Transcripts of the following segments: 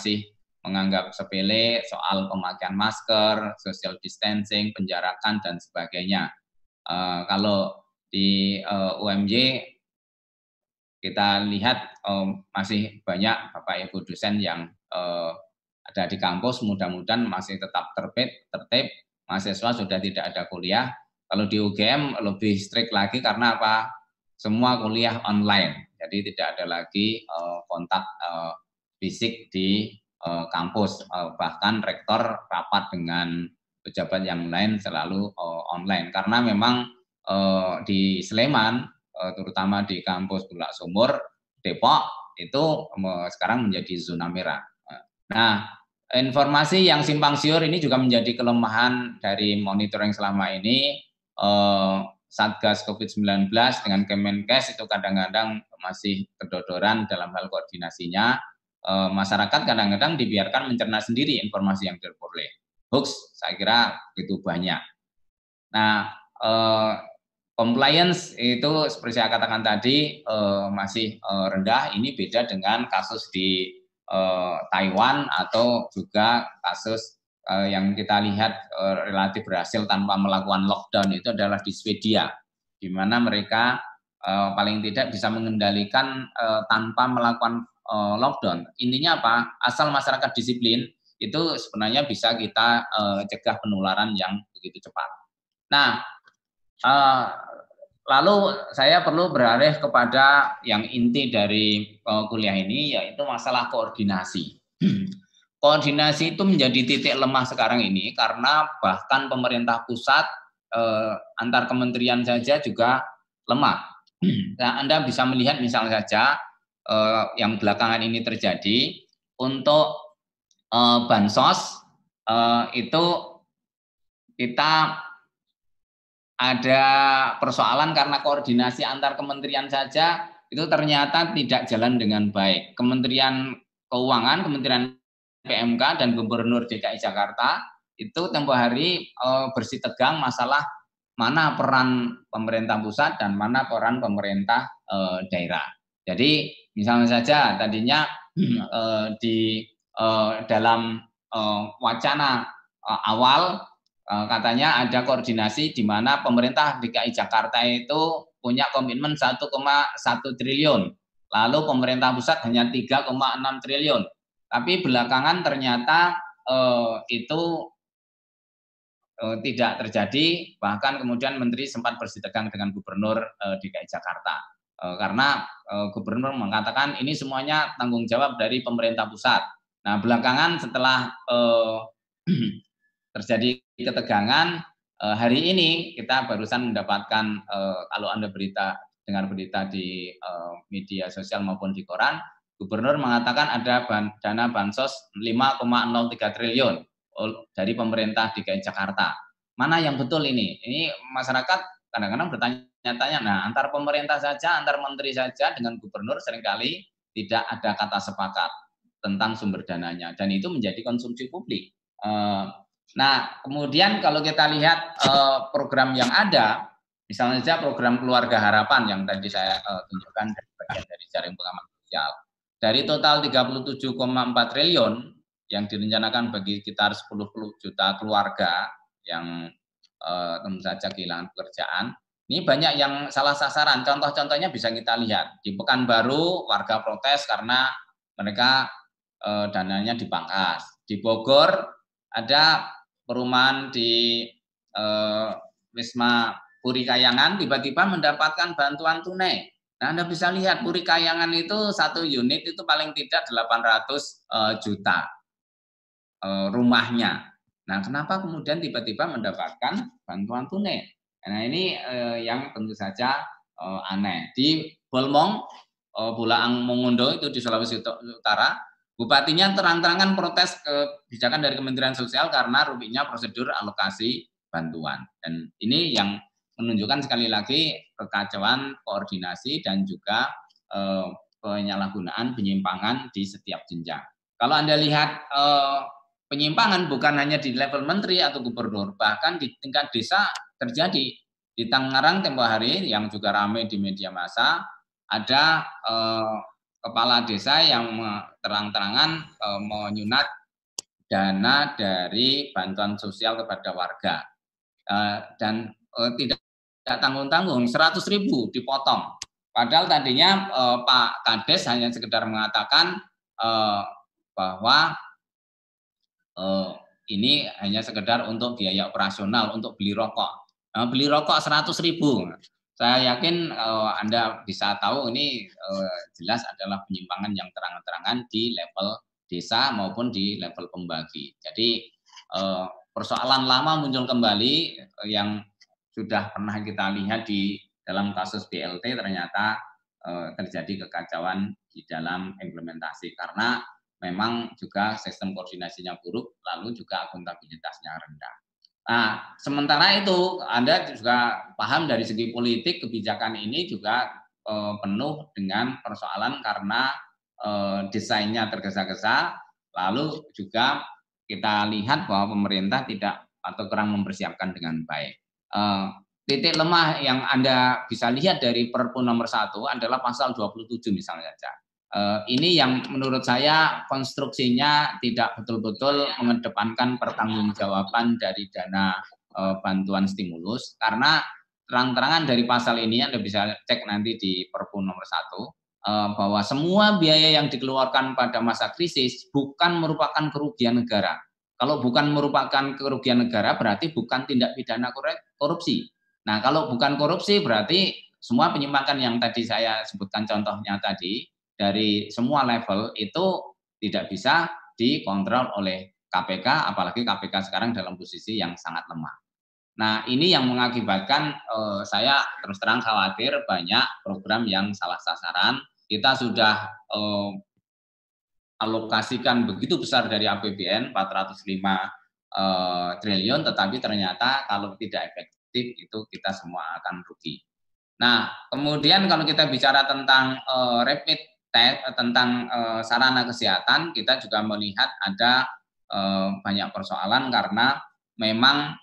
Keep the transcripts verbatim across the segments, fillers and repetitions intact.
masih menganggap sepele soal pemakaian masker, social distancing, penjarakan, dan sebagainya. Uh, kalau di uh, U M J kita lihat um, masih banyak Bapak Ibu dosen yang uh, ada di kampus, mudah-mudahan masih tetap tertib, tertib, mahasiswa sudah tidak ada kuliah. Kalau di U G M lebih strict lagi karena apa? Semua kuliah online, jadi tidak ada lagi uh, kontak uh, fisik di uh, kampus, uh, bahkan rektor rapat dengan pejabat yang lain selalu uh, online, karena memang uh, di Sleman, terutama di kampus Bulak Sumur, Depok, itu sekarang menjadi zona merah. Nah, informasi yang simpang siur ini juga menjadi kelemahan dari monitoring selama ini. Eh, Satgas COVID sembilan belas dengan Kemenkes itu kadang-kadang masih kedodoran dalam hal koordinasinya. Eh, masyarakat kadang-kadang dibiarkan mencerna sendiri informasi yang diperoleh. Hoax, saya kira begitu banyak. Nah, eh, compliance itu seperti saya katakan tadi eh, masih eh, rendah. Ini beda dengan kasus di eh, Taiwan atau juga kasus eh, yang kita lihat eh, relatif berhasil tanpa melakukan lockdown itu adalah di Swedia, di mana mereka eh, paling tidak bisa mengendalikan eh, tanpa melakukan eh, lockdown. Intinya apa? Asal masyarakat disiplin, itu sebenarnya bisa kita eh, cegah penularan yang begitu cepat. Nah, eh, lalu saya perlu beralih kepada yang inti dari uh, kuliah ini, yaitu masalah koordinasi. Koordinasi itu menjadi titik lemah sekarang ini karena bahkan pemerintah pusat uh, antar kementerian saja juga lemah. Nah, Anda bisa melihat misalnya saja uh, yang belakangan ini terjadi untuk uh, bansos uh, itu kita ada persoalan karena koordinasi antar kementerian saja itu ternyata tidak jalan dengan baik. Kementerian Keuangan, Kementerian P M K, dan Gubernur D K I Jakarta itu tempo hari e, bersih tegang masalah mana peran pemerintah pusat dan mana peran pemerintah e, daerah. Jadi misalnya saja tadinya e, di e, dalam e, wacana e, awal katanya ada koordinasi di mana pemerintah D K I Jakarta itu punya komitmen satu koma satu triliun, lalu pemerintah pusat hanya tiga koma enam triliun. Tapi belakangan ternyata eh, itu eh, tidak terjadi, bahkan kemudian Menteri sempat bersitegang dengan Gubernur eh, D K I Jakarta. Eh, karena eh, Gubernur mengatakan ini semuanya tanggung jawab dari pemerintah pusat. Nah, belakangan setelah eh, terjadi ketegangan, eh, hari ini kita barusan mendapatkan eh, kalau Anda berita dengar berita di eh, media sosial maupun di koran, Gubernur mengatakan ada ban, dana bansos lima koma nol tiga triliun dari pemerintah D K I Jakarta. Mana yang betul ini? Ini masyarakat kadang-kadang bertanya-tanya, nah antar pemerintah saja, antar menteri saja dengan gubernur seringkali tidak ada kata sepakat tentang sumber dananya, dan itu menjadi konsumsi publik. Eh, Nah, kemudian kalau kita lihat uh, program yang ada, misalnya saja program Keluarga Harapan yang tadi saya uh, tunjukkan dari bagian dari jaring pengaman sosial. Dari total tiga puluh tujuh koma empat triliun yang direncanakan bagi sekitar sepuluh juta keluarga yang uh, tentu saja kehilangan pekerjaan, ini banyak yang salah sasaran. Contoh-contohnya bisa kita lihat. Di Pekanbaru, warga protes karena mereka uh, dananya dipangkas. Di Bogor, ada perumahan di eh, Wisma Puri Kayangan tiba-tiba mendapatkan bantuan tunai. Nah, Anda bisa lihat Puri Kayangan itu satu unit itu paling tidak delapan ratus eh, juta eh, rumahnya. Nah, kenapa kemudian tiba-tiba mendapatkan bantuan tunai? Nah, ini eh, yang tentu saja eh, aneh. Di Bolmong, eh, Bulaang Mongondo itu di Sulawesi Utara, bupatinya terang-terangan protes kebijakan dari Kementerian Sosial karena rumitnya prosedur alokasi bantuan. Dan ini yang menunjukkan sekali lagi kekacauan koordinasi dan juga eh, penyalahgunaan penyimpangan di setiap jenjang. Kalau Anda lihat eh, penyimpangan bukan hanya di level menteri atau gubernur, bahkan di tingkat desa terjadi. Di Tangerang tempo hari yang juga ramai di media massa, ada eh, kepala desa yang terang-terangan uh, menyunat dana dari bantuan sosial kepada warga. Uh, dan uh, tidak tanggung-tanggung, seratus ribu dipotong. Padahal tadinya uh, Pak Kades hanya sekedar mengatakan uh, bahwa uh, ini hanya sekedar untuk biaya operasional, untuk beli rokok. Nah, beli rokok seratus ribu. Saya yakin uh, Anda bisa tahu ini uh, jelas adalah penyimpangan yang terang-terangan di level desa maupun di level pembagi. Jadi uh, persoalan lama muncul kembali uh, yang sudah pernah kita lihat di dalam kasus B L T, ternyata uh, terjadi kekacauan di dalam implementasi karena memang juga sistem koordinasinya buruk, lalu juga akuntabilitasnya rendah. Nah, sementara itu Anda juga paham dari segi politik kebijakan ini juga eh, penuh dengan persoalan karena eh, desainnya tergesa-gesa, lalu juga kita lihat bahwa pemerintah tidak atau kurang mempersiapkan dengan baik. Eh, titik lemah yang Anda bisa lihat dari Perpu nomor satu adalah pasal dua puluh tujuh misalnya saja. Uh, ini yang menurut saya konstruksinya tidak betul-betul mengedepankan pertanggungjawaban dari dana uh, bantuan stimulus, karena terang-terangan dari pasal ini Anda bisa cek nanti di Perpu nomor satu uh, bahwa semua biaya yang dikeluarkan pada masa krisis bukan merupakan kerugian negara. Kalau bukan merupakan kerugian negara berarti bukan tindak pidana korupsi. Nah, kalau bukan korupsi berarti semua penyimpangan yang tadi saya sebutkan contohnya tadi dari semua level itu tidak bisa dikontrol oleh K P K, apalagi K P K sekarang dalam posisi yang sangat lemah. Nah, ini yang mengakibatkan eh, saya terus terang khawatir banyak program yang salah sasaran. Kita sudah eh, alokasikan begitu besar dari A P B N empat ratus lima eh, triliun, tetapi ternyata kalau tidak efektif itu kita semua akan rugi. Nah, kemudian kalau kita bicara tentang uh, rapid test, tentang uh, sarana kesehatan, kita juga melihat ada uh, banyak persoalan karena memang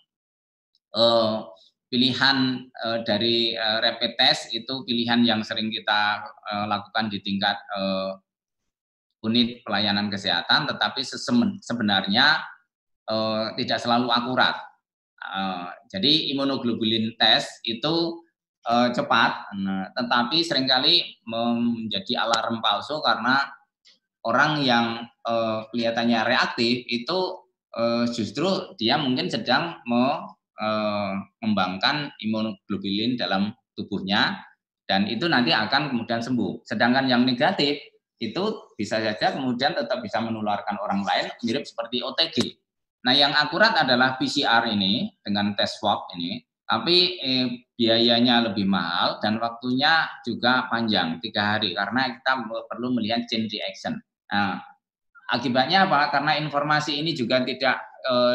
uh, pilihan uh, dari uh, rapid test itu pilihan yang sering kita uh, lakukan di tingkat uh, unit pelayanan kesehatan, tetapi sebenarnya uh, tidak selalu akurat. Uh, jadi imunoglobulin test itu uh, cepat, nah, tetapi seringkali menjadi alarm palsu karena orang yang uh, kelihatannya reaktif itu uh, justru dia mungkin sedang mengembangkan uh, imunoglobulin dalam tubuhnya dan itu nanti akan kemudian sembuh. Sedangkan yang negatif itu bisa saja kemudian tetap bisa menularkan orang lain, mirip seperti O T G. Nah, yang akurat adalah P C R ini dengan tes swab ini, tapi eh, biayanya lebih mahal dan waktunya juga panjang, tiga hari, karena kita perlu melihat chain reaction. Nah, akibatnya apa? Karena informasi ini juga tidak eh,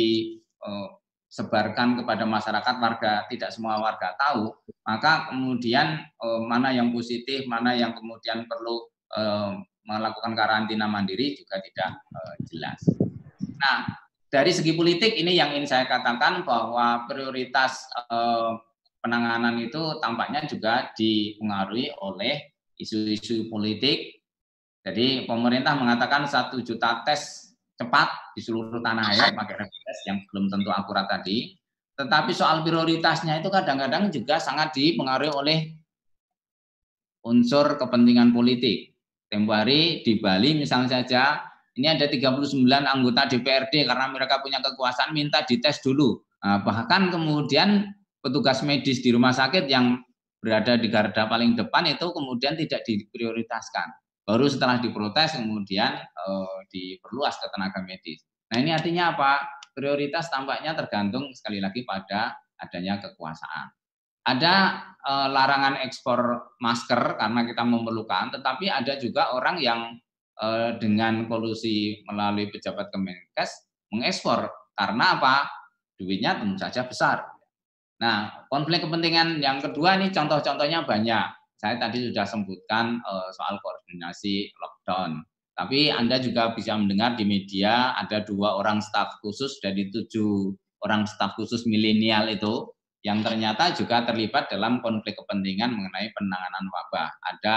disebarkan kepada masyarakat, warga, tidak semua warga tahu, maka kemudian eh, mana yang positif, mana yang kemudian perlu eh, melakukan karantina mandiri juga tidak eh, jelas. Nah, dari segi politik ini yang ingin saya katakan bahwa prioritas eh, penanganan itu tampaknya juga dipengaruhi oleh isu-isu politik. Jadi pemerintah mengatakan satu juta tes cepat di seluruh tanah air pakai rapid test yang belum tentu akurat tadi. Tetapi soal prioritasnya itu kadang-kadang juga sangat dipengaruhi oleh unsur kepentingan politik. Tempo hari di Bali misalnya saja, ini ada tiga puluh sembilan anggota D P R D karena mereka punya kekuasaan minta dites dulu. Nah, bahkan kemudian petugas medis di rumah sakit yang berada di garda paling depan itu kemudian tidak diprioritaskan. Baru setelah diprotes kemudian eh, diperluas ke tenaga medis. Nah, ini artinya apa? Prioritas tampaknya tergantung sekali lagi pada adanya kekuasaan. Ada eh, larangan ekspor masker karena kita memerlukan, tetapi ada juga orang yang eh, dengan kolusi melalui pejabat Kemenkes mengekspor karena apa? Duitnya tentu saja besar. Nah, konflik kepentingan yang kedua ini contoh-contohnya banyak. Saya tadi sudah sebutkan eh, soal koordinasi lockdown. Tapi Anda juga bisa mendengar di media ada dua orang staf khusus dari tujuh orang staf khusus milenial itu yang ternyata juga terlibat dalam konflik kepentingan mengenai penanganan wabah. Ada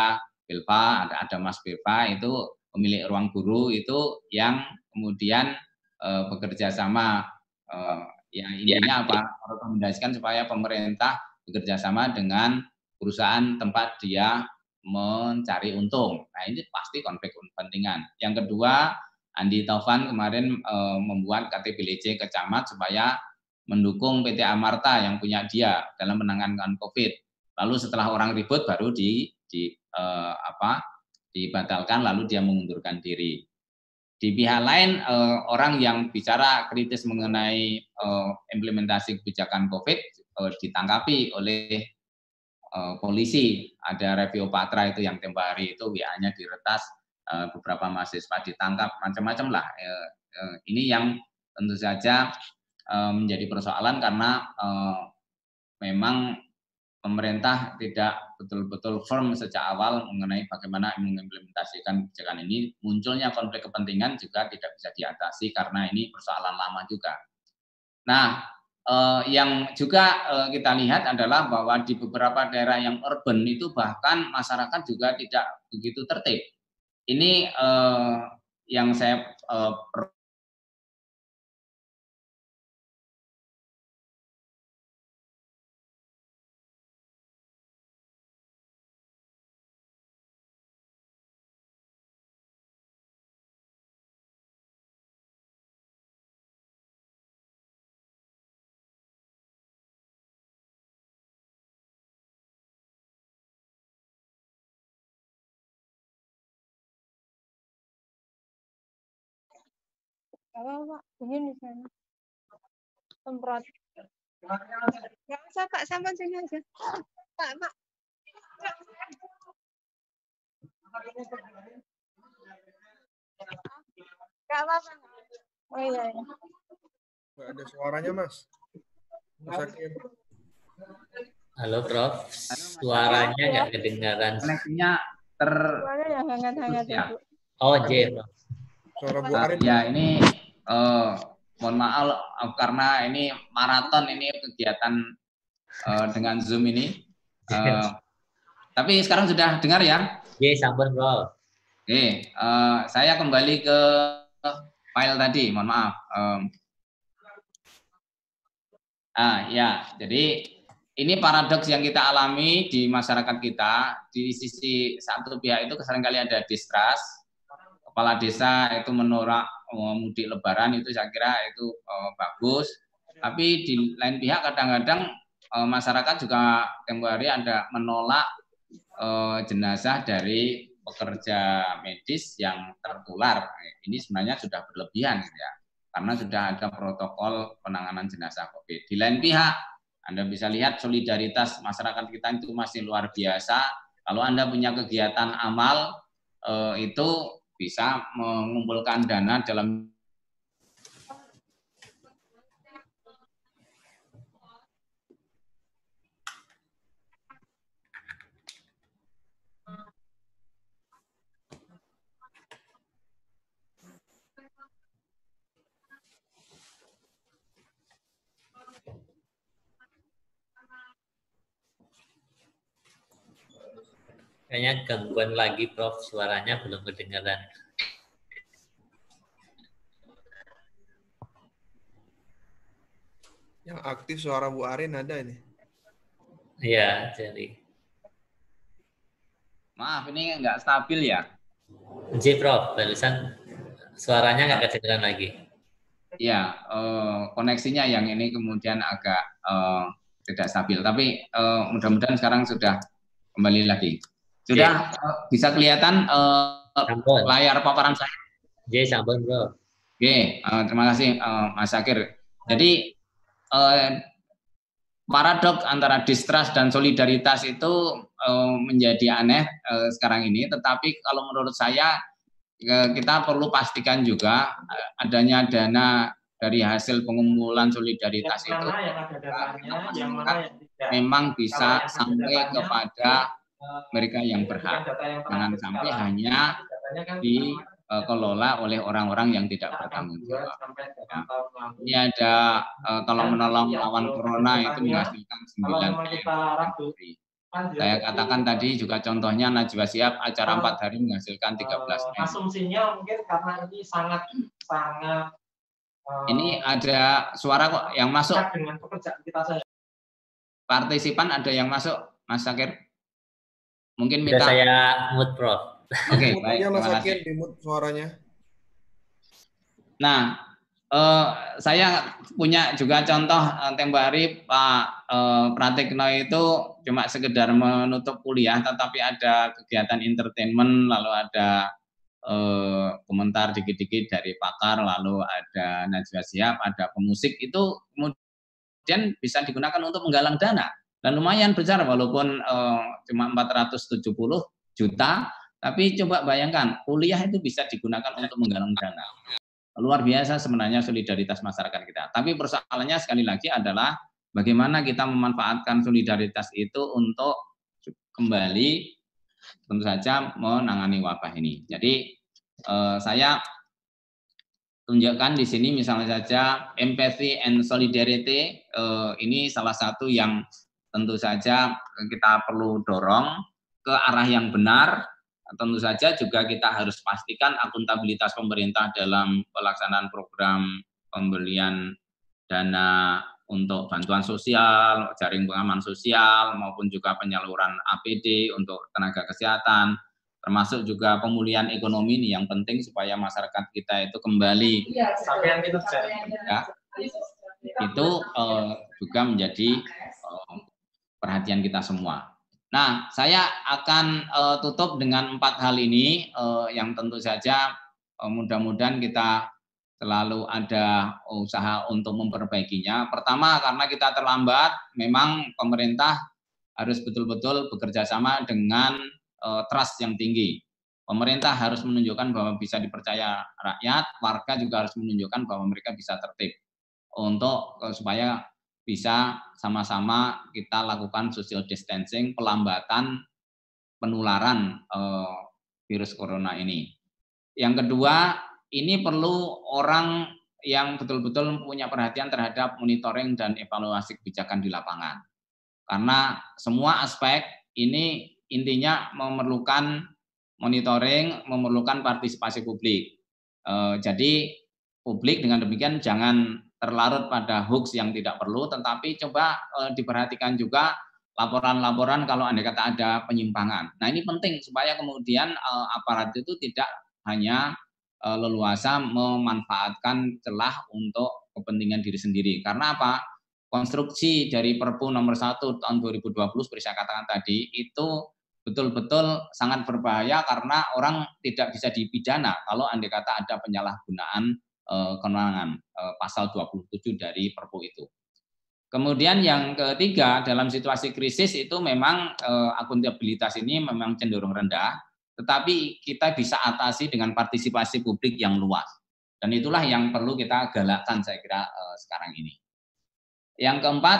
Belva, ada, ada Mas Belva itu pemilik ruang guru itu yang kemudian uh, bekerja sama, uh, ya intinya apa, merekomendasikan supaya pemerintah bekerja sama dengan perusahaan tempat dia mencari untung. Nah ini pasti konflik kepentingan. Yang kedua, Andi Taufan kemarin uh, membuat K T P L C ke camat supaya mendukung P T Amarta yang punya dia dalam menangani COVID. Lalu setelah orang ribut baru di, di eh, apa dibatalkan, lalu dia mengundurkan diri. Di pihak lain eh, orang yang bicara kritis mengenai eh, implementasi kebijakan COVID eh, ditangkapi oleh eh, polisi. Ada Revio Patra itu yang tempo hari itu W A-nya diretas, eh, beberapa mahasiswa ditangkap, macam-macam lah. Eh, eh, ini yang tentu saja menjadi persoalan karena eh, memang pemerintah tidak betul-betul firm sejak awal mengenai bagaimana mengimplementasikan kebijakan ini. Munculnya konflik kepentingan juga tidak bisa diatasi karena ini persoalan lama juga. Nah, eh, yang juga eh, kita lihat adalah bahwa di beberapa daerah yang urban itu bahkan masyarakat juga tidak begitu tertib. Ini eh, yang saya eh, Kalau Pak, dingin di sana. Semprot. Nggak usah Pak, sama sini aja. Pak, Pak. Nggak apa-apa. Oh iya, iya. Nggak ada suaranya, Mas. Mas Akir. Halo, Prof. Suaranya nggak kedengaran. Koneksinya ter... Suaranya yang hangat-hangat ya, Bu. Oh, J, Prof. Suara Bu Uh, Arin. ya, ini uh, mohon maaf uh, karena ini maraton, ini kegiatan uh, dengan Zoom ini. Uh, tapi sekarang sudah dengar ya? J, sampun, Prof. Oke, uh, saya kembali ke file tadi, mohon maaf. Um, ah, ya, jadi ini paradoks yang kita alami di masyarakat kita. Di sisi satu pihak itu seringkali ada distrust. Kepala desa itu menolak mudik lebaran, itu saya kira itu uh, bagus. Tapi di lain pihak kadang-kadang uh, masyarakat juga tempoh hari ada menolak uh, jenazah dari pekerja medis yang tertular. Ini sebenarnya sudah berlebihan gitu ya. Karena sudah ada protokol penanganan jenazah COVID. Di lain pihak, Anda bisa lihat solidaritas masyarakat kita itu masih luar biasa. Kalau Anda punya kegiatan amal, eh, itu bisa mengumpulkan dana dalam Kayaknya gangguan lagi, Prof. Suaranya belum kedengaran. Yang aktif suara Bu Arin ada ini. Iya, jadi. Maaf, ini nggak stabil ya? J, Prof. Barusan suaranya nggak kedengaran lagi. Ya, eh, koneksinya yang ini kemudian agak eh, tidak stabil. Tapi eh, mudah-mudahan sekarang sudah kembali lagi. Sudah eh, bisa kelihatan eh, layar paparan saya. J, sampun, Bro. Oke, eh, terima kasih eh, Mas Akir. Jadi eh, paradok antara distrust dan solidaritas itu eh, menjadi aneh eh, sekarang ini. Tetapi kalau menurut saya eh, kita perlu pastikan juga eh, adanya dana dari hasil pengumpulan solidaritas yang itu mana, yang ada datanya, yang mana yang tidak. Memang bisa sampai datanya, kepada mereka yang berhak. Jangan sampai hanya dikelola oleh orang-orang yang tidak bertanggung jawab. Ya. Ini ada uh, kalau menolong lawan corona itu menghasilkan sembilan miliar. Saya katakan tadi juga contohnya Najwa Shihab acara empat hari menghasilkan tiga belas M. Asumsinya mungkin karena ini sangat sangat ini ada suara kok yang masuk. Dengan pekerjaan kita saja. Partisipan ada yang masuk, Mas Syakir? Mungkin Sudah minta. saya mute, Prof. Oke, okay, baik. Mas Terima Syakir kasih. di mute suaranya. Nah, eh, saya punya juga contoh eh, tempo hari Pak eh, Pratikno itu cuma sekedar menutup kuliah, tetapi ada kegiatan entertainment, lalu ada eh, komentar dikit-dikit dari pakar, lalu ada Najwa Shihab, ada pemusik, itu kemudian bisa digunakan untuk menggalang dana. Dan lumayan besar walaupun eh, cuma empat ratus tujuh puluh juta, tapi coba bayangkan, kuliah itu bisa digunakan untuk menggalang dana. Luar biasa sebenarnya solidaritas masyarakat kita. Tapi persoalannya sekali lagi adalah bagaimana kita memanfaatkan solidaritas itu untuk kembali tentu saja menangani wabah ini. Jadi eh, saya tunjukkan di sini misalnya saja empathy and solidarity, eh, ini salah satu yang tentu saja kita perlu dorong ke arah yang benar. Tentu saja juga kita harus pastikan akuntabilitas pemerintah dalam pelaksanaan program pembelian dana untuk bantuan sosial, jaring pengaman sosial, maupun juga penyaluran A P D untuk tenaga kesehatan, termasuk juga pemulihan ekonomi ini yang penting supaya masyarakat kita itu kembali. Ya, itu uh, juga menjadi uh, perhatian kita semua. Nah, saya akan uh, tutup dengan empat hal ini uh, yang tentu saja uh, mudah-mudahan kita selalu ada usaha untuk memperbaikinya. Pertama, karena kita terlambat, memang pemerintah harus betul-betul bekerja sama dengan uh, trust yang tinggi. Pemerintah harus menunjukkan bahwa bisa dipercaya rakyat, warga juga harus menunjukkan bahwa mereka bisa tertib untuk uh, supaya bisa sama-sama kita lakukan social distancing, pelambatan penularan eh, virus corona ini. Yang kedua, ini perlu orang yang betul-betul punya perhatian terhadap monitoring dan evaluasi kebijakan di lapangan. Karena semua aspek ini intinya memerlukan monitoring, memerlukan partisipasi publik. Eh, jadi publik dengan demikian jangan terlarut pada hoax yang tidak perlu, tetapi coba e, diperhatikan juga laporan-laporan kalau andai kata ada penyimpangan. Nah ini penting supaya kemudian e, aparat itu tidak hanya e, leluasa memanfaatkan celah untuk kepentingan diri sendiri. Karena apa? Konstruksi dari Perpu nomor satu tahun dua ribu dua puluh seperti saya katakan tadi itu betul-betul sangat berbahaya karena orang tidak bisa dipidana kalau andai kata ada penyalahgunaan kewenangan pasal dua puluh tujuh dari Perpu itu. Kemudian yang ketiga, dalam situasi krisis itu memang akuntabilitas ini memang cenderung rendah, tetapi kita bisa atasi dengan partisipasi publik yang luas. Dan itulah yang perlu kita galakkan saya kira sekarang ini. Yang keempat,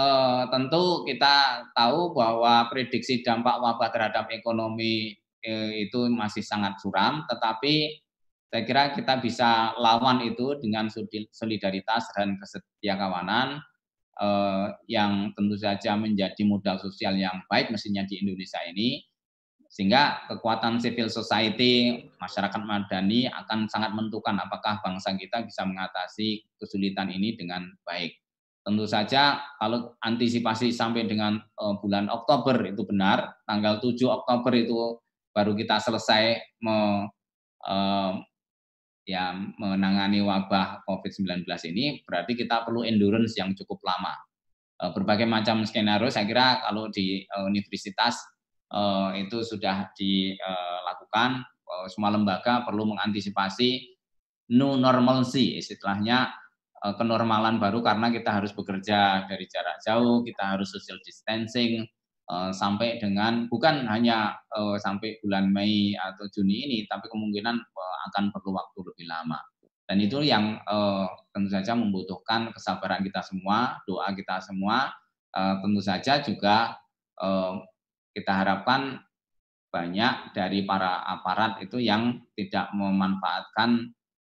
tentu kita tahu bahwa prediksi dampak wabah terhadap ekonomi itu masih sangat suram, tetapi saya kira kita bisa lawan itu dengan solidaritas dan kesetiakawanan eh, yang tentu saja menjadi modal sosial yang baik mestinya di Indonesia ini, sehingga kekuatan civil society, masyarakat madani akan sangat menentukan apakah bangsa kita bisa mengatasi kesulitan ini dengan baik. Tentu saja kalau antisipasi sampai dengan eh, bulan Oktober itu benar, tanggal tujuh Oktober itu baru kita selesai me, eh, ya menangani wabah covid sembilan belas ini, berarti kita perlu endurance yang cukup lama. Berbagai macam skenario saya kira kalau di universitas itu sudah dilakukan, semua lembaga perlu mengantisipasi new normalcy, istilahnya kenormalan baru karena kita harus bekerja dari jarak jauh, kita harus social distancing, sampai dengan bukan hanya uh, sampai bulan Mei atau Juni ini, tapi kemungkinan uh, akan perlu waktu lebih lama. Dan itu yang uh, tentu saja membutuhkan kesabaran kita semua, doa kita semua. Uh, tentu saja juga uh, kita harapkan banyak dari para aparat itu yang tidak memanfaatkan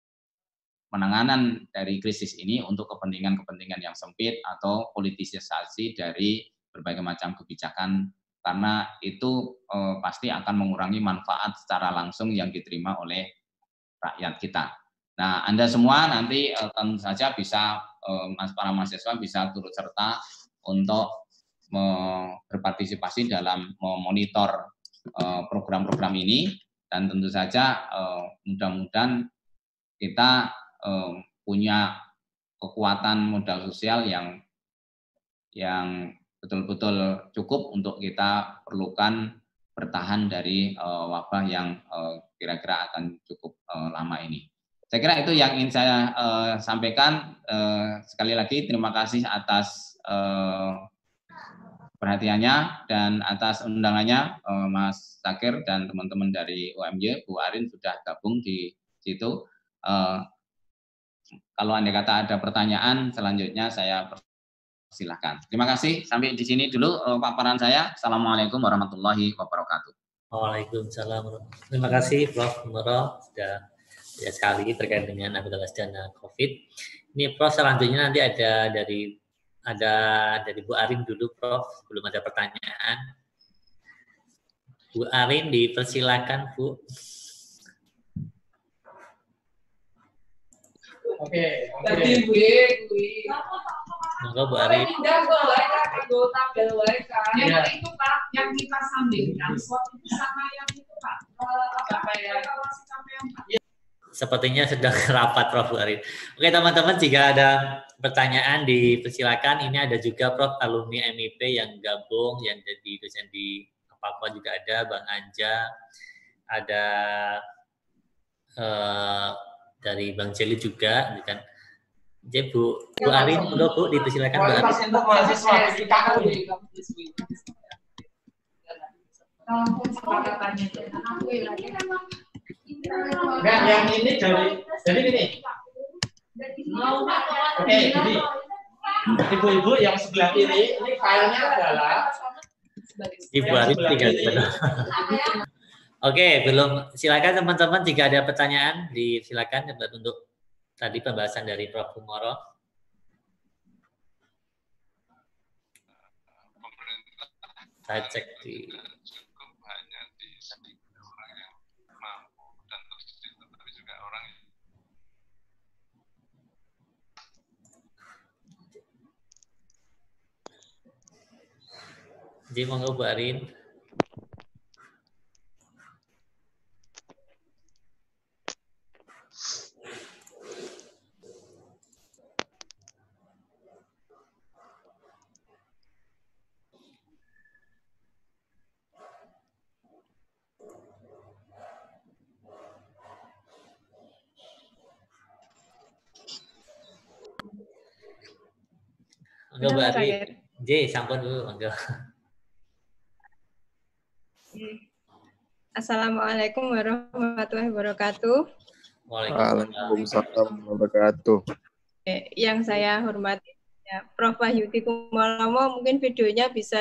penanganan dari krisis ini untuk kepentingan-kepentingan yang sempit atau politisasi dari berbagai macam kebijakan karena itu eh, pasti akan mengurangi manfaat secara langsung yang diterima oleh rakyat kita. Nah, Anda semua nanti eh, tentu saja bisa, eh, mas para mahasiswa bisa turut serta untuk berpartisipasi dalam memonitor program-program ini, dan tentu saja eh, mudah-mudahan kita eh, punya kekuatan modal sosial yang yang betul-betul cukup untuk kita perlukan bertahan dari uh, wabah yang kira-kira uh, akan cukup uh, lama ini. Saya kira itu yang ingin saya uh, sampaikan. Uh, sekali lagi terima kasih atas uh, perhatiannya dan atas undangannya, uh, Mas Zakir dan teman-teman dari U M Y, Bu Arin sudah gabung di situ. Uh, kalau Anda kata ada pertanyaan, selanjutnya saya silakan. Terima kasih. Sampai di sini dulu uh, paparan saya. Assalamualaikum warahmatullahi wabarakatuh. Waalaikumsalam. Terima kasih Prof Muro sudah ya sekali terkait dengan akuntabilitas dana COVID. Ini Prof selanjutnya nanti ada dari ada dari Bu Arin dulu Prof. Belum ada pertanyaan. Bu Arin dipersilakan Bu. Oke, jadi Bu Monggo Bu Arin. Yang itu Pak, yang kita sambungkan swab itu sama yang itu Pak. Apa ya? Sepertinya sedang rapat Prof Bu Arin. Oke teman-teman, jika ada pertanyaan dipersilakan. Ini ada juga Prof alumni M I P yang gabung, yang jadi dosen di Papua juga ada, Bang Anja, ada eh, dari Bang Jeli juga, kan? Jadi Bu, Bu Arin, udah Bu, dipersilakan Bu Arin. Untuk mahasiswa di K U. Enggak, yang ini dari jadi gini. Oke, jadi ibu-ibu yang sebelah kiri, ini filenya adalah Ibu Arin tiga. Oke, belum. Silakan teman-teman, jika ada pertanyaan, disilakan untuk tadi pembahasan dari Prof Muro. Saya cek di cukup hanya di sedikit orang yang mampu dan tersedia, tetapi juga orang yang jadi monggo Bu Arin. Monggo Bu Arin. J, sampun dulu, monggo. Assalamualaikum warahmatullahi wabarakatuh. Waalaikumsalam warahmatullahi wabarakatuh. Yang saya hormati ya, Prof Wahyudi Kumalomo, mungkin videonya bisa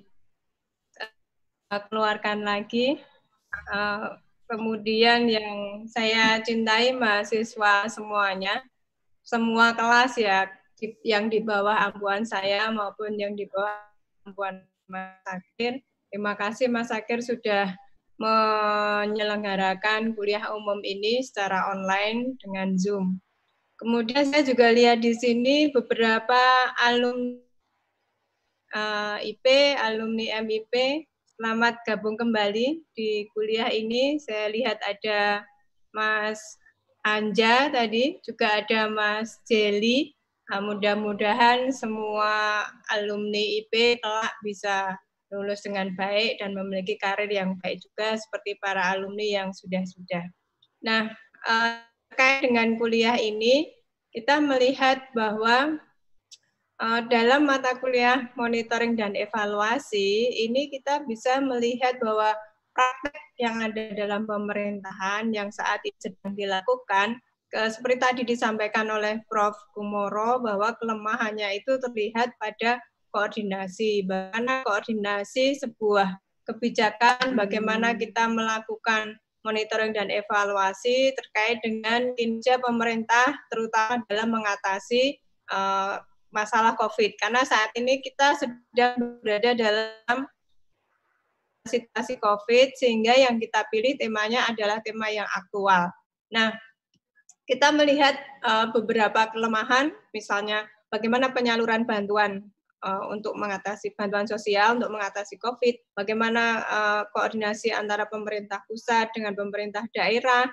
dikeluarkan lagi. Uh, kemudian yang saya cintai mahasiswa semuanya, semua kelas ya, yang di bawah ampuan saya maupun yang di bawah ampuan Mas Zakir. Terima kasih Mas Zakir sudah menyelenggarakan kuliah umum ini secara online dengan Zoom. Kemudian saya juga lihat di sini beberapa alumni uh, I P, alumni M I P, selamat gabung kembali di kuliah ini. Saya lihat ada Mas Anja tadi, juga ada Mas Jeli. Nah, mudah-mudahan semua alumni I P kelak bisa lulus dengan baik dan memiliki karir yang baik juga seperti para alumni yang sudah-sudah. Nah, terkait dengan kuliah ini, kita melihat bahwa dalam mata kuliah monitoring dan evaluasi, ini kita bisa melihat bahwa praktek yang ada dalam pemerintahan yang saat ini sedang dilakukan, seperti tadi disampaikan oleh Prof Kumoro, bahwa kelemahannya itu terlihat pada koordinasi, bagaimana koordinasi sebuah kebijakan, bagaimana kita melakukan monitoring dan evaluasi terkait dengan kinerja pemerintah, terutama dalam mengatasi uh, masalah COVID. Karena saat ini kita sedang berada dalam situasi COVID, sehingga yang kita pilih temanya adalah tema yang aktual. Nah, kita melihat uh, beberapa kelemahan, misalnya bagaimana penyaluran bantuan uh, untuk mengatasi bantuan sosial untuk mengatasi COVID, bagaimana uh, koordinasi antara pemerintah pusat dengan pemerintah daerah,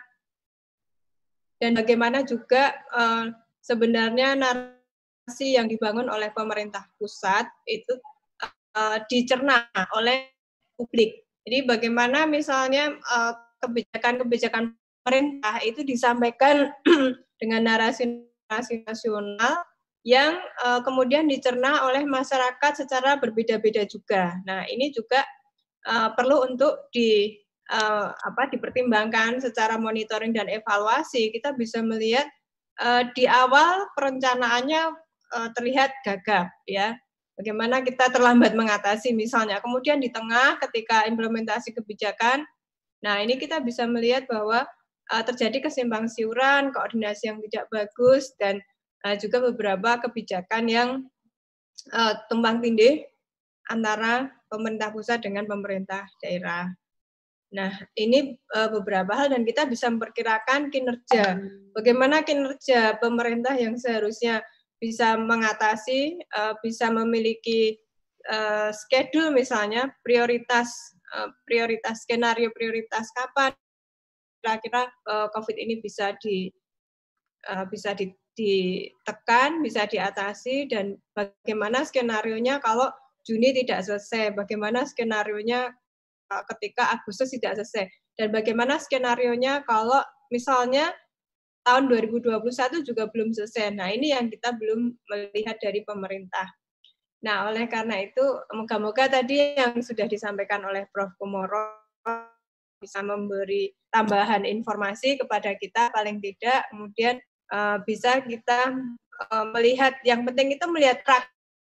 dan bagaimana juga uh, sebenarnya narasi yang dibangun oleh pemerintah pusat itu uh, dicerna oleh publik. Jadi bagaimana misalnya uh, kebijakan-kebijakan pemerintah itu disampaikan dengan narasi-narasi nasional yang uh, kemudian dicerna oleh masyarakat secara berbeda-beda juga. Nah, ini juga uh, perlu untuk di uh, apa dipertimbangkan secara monitoring dan evaluasi. Kita bisa melihat uh, di awal perencanaannya uh, terlihat gagap, ya. Bagaimana kita terlambat mengatasi misalnya. Kemudian di tengah ketika implementasi kebijakan, nah ini kita bisa melihat bahwa uh, terjadi kesimpang siuran, koordinasi yang tidak bagus, dan uh, juga beberapa kebijakan yang uh, tumpang tindih antara pemerintah pusat dengan pemerintah daerah. Nah, ini uh, beberapa hal dan kita bisa memperkirakan kinerja. Bagaimana kinerja pemerintah yang seharusnya bisa mengatasi, uh, bisa memiliki uh, schedule misalnya, prioritas, uh, prioritas skenario prioritas kapan kira-kira uh, COVID ini bisa di uh, bisa di, ditekan, bisa diatasi, dan bagaimana skenario-nya kalau Juni tidak selesai, bagaimana skenario-nya uh, ketika Agustus tidak selesai, dan bagaimana skenario-nya kalau misalnya tahun dua ribu dua puluh satu juga belum selesai. Nah, ini yang kita belum melihat dari pemerintah. Nah, oleh karena itu, moga-moga tadi yang sudah disampaikan oleh Profesor Kumoro bisa memberi tambahan informasi kepada kita, paling tidak, kemudian uh, bisa kita uh, melihat, yang penting itu melihat track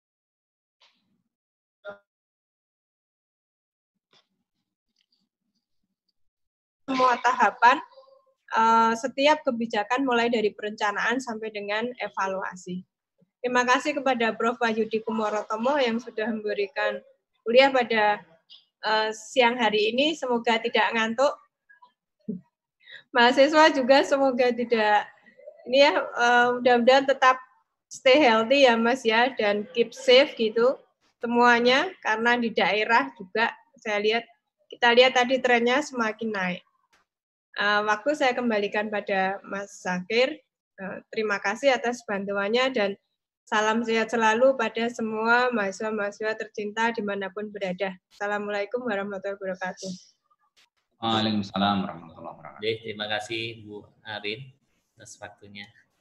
semua tahapan uh, setiap kebijakan mulai dari perencanaan sampai dengan evaluasi. Terima kasih kepada Profesor Wahyudi Kumorotomo yang sudah memberikan kuliah pada uh, siang hari ini. Semoga tidak ngantuk. Mahasiswa juga semoga tidak, ini ya, uh, mudah-mudahan tetap stay healthy ya Mas ya, dan keep safe gitu semuanya, karena di daerah juga saya lihat, kita lihat tadi trennya semakin naik. Uh, waktu saya kembalikan pada Mas Zakir. Uh, terima kasih atas bantuannya dan salam sehat selalu pada semua mahasiswa-mahasiswa tercinta dimanapun berada. Assalamualaikum warahmatullahi wabarakatuh. Waalaikumsalam warahmatullahi wabarakatuh. Oke, terima kasih Bu Arin atas waktunya.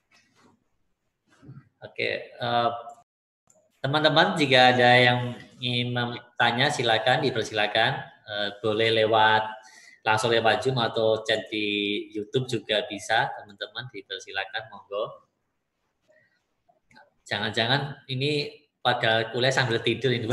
Oke, teman-teman, uh, jika ada yang ingin bertanya silakan, dipersilakan. Uh, boleh lewat langsung lewat Zoom atau chat di YouTube juga bisa, teman-teman, dipersilakan, monggo. Jangan-jangan ini pada kuliah sambil tidur ini.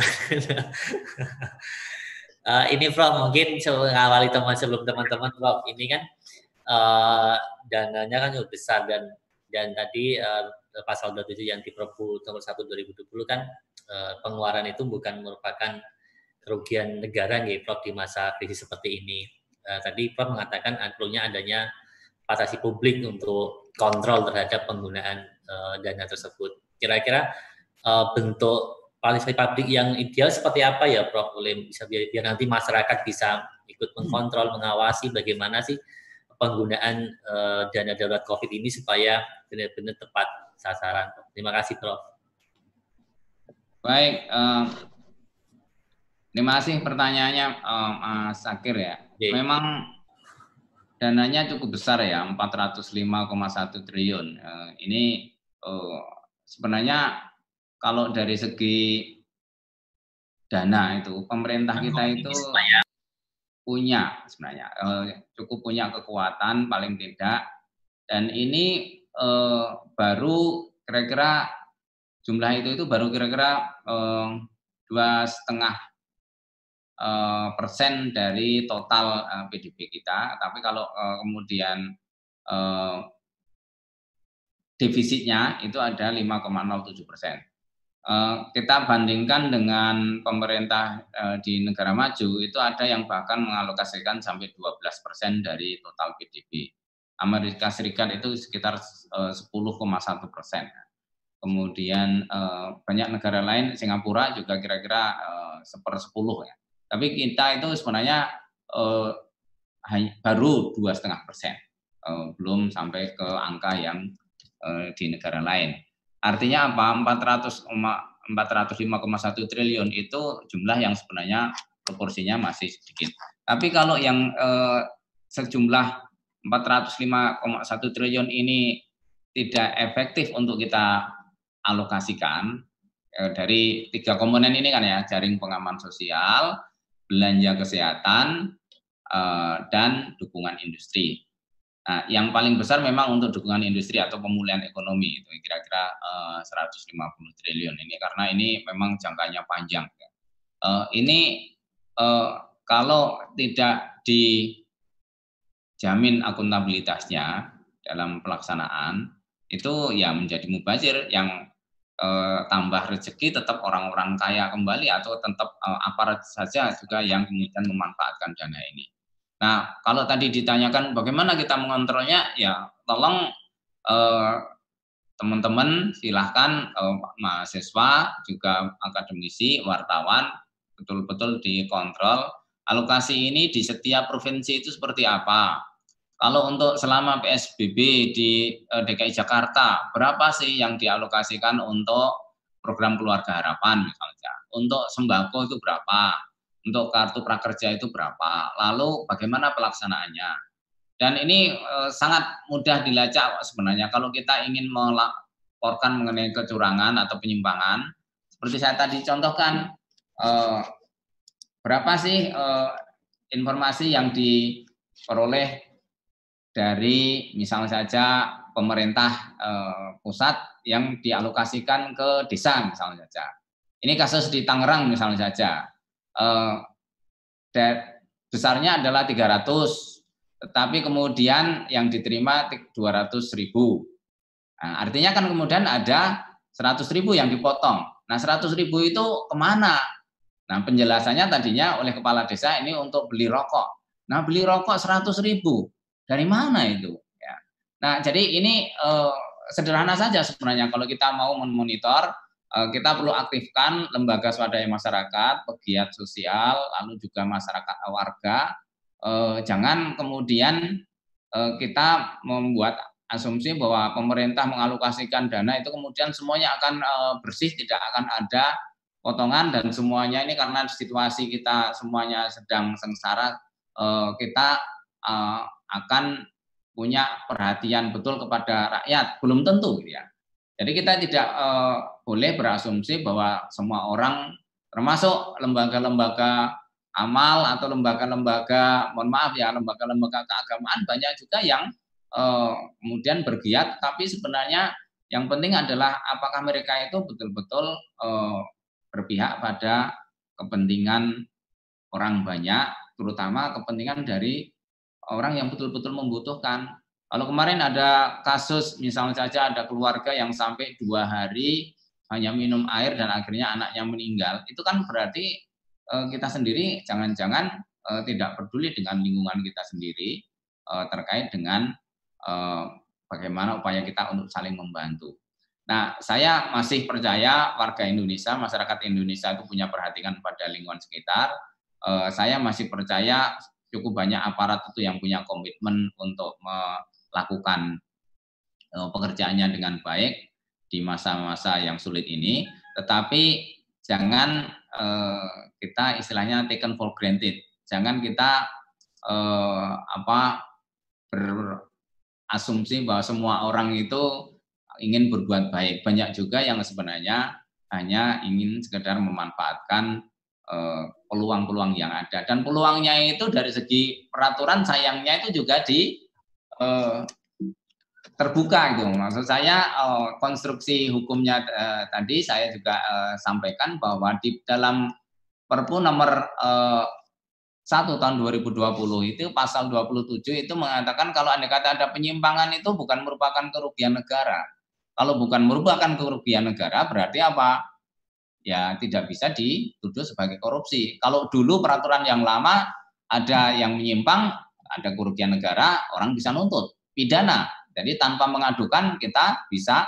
uh, ini Prof, mungkin mengawali teman sebelum teman-teman, Prof, ini kan uh, dananya kan cukup besar, dan dan tadi uh, pasal dua puluh tujuh yang di Perpu nomor satu dua ribu dua puluh kan uh, pengeluaran itu bukan merupakan kerugian negara nih, Prof, di masa krisis seperti ini. Uh, tadi Prof mengatakan perlunya adanya partisipasi publik untuk kontrol terhadap penggunaan uh, dana tersebut. Kira-kira uh, bentuk partisipasi publik yang ideal seperti apa ya, Prof? Boleh bisa biar, biar nanti masyarakat bisa ikut mengkontrol, mengawasi bagaimana sih penggunaan uh, dana darurat COVID ini supaya benar-benar tepat sasaran. Terima kasih, Prof. Baik, uh, terima kasih pertanyaannya, uh, Mas Zakir ya. Yeah. Memang dananya cukup besar ya, empat ratus lima koma satu triliun. Uh, ini uh, sebenarnya kalau dari segi dana itu, pemerintah kita itu punya sebenarnya, uh, cukup punya kekuatan paling tidak, dan ini uh, baru kira-kira jumlah itu itu baru kira-kira dua setengah persen dari total uh, P D B kita. Tapi kalau uh, kemudian uh, defisitnya itu ada lima koma nol tujuh persen. Uh, kita bandingkan dengan pemerintah uh, di negara maju, itu ada yang bahkan mengalokasikan sampai dua belas persen dari total P D B. Amerika Serikat itu sekitar uh, sepuluh koma satu persen. Kemudian uh, banyak negara lain, Singapura juga kira-kira uh, sepersepuluh ya. Tapi kita itu sebenarnya uh, hanya, baru dua koma lima persen, uh, belum sampai ke angka yang uh, di negara lain. Artinya apa? empat ratus lima koma satu triliun itu jumlah yang sebenarnya proporsinya masih sedikit. Tapi kalau yang eh, sejumlah empat ratus lima koma satu triliun ini tidak efektif untuk kita alokasikan eh, dari tiga komponen ini kan ya, jaring pengaman sosial, belanja kesehatan, eh, dan dukungan industri. Nah, yang paling besar memang untuk dukungan industri atau pemulihan ekonomi itu kira-kira uh, seratus lima puluh triliun ini, karena ini memang jangkanya panjang. Uh, ini uh, kalau tidak dijamin akuntabilitasnya dalam pelaksanaan itu ya menjadi mubazir, yang uh, tambah rezeki tetap orang-orang kaya kembali atau tetap uh, aparat saja juga yang kemudian memanfaatkan dana ini. Nah, kalau tadi ditanyakan bagaimana kita mengontrolnya, ya tolong eh, teman-teman silahkan eh, mahasiswa, juga akademisi, wartawan, betul-betul dikontrol. Alokasi ini di setiap provinsi itu seperti apa? Kalau untuk selama P S B B di eh, D K I Jakarta, berapa sih yang dialokasikan untuk program Keluarga Harapan misalnya? Untuk sembako itu berapa? Untuk kartu prakerja itu berapa, lalu bagaimana pelaksanaannya. Dan ini e, sangat mudah dilacak sebenarnya kalau kita ingin melaporkan mengenai kecurangan atau penyimpangan. Seperti saya tadi contohkan, e, berapa sih e, informasi yang diperoleh dari misalnya saja pemerintah e, pusat yang dialokasikan ke desa misalnya saja. Ini kasus di Tangerang misalnya saja. Uh, besarnya adalah tiga ratus, tetapi kemudian yang diterima dua ratus ribu. Nah, artinya kan kemudian ada seratus ribu yang dipotong. Nah, seratus ribu itu kemana? Nah, penjelasannya tadinya oleh kepala desa ini untuk beli rokok. Nah, beli rokok seratus ribu. Dari mana itu? Ya. Nah, jadi ini uh, sederhana saja sebenarnya kalau kita mau memonitor. Kita perlu aktifkan lembaga swadaya masyarakat, pegiat sosial, lalu juga masyarakat warga. Eh, jangan kemudian eh, kita membuat asumsi bahwa pemerintah mengalokasikan dana itu kemudian semuanya akan eh, bersih, tidak akan ada potongan, dan semuanya ini karena situasi kita semuanya sedang sengsara, eh, kita eh, akan punya perhatian betul kepada rakyat. Belum tentu gitu ya. Jadi kita tidak eh, boleh berasumsi bahwa semua orang, termasuk lembaga-lembaga amal atau lembaga-lembaga, mohon maaf ya, lembaga-lembaga keagamaan banyak juga yang eh, kemudian bergiat, tapi sebenarnya yang penting adalah apakah mereka itu betul-betul eh, berpihak pada kepentingan orang banyak, terutama kepentingan dari orang yang betul-betul membutuhkan. Kalau kemarin ada kasus, misalnya saja ada keluarga yang sampai dua hari hanya minum air dan akhirnya anaknya meninggal, itu kan berarti eh, kita sendiri jangan-jangan eh, tidak peduli dengan lingkungan kita sendiri eh, terkait dengan eh, bagaimana upaya kita untuk saling membantu. Nah, saya masih percaya warga Indonesia, masyarakat Indonesia itu punya perhatian pada lingkungan sekitar. Eh, saya masih percaya cukup banyak aparat itu yang punya komitmen untuk melakukan uh, pekerjaannya dengan baik di masa-masa yang sulit ini, tetapi jangan uh, kita istilahnya taken for granted, jangan kita uh, apa berasumsi bahwa semua orang itu ingin berbuat baik. Banyak juga yang sebenarnya hanya ingin sekedar memanfaatkan peluang-peluang yang ada, dan peluangnya itu dari segi peraturan sayangnya itu juga di eh, terbuka gitu. Maksud saya eh, konstruksi hukumnya eh, tadi saya juga eh, sampaikan bahwa di dalam Perpu nomor eh, satu tahun dua ribu dua puluh itu pasal dua puluh tujuh itu mengatakan kalau andai kata ada penyimpangan itu bukan merupakan kerugian negara. Kalau bukan merupakan kerugian negara berarti apa? ya tidak bisa dituduh sebagai korupsi. Kalau dulu peraturan yang lama ada yang menyimpang, ada kerugian negara, orang bisa nuntut pidana. Jadi tanpa mengadukan kita bisa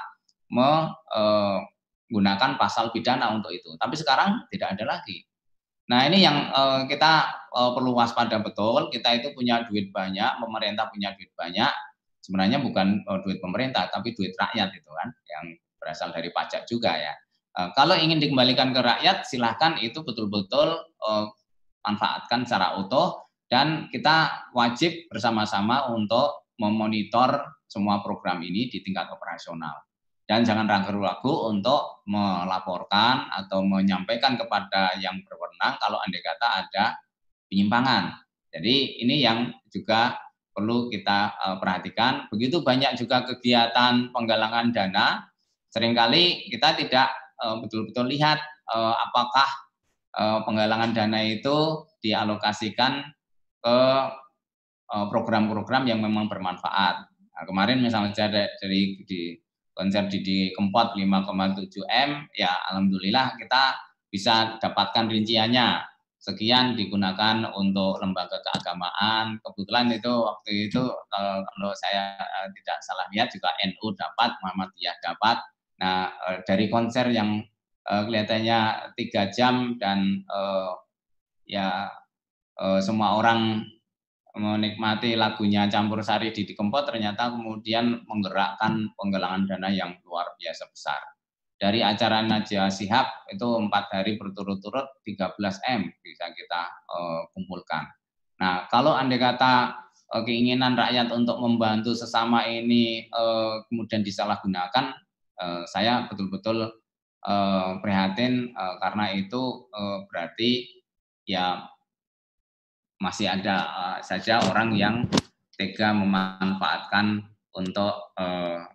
menggunakan pasal pidana untuk itu. Tapi sekarang tidak ada lagi. Nah ini yang uh, kita uh, perlu waspada betul. Kita itu punya duit banyak, pemerintah punya duit banyak. Sebenarnya bukan uh, duit pemerintah, tapi duit rakyat itu kan, yang berasal dari pajak juga ya. Uh, kalau ingin dikembalikan ke rakyat, silahkan itu betul-betul uh, manfaatkan secara utuh. Dan kita wajib bersama-sama untuk memonitor semua program ini di tingkat operasional. Dan jangan ragu-ragu untuk melaporkan atau menyampaikan kepada yang berwenang kalau andai kata ada penyimpangan. Jadi ini yang juga perlu kita uh, perhatikan. Begitu banyak juga kegiatan penggalangan dana, seringkali kita tidak uh, betul-betul lihat uh, apakah uh, penggalangan dana itu dialokasikan ke program-program yang memang bermanfaat. Nah, kemarin misalnya dari, dari di konser Didi Kempot lima koma tujuh M, ya alhamdulillah kita bisa dapatkan rinciannya. Sekian digunakan untuk lembaga keagamaan. Kebetulan itu waktu itu kalau saya tidak salah lihat juga N U dapat, Muhammadiyah dapat. Nah dari konser yang kelihatannya tiga jam dan ya semua orang menikmati lagunya Campur Sari Didi Kempot, ternyata kemudian menggerakkan penggalangan dana yang luar biasa besar. Dari acara Najwa Shihab itu empat hari berturut-turut tiga belas M bisa kita uh, kumpulkan. Nah kalau andai kata uh, keinginan rakyat untuk membantu sesama ini uh, kemudian disalahgunakan, uh, saya betul-betul uh, prihatin uh, karena itu uh, berarti ya masih ada uh, saja orang yang tega memanfaatkan untuk uh,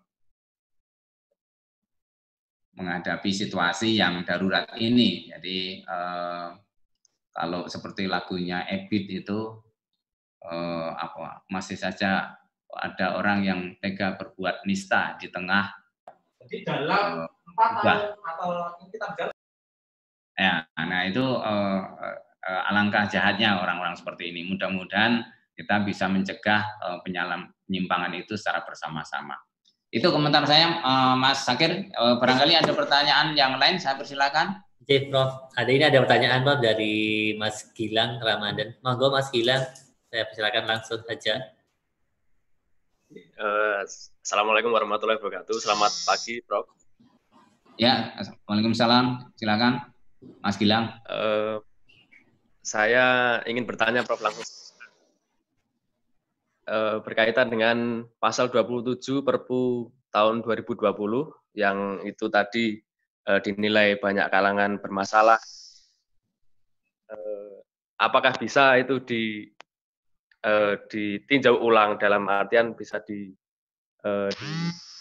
menghadapi situasi yang darurat ini. Jadi uh, kalau seperti lagunya Ebit itu uh, apa masih saja ada orang yang tega berbuat nista di tengah. Jadi dalam empat uh, tahun atau kita berjalan. Ya, nah itu uh, uh, alangkah jahatnya orang-orang seperti ini. Mudah-mudahan kita bisa mencegah uh, penyimpangan itu secara bersama-sama. Itu komentar saya, uh, Mas Zakir. Uh, barangkali ada pertanyaan yang lain, saya persilakan. Oke, Prof. Ada ini ada pertanyaan, Prof, dari Mas Gilang Ramadan. Monggo, Mas Gilang, saya persilakan langsung saja. Uh, Assalamualaikum warahmatullahi wabarakatuh. Selamat pagi, Prof. Ya, Waalaikumsalam. Silakan, Mas Gilang. Uh, saya ingin bertanya, Prof, langsung. Uh, berkaitan dengan pasal dua puluh tujuh Perpu tahun dua ribu dua puluh yang itu tadi uh, dinilai banyak kalangan bermasalah. Uh, apakah bisa itu di uh, ditinjau ulang dalam artian bisa di, uh, di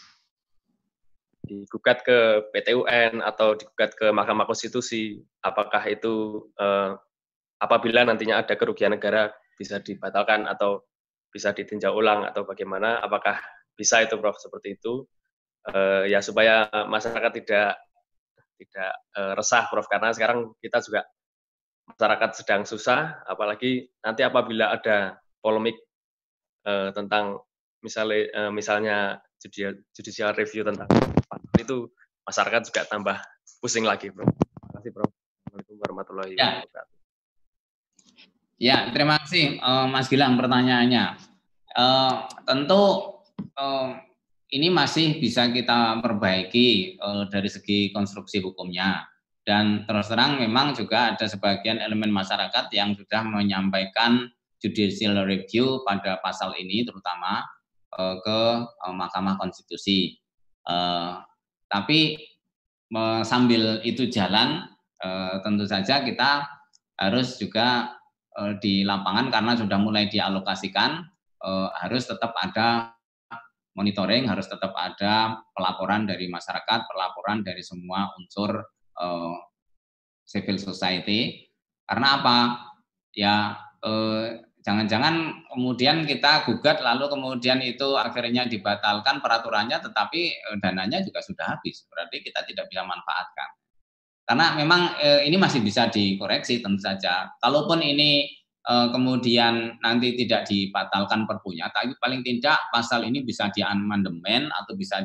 digugat ke P T U N atau digugat ke Mahkamah Konstitusi? Apakah itu uh, apabila nantinya ada kerugian negara bisa dibatalkan atau bisa ditinjau ulang atau bagaimana? Apakah bisa itu, Prof, seperti itu? Uh, ya supaya masyarakat tidak tidak uh, resah, Prof, karena sekarang kita juga masyarakat sedang susah, apalagi nanti apabila ada polemik uh, tentang misalnya uh, misalnya judicial review tentang itu, masyarakat juga tambah pusing lagi, Prof. Terima kasih, Prof. Assalamualaikum warahmatullahi wabarakatuh. Ya, terima kasih uh, Mas Gilang pertanyaannya. Uh, tentu uh, ini masih bisa kita perbaiki uh, dari segi konstruksi hukumnya. Dan terus terang memang juga ada sebagian elemen masyarakat yang sudah menyampaikan judicial review pada pasal ini terutama uh, ke uh, Mahkamah Konstitusi. Uh, tapi uh, sambil itu jalan, uh, tentu saja kita harus juga di lapangan karena sudah mulai dialokasikan, eh, harus tetap ada monitoring, harus tetap ada pelaporan dari masyarakat, pelaporan dari semua unsur eh, civil society. Karena apa? Ya jangan-jangan eh, kemudian kita gugat lalu kemudian itu akhirnya dibatalkan peraturannya, tetapi eh, dananya juga sudah habis. Berarti kita tidak bisa manfaatkan. karena memang eh, ini masih bisa dikoreksi tentu saja. Kalaupun ini eh, kemudian nanti tidak dibatalkan perpunya, tapi paling tidak pasal ini bisa diamandemen atau bisa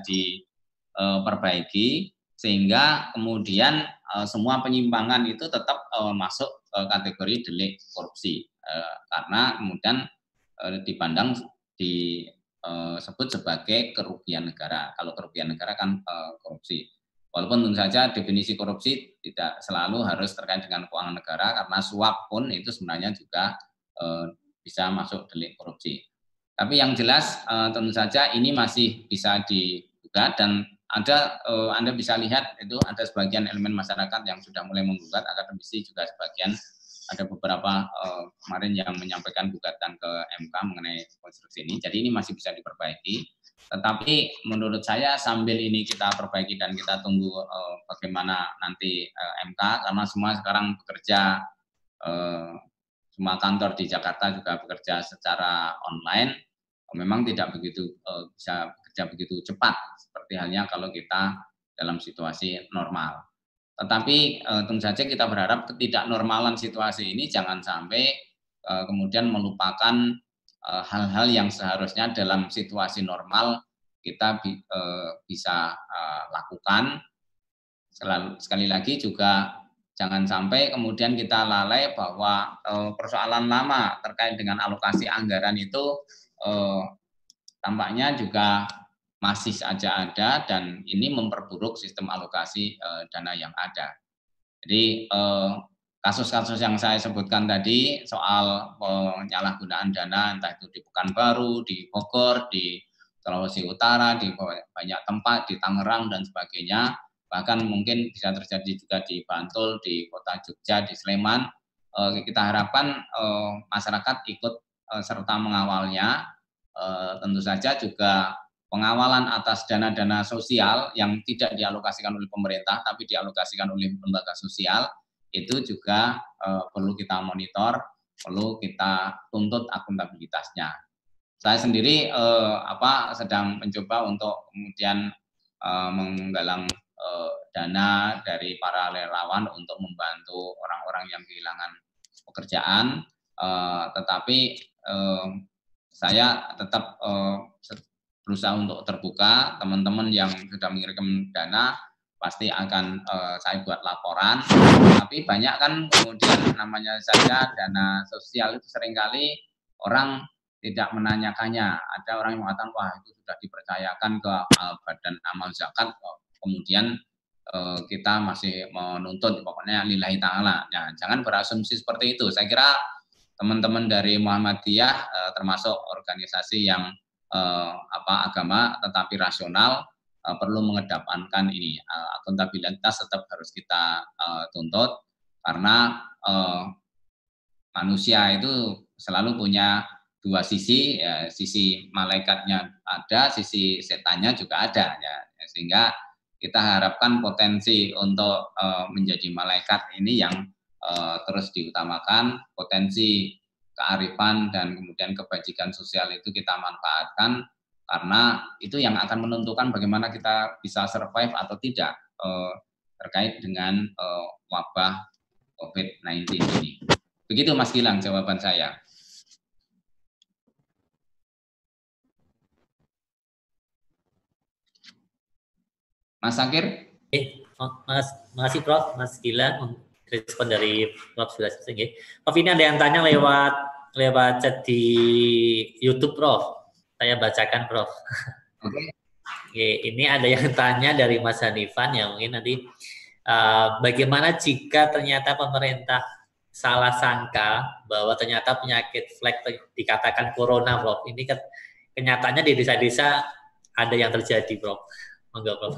diperbaiki sehingga kemudian eh, semua penyimpangan itu tetap eh, masuk ke kategori delik korupsi eh, karena kemudian eh, dipandang disebut sebagai kerugian negara. Kalau kerugian negara kan eh, korupsi. Walaupun tentu saja definisi korupsi tidak selalu harus terkait dengan keuangan negara karena suap pun itu sebenarnya juga eh, bisa masuk delik korupsi. Tapi yang jelas eh, tentu saja ini masih bisa digugat dan ada eh, Anda bisa lihat itu ada sebagian elemen masyarakat yang sudah mulai menggugat, akademisi juga sebagian, ada beberapa eh, kemarin yang menyampaikan gugatan ke M K mengenai konstruksi ini. Jadi ini masih bisa diperbaiki. Tetapi menurut saya sambil ini kita perbaiki dan kita tunggu uh, bagaimana nanti uh, M K, karena semua sekarang bekerja, uh, semua kantor di Jakarta juga bekerja secara online, memang tidak begitu uh, bisa bekerja begitu cepat seperti halnya kalau kita dalam situasi normal. Tetapi uh, tentu saja kita berharap ketidaknormalan situasi ini jangan sampai uh, kemudian melupakan hal-hal yang seharusnya dalam situasi normal kita bi, e, bisa e, lakukan. Selalu, sekali lagi juga jangan sampai kemudian kita lalai bahwa e, persoalan lama terkait dengan alokasi anggaran itu e, tampaknya juga masih saja ada dan ini memperburuk sistem alokasi e, dana yang ada. Jadi e, kasus-kasus yang saya sebutkan tadi soal penyalahgunaan dana entah itu di Pekanbaru, di Bogor, di Sulawesi Utara, di banyak tempat, di Tangerang dan sebagainya, bahkan mungkin bisa terjadi juga di Bantul, di kota Jogja, di Sleman. Kita harapkan masyarakat ikut serta mengawalnya. Tentu saja juga pengawalan atas dana-dana sosial yang tidak dialokasikan oleh pemerintah tapi dialokasikan oleh lembaga sosial itu juga uh, perlu kita monitor, perlu kita tuntut akuntabilitasnya. Saya sendiri uh, apa sedang mencoba untuk kemudian uh, menggalang uh, dana dari para relawan untuk membantu orang-orang yang kehilangan pekerjaan, uh, tetapi uh, saya tetap uh, berusaha untuk terbuka. Teman-teman yang sudah mengirim dana pasti akan uh, saya buat laporan, tapi banyak kan kemudian namanya saja dana sosial itu seringkali orang tidak menanyakannya. Ada orang yang mengatakan, wah itu sudah dipercayakan ke uh, Badan Amal Zakat, kemudian uh, kita masih menuntut, pokoknya lillahi ta'ala. Nah, jangan berasumsi seperti itu. Saya kira teman-teman dari Muhammadiyah uh, termasuk organisasi yang uh, apa agama tetapi rasional, Uh, perlu mengedepankan ini uh, akuntabilitas tetap harus kita uh, tuntut karena uh, manusia itu selalu punya dua sisi, ya, sisi malaikatnya ada, sisi setannya juga ada, ya, sehingga kita harapkan potensi untuk uh, menjadi malaikat ini yang uh, terus diutamakan, potensi kearifan dan kemudian kebajikan sosial itu kita manfaatkan. Karena itu yang akan menentukan bagaimana kita bisa survive atau tidak eh, terkait dengan eh, wabah COVID sembilan belas ini. Begitu Mas Gilang jawaban saya. Mas Sakir? Eh, Mas, makasih Prof, Mas Gilang, respon dari Prof sudah selesai. Prof, ini ada yang tanya lewat lewat chat di YouTube Prof. Saya bacakan Prof. Oke. Oke, ini ada yang tanya dari Mas Hanifan yang mungkin nanti uh, bagaimana jika ternyata pemerintah salah sangka bahwa ternyata penyakit flek dikatakan corona, Prof. Ini kan kenyataannya di desa-desa ada yang terjadi, Prof. Monggo, Prof.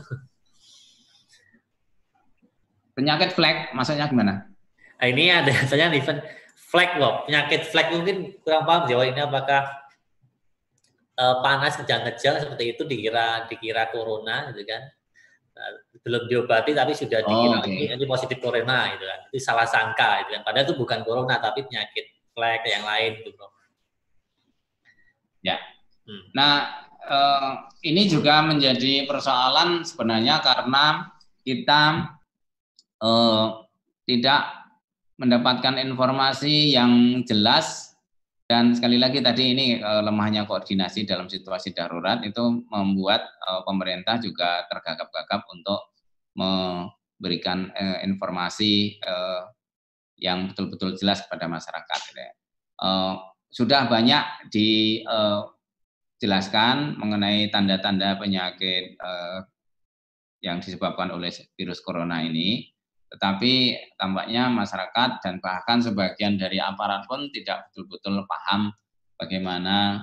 Penyakit flek maksudnya gimana? Nah, ini ada tanya Hanifan flek, Prof. Penyakit flek mungkin kurang paham jawab ini apakah Uh, panas kejang-kejang seperti itu dikira dikira corona gitu kan, uh, belum diobati tapi sudah dikira oh, okay. ini positif corona gitu kan, itu salah sangka gitu kan, padahal itu bukan corona tapi penyakit flek yang lain gitu Bro. Ya, hmm. Nah uh, ini juga menjadi persoalan sebenarnya karena kita eh, tidak mendapatkan informasi yang jelas. Dan sekali lagi tadi ini eh, lemahnya koordinasi dalam situasi darurat itu membuat eh, pemerintah juga tergagap-gagap untuk memberikan eh, informasi eh, yang betul-betul jelas kepada masyarakat. Eh, sudah banyak dijelaskan eh, mengenai tanda-tanda penyakit eh, yang disebabkan oleh virus corona ini. Tetapi tampaknya masyarakat dan bahkan sebagian dari aparat pun tidak betul-betul paham bagaimana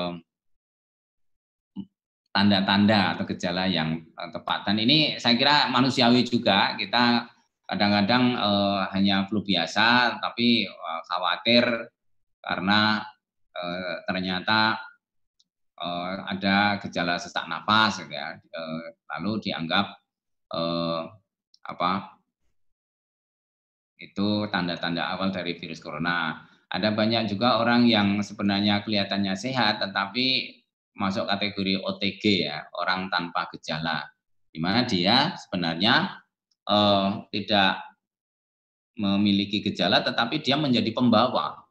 tanda-tanda eh, atau gejala yang eh, tepat. Dan ini saya kira manusiawi juga, kita kadang-kadang eh, hanya flu biasa, tapi eh, khawatir karena eh, ternyata eh, ada gejala sesak napas, ya, eh, lalu dianggap eh, apa? Itu tanda-tanda awal dari virus corona. Ada banyak juga orang yang sebenarnya kelihatannya sehat, tetapi masuk kategori O T G ya, orang tanpa gejala, di mana dia sebenarnya eh, tidak memiliki gejala, tetapi dia menjadi pembawa.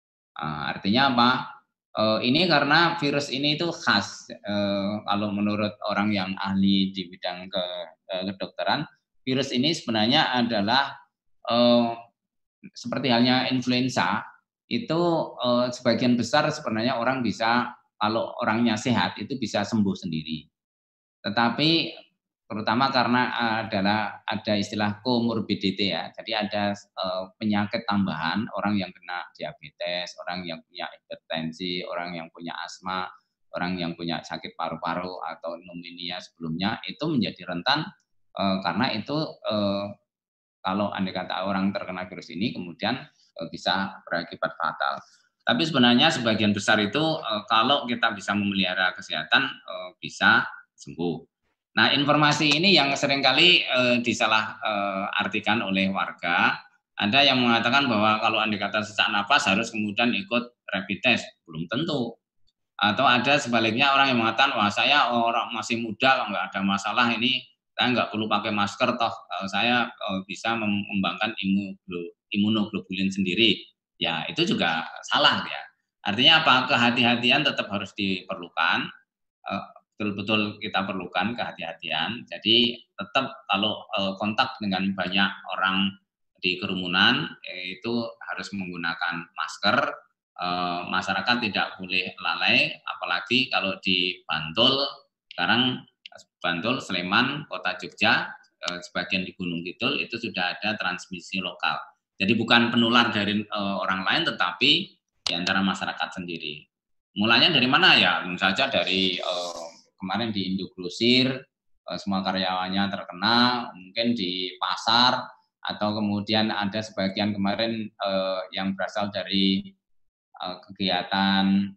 Nah, artinya apa? Eh, ini karena virus ini itu khas. Eh, kalau menurut orang yang ahli di bidang ke, eh, kedokteran, virus ini sebenarnya adalah eh, seperti halnya influenza, itu eh, sebagian besar sebenarnya orang bisa, kalau orangnya sehat itu bisa sembuh sendiri. Tetapi terutama karena adalah ada istilah komorbidity ya, jadi ada eh, penyakit tambahan, orang yang kena diabetes, orang yang punya hipertensi, orang yang punya asma, orang yang punya sakit paru-paru atau pneumonia sebelumnya, itu menjadi rentan eh, karena itu eh, kalau andai kata orang terkena virus ini kemudian e, bisa berakibat fatal. Tapi sebenarnya sebagian besar itu e, kalau kita bisa memelihara kesehatan e, bisa sembuh. Nah, informasi ini yang seringkali e, disalah e, artikan oleh warga. Ada yang mengatakan bahwa kalau andai kata sesak napas harus kemudian ikut rapid test. Belum tentu. Atau ada sebaliknya orang yang mengatakan, wah saya orang masih muda, nggak ada masalah ini, saya nggak perlu pakai masker, toh saya bisa mengembangkan imunoglobulin sendiri. Ya, itu juga salah ya. Artinya apa? Kehati-hatian tetap harus diperlukan, betul-betul kita perlukan kehati-hatian. Jadi tetap kalau kontak dengan banyak orang di kerumunan, itu harus menggunakan masker. Masyarakat tidak boleh lalai, apalagi kalau di Bantul, sekarang Bantul, Sleman, Kota Jogja, eh, sebagian di Gunung Kidul itu sudah ada transmisi lokal. Jadi bukan penular dari eh, orang lain, tetapi di antara masyarakat sendiri. Mulanya dari mana ya? Tentu saja dari eh, kemarin di Indogrosir, eh, semua karyawannya terkena, mungkin di pasar, atau kemudian ada sebagian kemarin eh, yang berasal dari eh, kegiatan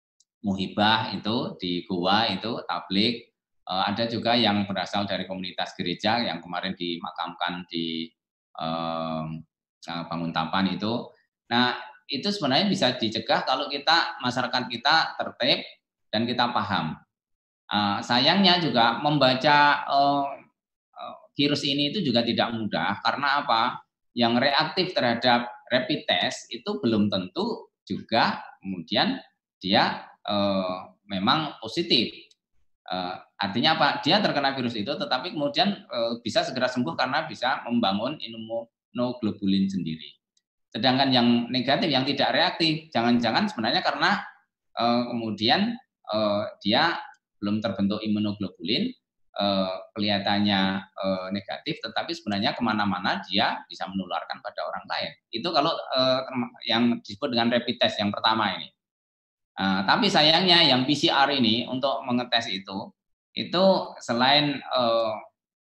muhibah itu di Goa itu tablik. Uh, ada juga yang berasal dari komunitas gereja yang kemarin dimakamkan di uh, uh, Banguntapan itu. Nah, itu sebenarnya bisa dicegah kalau kita, masyarakat kita tertib dan kita paham. Uh, sayangnya juga membaca uh, uh, virus ini itu juga tidak mudah, karena apa? Yang reaktif terhadap rapid test itu belum tentu juga kemudian dia uh, memang positif. Uh, artinya apa? Dia terkena virus itu, tetapi kemudian uh, bisa segera sembuh karena bisa membangun imunoglobulin sendiri. Sedangkan yang negatif, yang tidak reaktif, jangan-jangan sebenarnya karena uh, kemudian uh, dia belum terbentuk imunoglobulin, uh, kelihatannya uh, negatif, tetapi sebenarnya kemana-mana dia bisa menularkan pada orang lain. Itu kalau uh, yang disebut dengan rapid test yang pertama ini. Uh, tapi sayangnya yang P C R ini untuk mengetes itu, itu selain uh,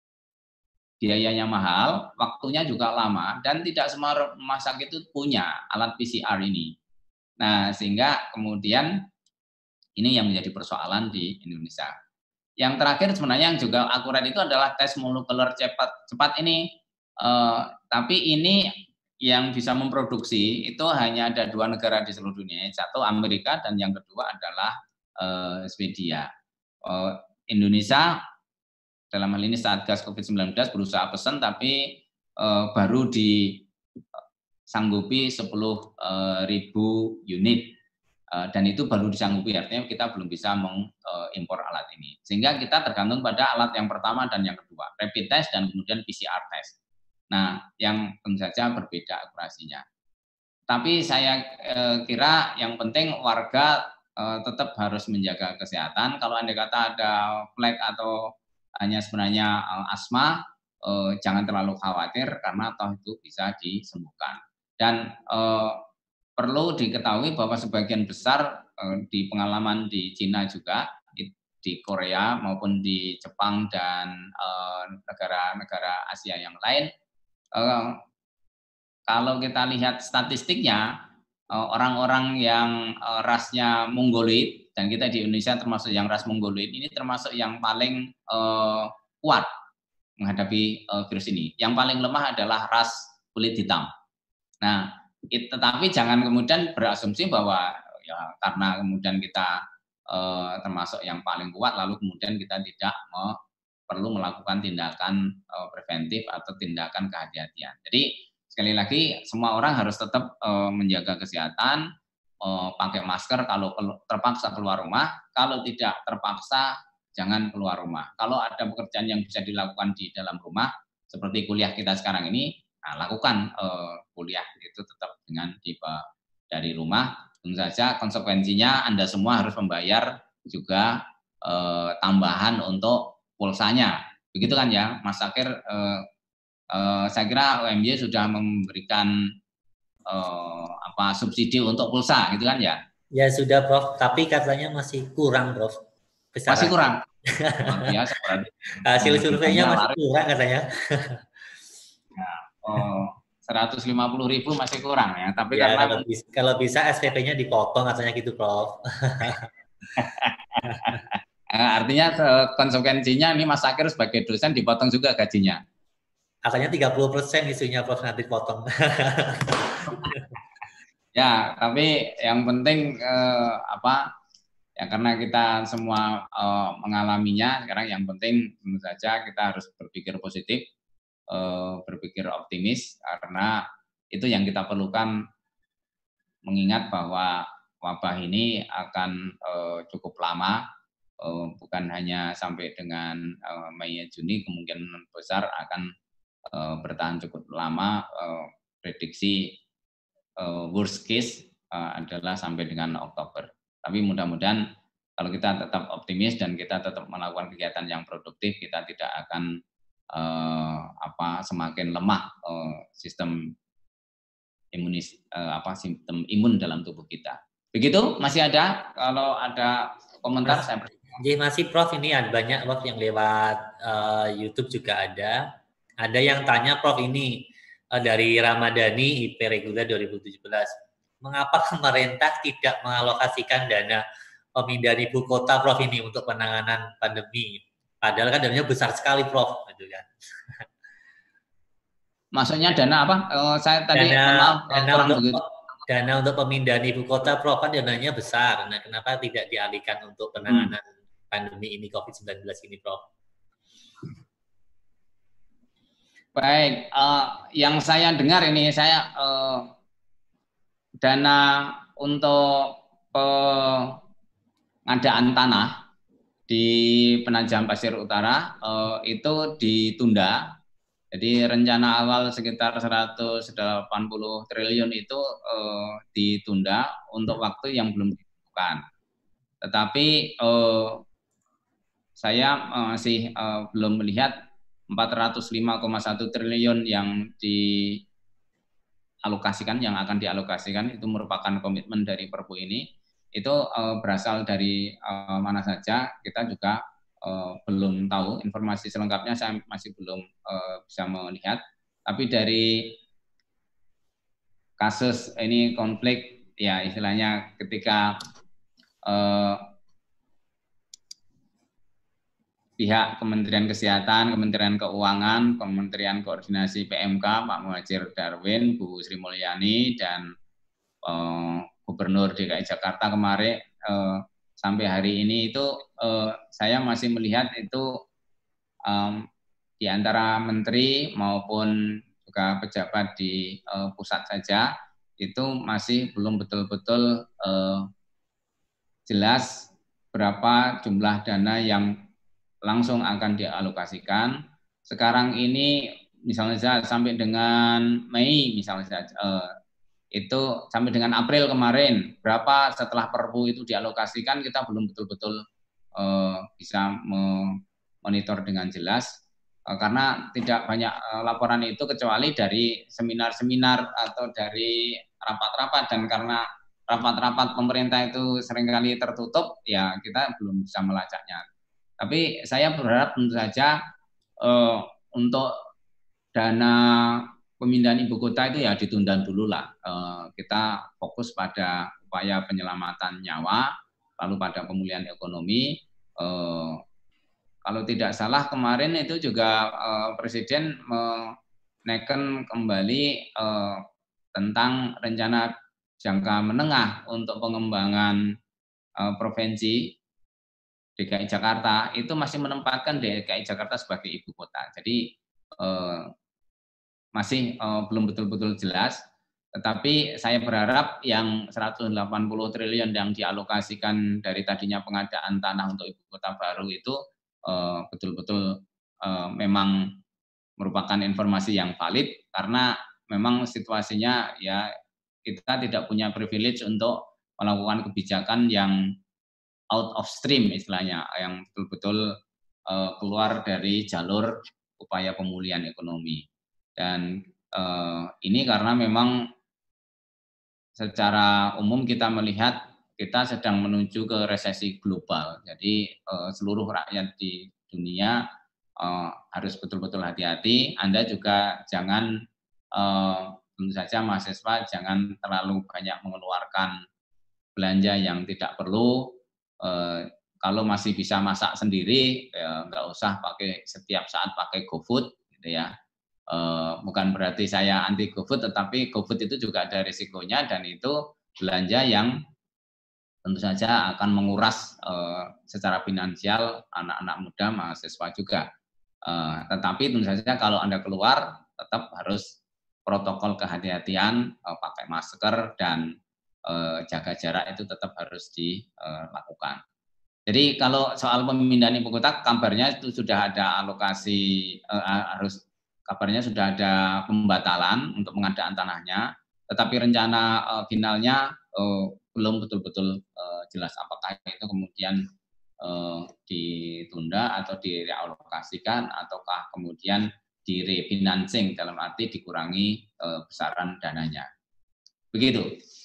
biayanya mahal, waktunya juga lama, dan tidak semua rumah sakit itu punya alat P C R ini. Nah, sehingga kemudian ini yang menjadi persoalan di Indonesia. Yang terakhir sebenarnya yang juga akurat itu adalah tes molekuler cepat cepat ini, uh, tapi ini yang bisa memproduksi itu hanya ada dua negara di seluruh dunia, satu Amerika dan yang kedua adalah uh, Swedia. Uh, Indonesia dalam hal ini Satgas COVID sembilan belas berusaha pesan, tapi eh, baru disanggupi sepuluh ribu unit. Dan itu baru disanggupi, artinya kita belum bisa mengimpor alat ini. Sehingga kita tergantung pada alat yang pertama dan yang kedua, rapid test dan kemudian P C R test. Nah, yang tentu saja berbeda akurasinya. Tapi saya eh, kira yang penting warga eh, tetap harus menjaga kesehatan. Kalau andai kata ada flek atau hanya sebenarnya eh, asma, eh, jangan terlalu khawatir karena toh itu bisa disembuhkan. Dan eh, perlu diketahui bahwa sebagian besar eh, di pengalaman di Cina juga, di, di Korea maupun di Jepang dan negara-negara eh, Asia yang lain, eh, kalau kita lihat statistiknya, orang-orang yang eh, rasnya Mongoloid, dan kita di Indonesia termasuk yang ras Mongoloid, ini termasuk yang paling eh, kuat menghadapi eh, virus ini. Yang paling lemah adalah ras kulit hitam. Nah, It, tetapi jangan kemudian berasumsi bahwa ya karena kemudian kita eh, termasuk yang paling kuat lalu kemudian kita tidak me, perlu melakukan tindakan eh, preventif atau tindakan kehati-hatian. Jadi sekali lagi semua orang harus tetap eh, menjaga kesehatan, eh, pakai masker kalau terpaksa keluar rumah, kalau tidak terpaksa jangan keluar rumah. Kalau ada pekerjaan yang bisa dilakukan di dalam rumah seperti kuliah kita sekarang ini, nah, lakukan eh, kuliah itu tetap dengan tipe dari rumah. Tentu saja konsekuensinya Anda semua harus membayar juga eh, tambahan untuk pulsanya. Begitu kan ya, Mas Sakir? Eh, eh, saya kira U M Y sudah memberikan eh, apa subsidi untuk pulsa, gitu kan ya? Ya sudah, Prof. Tapi katanya masih kurang, Prof. Besaran. Masih kurang. Biasa berarti. Hasil surveinya masih kurang katanya. Nah, oh, seratus lima puluh ribu masih kurang ya, tapi ya, karena kalau bisa, kalau bisa S P P-nya dipotong katanya gitu, Prof. Artinya konsekuensinya ini Mas Sakir sebagai dosen dipotong juga gajinya. Katanya tiga puluh persen isunya, Prof, nanti potong. Ya, tapi yang penting eh, apa? Ya karena kita semua eh, mengalaminya, sekarang yang penting tentu saja kita harus berpikir positif. Berpikir optimis karena itu yang kita perlukan, mengingat bahwa wabah ini akan uh, cukup lama, uh, bukan hanya sampai dengan uh, Mei Juni, kemungkinan besar akan uh, bertahan cukup lama. Uh, prediksi uh, worst case uh, adalah sampai dengan Oktober. Tapi mudah-mudahan kalau kita tetap optimis dan kita tetap melakukan kegiatan yang produktif, kita tidak akan Uh, apa semakin lemah uh, sistem imunis uh, apa sistem imun dalam tubuh kita. Begitu, masih ada? Kalau ada komentar Mas, saya Jadi masih Prof, ini ada banyak Prof yang lewat uh, YouTube juga ada. Ada yang tanya Prof ini uh, dari Ramadhani I P reguler dua ribu tujuh belas. Mengapa pemerintah tidak mengalokasikan dana pemindahan ibu kota Prof ini untuk penanganan pandemi? Padahal kan dananya besar sekali, Prof. Gitu kan. Maksudnya dana apa? Uh, saya tadi dana, maaf, dana untuk begitu. Dana untuk pemindahan ibu kota, Prof, kan dananya besar. Nah, kenapa tidak dialihkan untuk penanganan hmm. pandemi ini COVID sembilan belas ini, Prof? Baik, uh, yang saya dengar ini saya uh, dana untuk pengadaan tanah di Penajam Pasir Utara eh, itu ditunda. Jadi rencana awal sekitar seratus delapan puluh triliun itu eh, ditunda untuk waktu yang belum ditentukan. Tetapi eh, saya masih eh, belum melihat empat ratus lima koma satu triliun yang dialokasikan, yang akan dialokasikan itu merupakan komitmen dari Perpu ini. Itu uh, berasal dari uh, mana saja, kita juga uh, belum tahu. Informasi selengkapnya saya masih belum uh, bisa melihat. Tapi dari kasus ini konflik, ya istilahnya ketika uh, pihak Kementerian Kesehatan, Kementerian Keuangan, Kementerian Koordinasi P M K, Pak Muhadjir Darwin, Bu Sri Mulyani, dan uh, Gubernur D K I Jakarta kemarin eh, sampai hari ini itu eh, saya masih melihat itu um, di antara menteri maupun juga pejabat di uh, pusat saja itu masih belum betul-betul uh, jelas berapa jumlah dana yang langsung akan dialokasikan. Sekarang ini misalnya saja sampai dengan Mei misalnya saja uh, itu sampai dengan April kemarin berapa setelah Perpu itu dialokasikan kita belum betul-betul uh, bisa memonitor dengan jelas uh, karena tidak banyak uh, laporan itu kecuali dari seminar-seminar atau dari rapat-rapat, dan karena rapat-rapat pemerintah itu seringkali tertutup ya kita belum bisa melacaknya. Tapi saya berharap tentu saja uh, untuk dana pemindahan ibu kota itu ya ditunda dulu lah. E, kita fokus pada upaya penyelamatan nyawa, lalu pada pemulihan ekonomi. E, kalau tidak salah kemarin itu juga e, Presiden menaikkan kembali e, tentang rencana jangka menengah untuk pengembangan e, provinsi D K I Jakarta, itu masih menempatkan D K I Jakarta sebagai ibu kota. Jadi e, masih uh, belum betul-betul jelas, tetapi saya berharap yang seratus delapan puluh triliun yang dialokasikan dari tadinya pengadaan tanah untuk ibu kota baru itu uh, betul-betul uh, memang merupakan informasi yang valid, karena memang situasinya ya kita tidak punya privilege untuk melakukan kebijakan yang out of stream istilahnya, yang betul-betul uh, keluar dari jalur upaya pemulihan ekonomi. Dan eh, ini karena memang secara umum kita melihat kita sedang menuju ke resesi global. Jadi eh, seluruh rakyat di dunia eh, harus betul-betul hati-hati. Anda juga jangan, eh, tentu saja mahasiswa jangan terlalu banyak mengeluarkan belanja yang tidak perlu. Eh, kalau masih bisa masak sendiri, ya nggak usah pakai setiap saat pakai GoFood, gitu ya. Uh, bukan berarti saya anti GoFood, tetapi GoFood itu juga ada risikonya, dan itu belanja yang tentu saja akan menguras uh, secara finansial anak-anak muda, mahasiswa juga. Uh, tetapi tentu saja kalau Anda keluar tetap harus protokol kehati-hatian, uh, pakai masker dan uh, jaga jarak itu tetap harus dilakukan. Jadi kalau soal pemindahan ibu kota, kabarnya itu sudah ada alokasi, uh, harus kabarnya sudah ada pembatalan untuk pengadaan tanahnya, tetapi rencana uh, finalnya uh, belum betul-betul uh, jelas apakah itu kemudian uh, ditunda atau direalokasikan, ataukah kemudian direfinancing dalam arti dikurangi uh, besaran dananya. Begitu.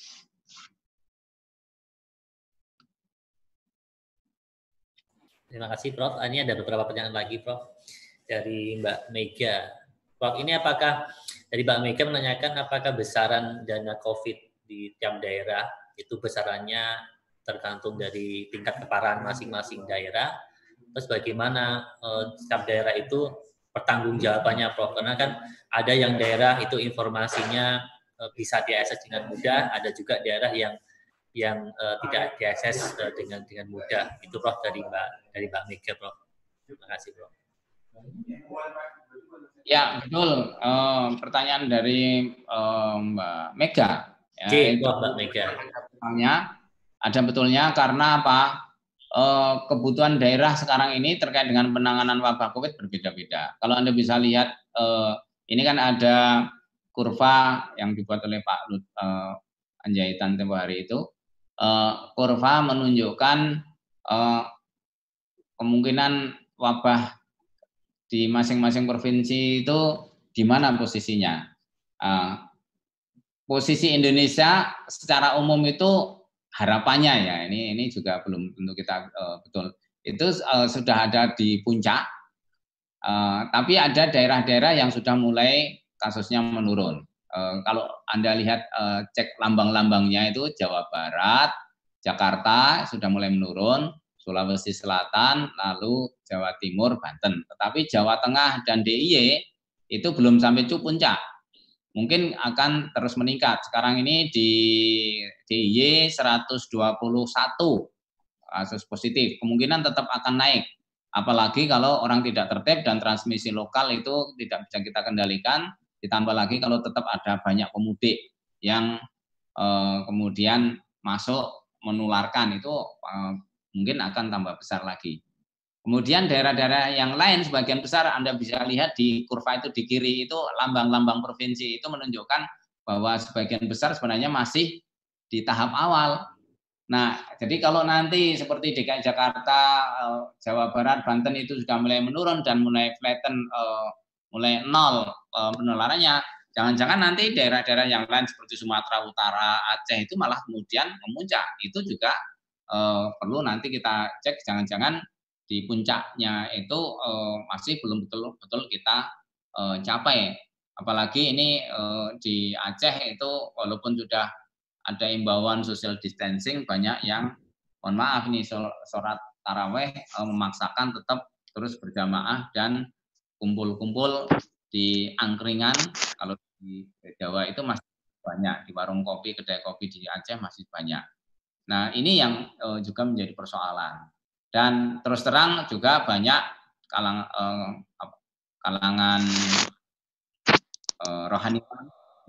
Terima kasih, Prof. Ini ada beberapa pertanyaan lagi, Prof, dari Mbak Mega. Prof, ini apakah dari Mbak Mega menanyakan apakah besaran dana COVID di tiap daerah itu besarannya tergantung dari tingkat keparahan masing-masing daerah, terus bagaimana eh, setiap daerah itu pertanggungjawabannya, Prof? Karena kan ada yang daerah itu informasinya eh, bisa diakses dengan mudah, ada juga daerah yang yang eh, tidak diakses eh, dengan dengan mudah. Itu, Prof, dari Mbak dari Mbak Mega, Prof. Terima kasih, Prof. Ya, betul. Uh, pertanyaan dari uh, Mbak Mega. Ya, Oke, Mbak Mega. Ada betulnya karena apa? Uh, kebutuhan daerah sekarang ini terkait dengan penanganan wabah COVID berbeda-beda. Kalau Anda bisa lihat, uh, ini kan ada kurva yang dibuat oleh Pak uh, Anjaitan tempo hari itu. Uh, kurva menunjukkan uh, kemungkinan wabah di masing-masing provinsi itu di mana posisinya. Uh, posisi Indonesia secara umum itu harapannya ya, ini ini juga belum tentu kita uh, betul. Itu uh, sudah ada di puncak, uh, tapi ada daerah-daerah yang sudah mulai kasusnya menurun. Uh, kalau Anda lihat uh, cek lambang-lambangnya itu Jawa Barat, Jakarta sudah mulai menurun, Sulawesi Selatan, lalu Jawa Timur, Banten. Tetapi Jawa Tengah dan D I Y itu belum sampai cu puncak. Mungkin akan terus meningkat. Sekarang ini di D I Y seratus dua puluh satu kasus positif. Kemungkinan tetap akan naik. Apalagi kalau orang tidak tertib dan transmisi lokal itu tidak bisa kita kendalikan, Ditambah lagi kalau tetap ada banyak pemudik yang eh, kemudian masuk menularkan, itu eh, mungkin akan tambah besar lagi. Kemudian daerah-daerah yang lain sebagian besar Anda bisa lihat di kurva itu di kiri itu lambang-lambang provinsi itu menunjukkan bahwa sebagian besar sebenarnya masih di tahap awal. Nah, jadi kalau nanti seperti D K I Jakarta, Jawa Barat, Banten itu sudah mulai menurun dan mulai flatten, mulai nol penularannya, jangan-jangan nanti daerah-daerah yang lain seperti Sumatera Utara, Aceh itu malah kemudian memuncak. Itu juga perlu nanti kita cek, jangan-jangan di puncaknya itu uh, masih belum betul-betul kita uh, capai. Apalagi ini uh, di Aceh itu walaupun sudah ada imbauan social distancing, banyak yang, mohon maaf ini sholat taraweh uh, memaksakan tetap terus berjamaah dan kumpul-kumpul di angkringan. Kalau di Jawa itu masih banyak, di warung kopi, kedai kopi di Aceh masih banyak. Nah ini yang uh, juga menjadi persoalan. Dan terus terang juga banyak kalang, eh, kalangan eh, rohaniwan,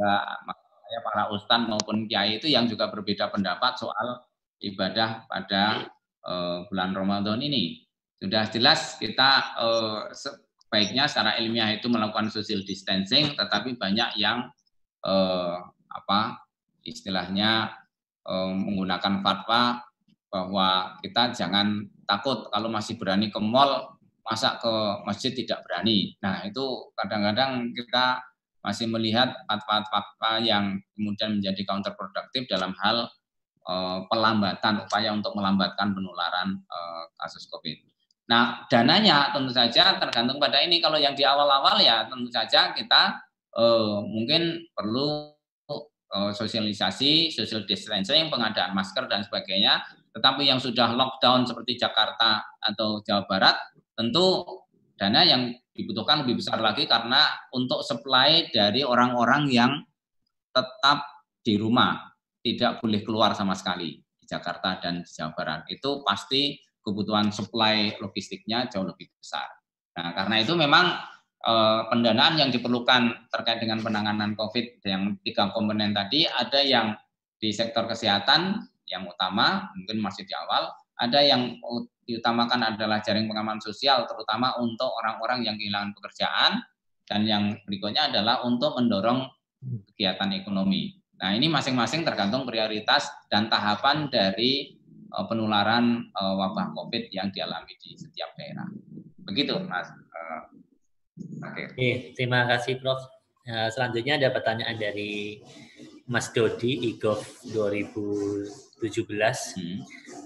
ya, para ustadz maupun kiai itu yang juga berbeda pendapat soal ibadah pada eh, bulan Ramadan ini. Sudah jelas kita eh, sebaiknya secara ilmiah itu melakukan social distancing, tetapi banyak yang eh, apa istilahnya eh, menggunakan fatwa bahwa kita jangan takut, kalau masih berani ke mall, masa ke masjid tidak berani. Nah itu kadang-kadang kita masih melihat fatwa-fatwa yang kemudian menjadi counterproduktif dalam hal uh, pelambatan, upaya untuk melambatkan penularan uh, kasus COVID. Nah dananya tentu saja tergantung pada ini. Kalau yang di awal-awal ya tentu saja kita uh, mungkin perlu uh, sosialisasi, social distancing, pengadaan masker dan sebagainya. Tetapi yang sudah lockdown seperti Jakarta atau Jawa Barat, tentu dana yang dibutuhkan lebih besar lagi karena untuk supply dari orang-orang yang tetap di rumah, tidak boleh keluar sama sekali di Jakarta dan di Jawa Barat. Itu pasti kebutuhan supply logistiknya jauh lebih besar. Nah, karena itu memang eh, pendanaan yang diperlukan terkait dengan penanganan COVID yang tiga komponen tadi, ada yang di sektor kesehatan, yang utama mungkin masih di awal, ada yang diutamakan adalah jaring pengaman sosial terutama untuk orang-orang yang kehilangan pekerjaan, dan yang berikutnya adalah untuk mendorong kegiatan ekonomi. Nah ini masing-masing tergantung prioritas dan tahapan dari uh, penularan uh, wabah COVID yang dialami di setiap daerah. Begitu Mas. Uh, Oke. Oke, terima kasih Prof. Nah, selanjutnya ada pertanyaan dari Mas Dodi, I G O V dua ribu tujuh belas. Hmm.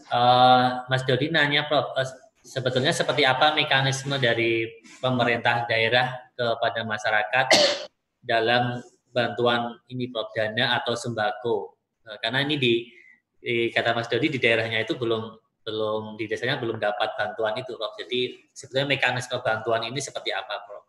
Uh, Mas Dodi nanya, Prof, uh, sebetulnya seperti apa mekanisme dari pemerintah daerah kepada masyarakat dalam bantuan ini, Prof, dana atau sembako? Uh, karena ini di, di kata Mas Dodi di daerahnya itu belum belum di desanya belum dapat bantuan itu, Prof. Jadi sebetulnya mekanisme bantuan ini seperti apa, Prof?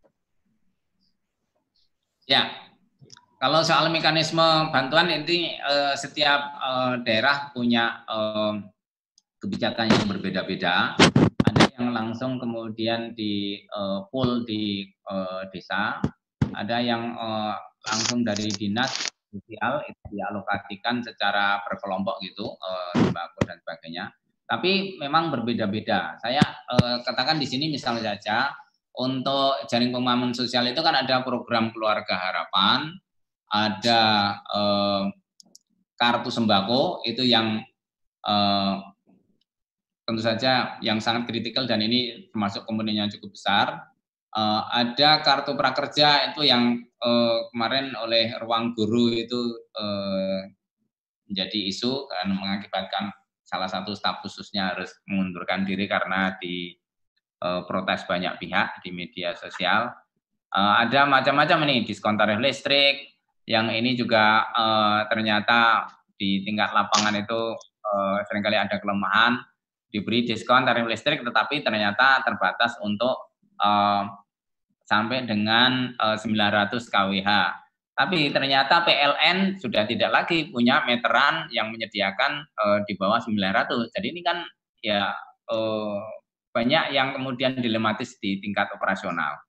Ya. Kalau soal mekanisme bantuan ini eh, setiap eh, daerah punya eh, kebijakan yang berbeda-beda. Ada yang langsung kemudian di eh, pool di eh, desa, ada yang eh, langsung dari dinas sosial itu dialokasikan secara berkelompok gitu, eh, sembako dan sebagainya. Tapi memang berbeda-beda. Saya eh, katakan di sini misalnya saja untuk jaring pemahaman sosial itu kan ada program Keluarga Harapan, ada eh, kartu sembako itu yang eh, tentu saja yang sangat kritikal dan ini termasuk komponennya cukup besar. Eh, ada kartu prakerja itu yang eh, kemarin oleh Ruang Guru itu eh, menjadi isu karena mengakibatkan salah satu staf khususnya harus mengundurkan diri karena di eh, protes banyak pihak di media sosial. Eh, ada macam-macam ini, diskon tarif listrik, yang ini juga eh, ternyata di tingkat lapangan itu eh, seringkali ada kelemahan, diberi diskon tarif listrik tetapi ternyata terbatas untuk eh, sampai dengan eh, sembilan ratus kilowatt. Tapi ternyata P L N sudah tidak lagi punya meteran yang menyediakan eh, di bawah sembilan ratus. Jadi ini kan ya eh, banyak yang kemudian dilematis di tingkat operasional.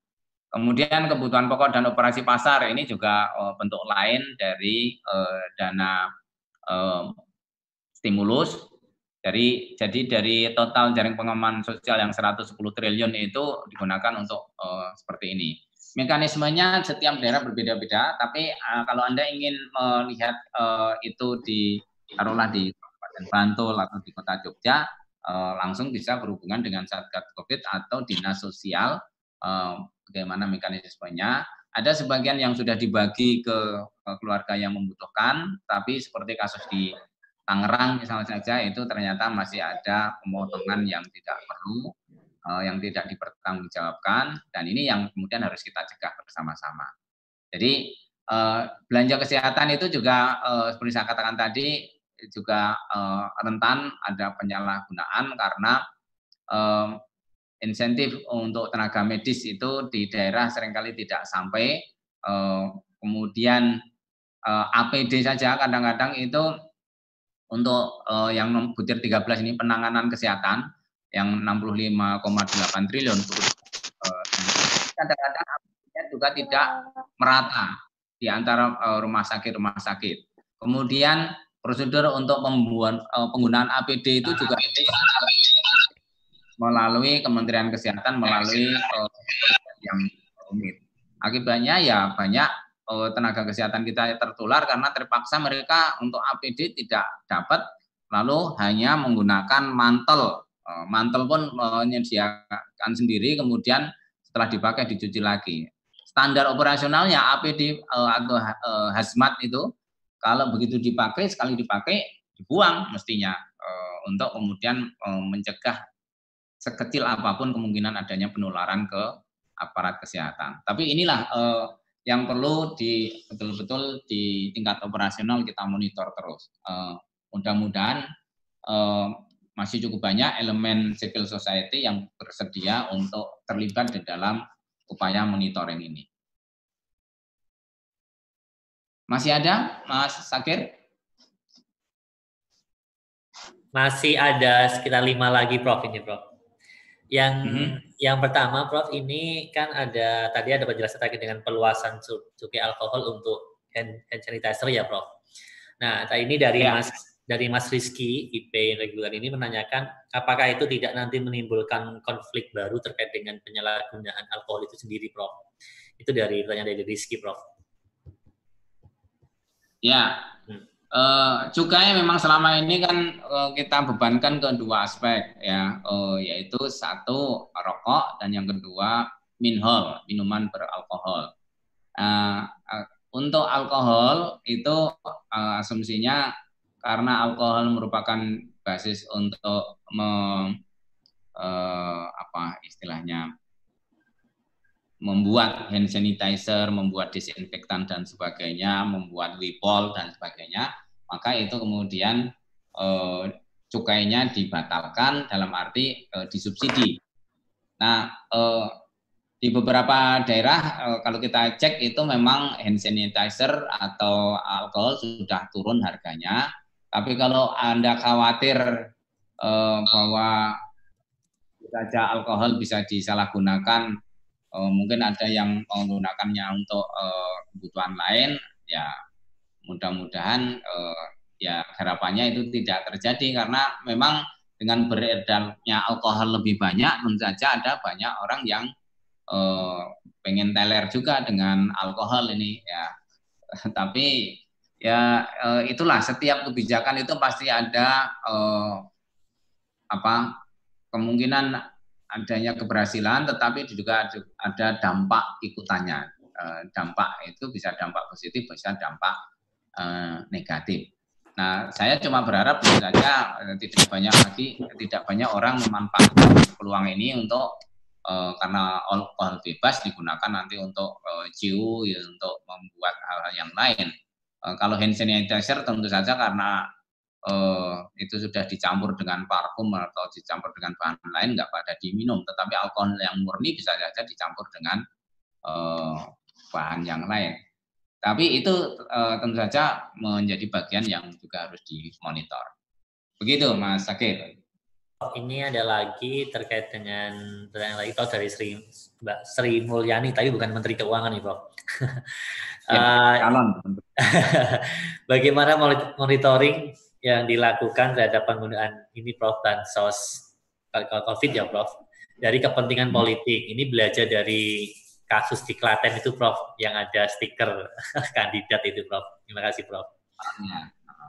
Kemudian kebutuhan pokok dan operasi pasar ini juga uh, bentuk lain dari uh, dana uh, stimulus. Dari jadi dari total jaring pengaman sosial yang seratus sepuluh triliun itu digunakan untuk uh, seperti ini. Mekanismenya setiap daerah berbeda-beda, tapi uh, kalau Anda ingin melihat uh, itu di taruhlah di Kabupaten Bantul atau di Kota Jogja, uh, langsung bisa berhubungan dengan Satgas Covid atau Dinas Sosial. Uh, bagaimana mekanismenya? Ada sebagian yang sudah dibagi ke, ke keluarga yang membutuhkan, tapi seperti kasus di Tangerang misalnya saja itu ternyata masih ada pemotongan yang tidak perlu, uh, yang tidak dipertanggungjawabkan, dan ini yang kemudian harus kita cegah bersama-sama. Jadi uh, belanja kesehatan itu juga uh, seperti saya katakan tadi juga uh, rentan ada penyalahgunaan karena uh, insentif untuk tenaga medis itu di daerah seringkali tidak sampai, uh, kemudian uh, A P D saja kadang-kadang itu untuk uh, yang butir tiga belas ini penanganan kesehatan yang enam puluh lima koma delapan triliun uh, kadang-kadang A P D-nya juga tidak merata di antara uh, rumah sakit-rumah sakit. Kemudian prosedur untuk pembuat, uh, penggunaan A P D itu juga melalui Kementerian Kesehatan melalui uh, yang rumit. Akibatnya ya banyak tenaga kesehatan kita tertular karena terpaksa mereka untuk A P D tidak dapat, lalu hanya menggunakan mantel. Mantel pun menyediakan sendiri, kemudian setelah dipakai dicuci lagi. Standar operasionalnya A P D atau hazmat itu kalau begitu dipakai, sekali dipakai dibuang mestinya untuk kemudian mencegah sekecil apapun kemungkinan adanya penularan ke aparat kesehatan. Tapi inilah eh, yang perlu di betul-betul di tingkat operasional kita monitor terus. Eh, mudah-mudahan eh, masih cukup banyak elemen civil society yang bersedia untuk terlibat di dalam upaya monitoring ini. Masih ada, Mas Sakir? Masih ada sekitar lima lagi, Prof ini, Prof. Yang mm-hmm. yang pertama, Prof, ini kan ada tadi ada penjelasan terkait dengan perluasan cukai alkohol untuk hand, hand sanitizer ya, Prof. Nah, ini dari ya. Mas dari Mas Rizky I P reguler ini menanyakan apakah itu tidak nanti menimbulkan konflik baru terkait dengan penyalahgunaan alkohol itu sendiri, Prof. Itu dari pertanyaan dari Rizky, Prof. Ya. Hmm. Uh, cukai memang selama ini kan uh, kita bebankan ke dua aspek ya, uh, yaitu satu rokok dan yang kedua minhol, minuman beralkohol. Uh, uh, untuk alkohol itu uh, asumsinya karena alkohol merupakan basis untuk me, uh, apa istilahnya membuat hand sanitizer, membuat disinfektan dan sebagainya, membuat wipol dan sebagainya, maka itu kemudian eh, cukainya dibatalkan dalam arti eh, disubsidi. Nah, eh, di beberapa daerah eh, kalau kita cek itu memang hand sanitizer atau alkohol sudah turun harganya, tapi kalau Anda khawatir eh, bahwa saja alkohol bisa disalahgunakan, Uh, mungkin ada yang menggunakannya untuk uh, kebutuhan lain, ya mudah-mudahan uh, ya harapannya itu tidak terjadi karena memang dengan beredarnya alkohol lebih banyak, tentu saja ada banyak orang yang uh, pengen teler juga dengan alkohol ini ya. Tapi ya uh, itulah setiap kebijakan itu pasti ada uh, apa kemungkinan adanya keberhasilan, tetapi juga ada dampak ikutannya. Dampak itu bisa dampak positif, bisa dampak eh, negatif. Nah, saya cuma berharap tentu saja tidak banyak lagi, tidak banyak orang memanfaatkan peluang ini untuk eh, karena alkohol bebas digunakan nanti untuk eh, ciu, ya, untuk membuat hal-hal yang lain. Eh, kalau hand sanitizer tentu saja karena Uh, itu sudah dicampur dengan parfum atau dicampur dengan bahan lain nggak pada diminum, tetapi alkohol yang murni bisa saja dicampur dengan uh, bahan yang lain. Tapi itu uh, tentu saja menjadi bagian yang juga harus dimonitor. Begitu, Mas Sakir. ini ada lagi terkait dengan pertanyaan lagi Prof dari Sri Mbak Sri Mulyani, tapi bukan Menteri Keuangan nih Prof. Ya, uh, calon. Bagaimana monitoring yang dilakukan terhadap penggunaan ini Prof bansos COVID ya Prof dari kepentingan politik? Ini belajar dari kasus di Klaten itu Prof yang ada stiker kandidat itu Prof. Terima kasih Prof. Ya,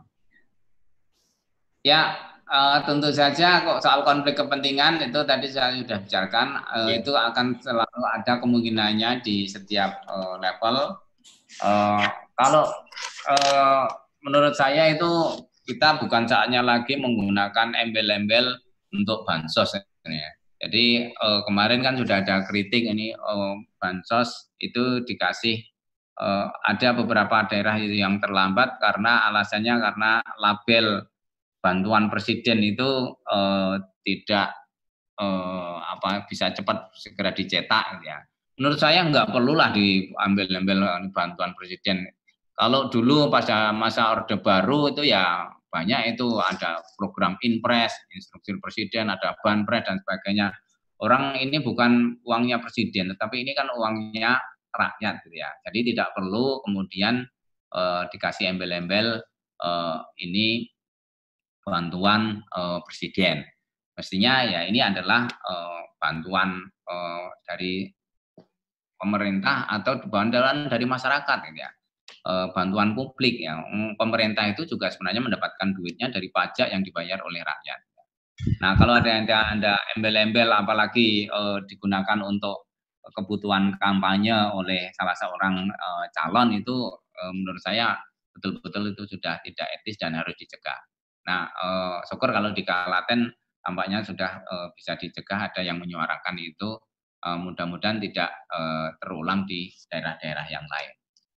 ya uh, tentu saja kok soal konflik kepentingan itu tadi saya sudah bicarakan, uh, ya. Itu akan selalu ada kemungkinannya di setiap uh, level. Uh, kalau uh, menurut saya itu kita bukan saatnya lagi menggunakan embel-embel untuk bansos ya. Jadi uh, kemarin kan sudah ada kritik ini uh, bansos itu dikasih uh, ada beberapa daerah yang terlambat karena alasannya karena label bantuan presiden itu uh, tidak uh, apa bisa cepat segera dicetak ya. Menurut saya nggak perlulah diambil-ambil bantuan presiden. Kalau dulu pada masa Orde Baru itu ya banyak itu ada program Inpres, instruksi presiden, ada Banpres dan sebagainya. Orang ini bukan uangnya presiden, tetapi ini kan uangnya rakyat gitu ya. Jadi tidak perlu kemudian uh, dikasih embel-embel uh, ini bantuan uh, presiden. Mestinya ya ini adalah uh, bantuan uh, dari pemerintah atau bantuan dari masyarakat gitu ya. Uh, bantuan publik ya. Pemerintah itu juga sebenarnya mendapatkan duitnya dari pajak yang dibayar oleh rakyat. Nah, kalau ada ada embel-embel apalagi uh, digunakan untuk kebutuhan kampanye oleh salah seorang uh, calon itu uh, menurut saya betul-betul itu sudah tidak etis dan harus dicegah. Nah, eh, syukur kalau di Klaten tampaknya sudah eh, bisa dicegah, ada yang menyuarakan itu, eh, mudah-mudahan tidak eh, terulang di daerah-daerah yang lain.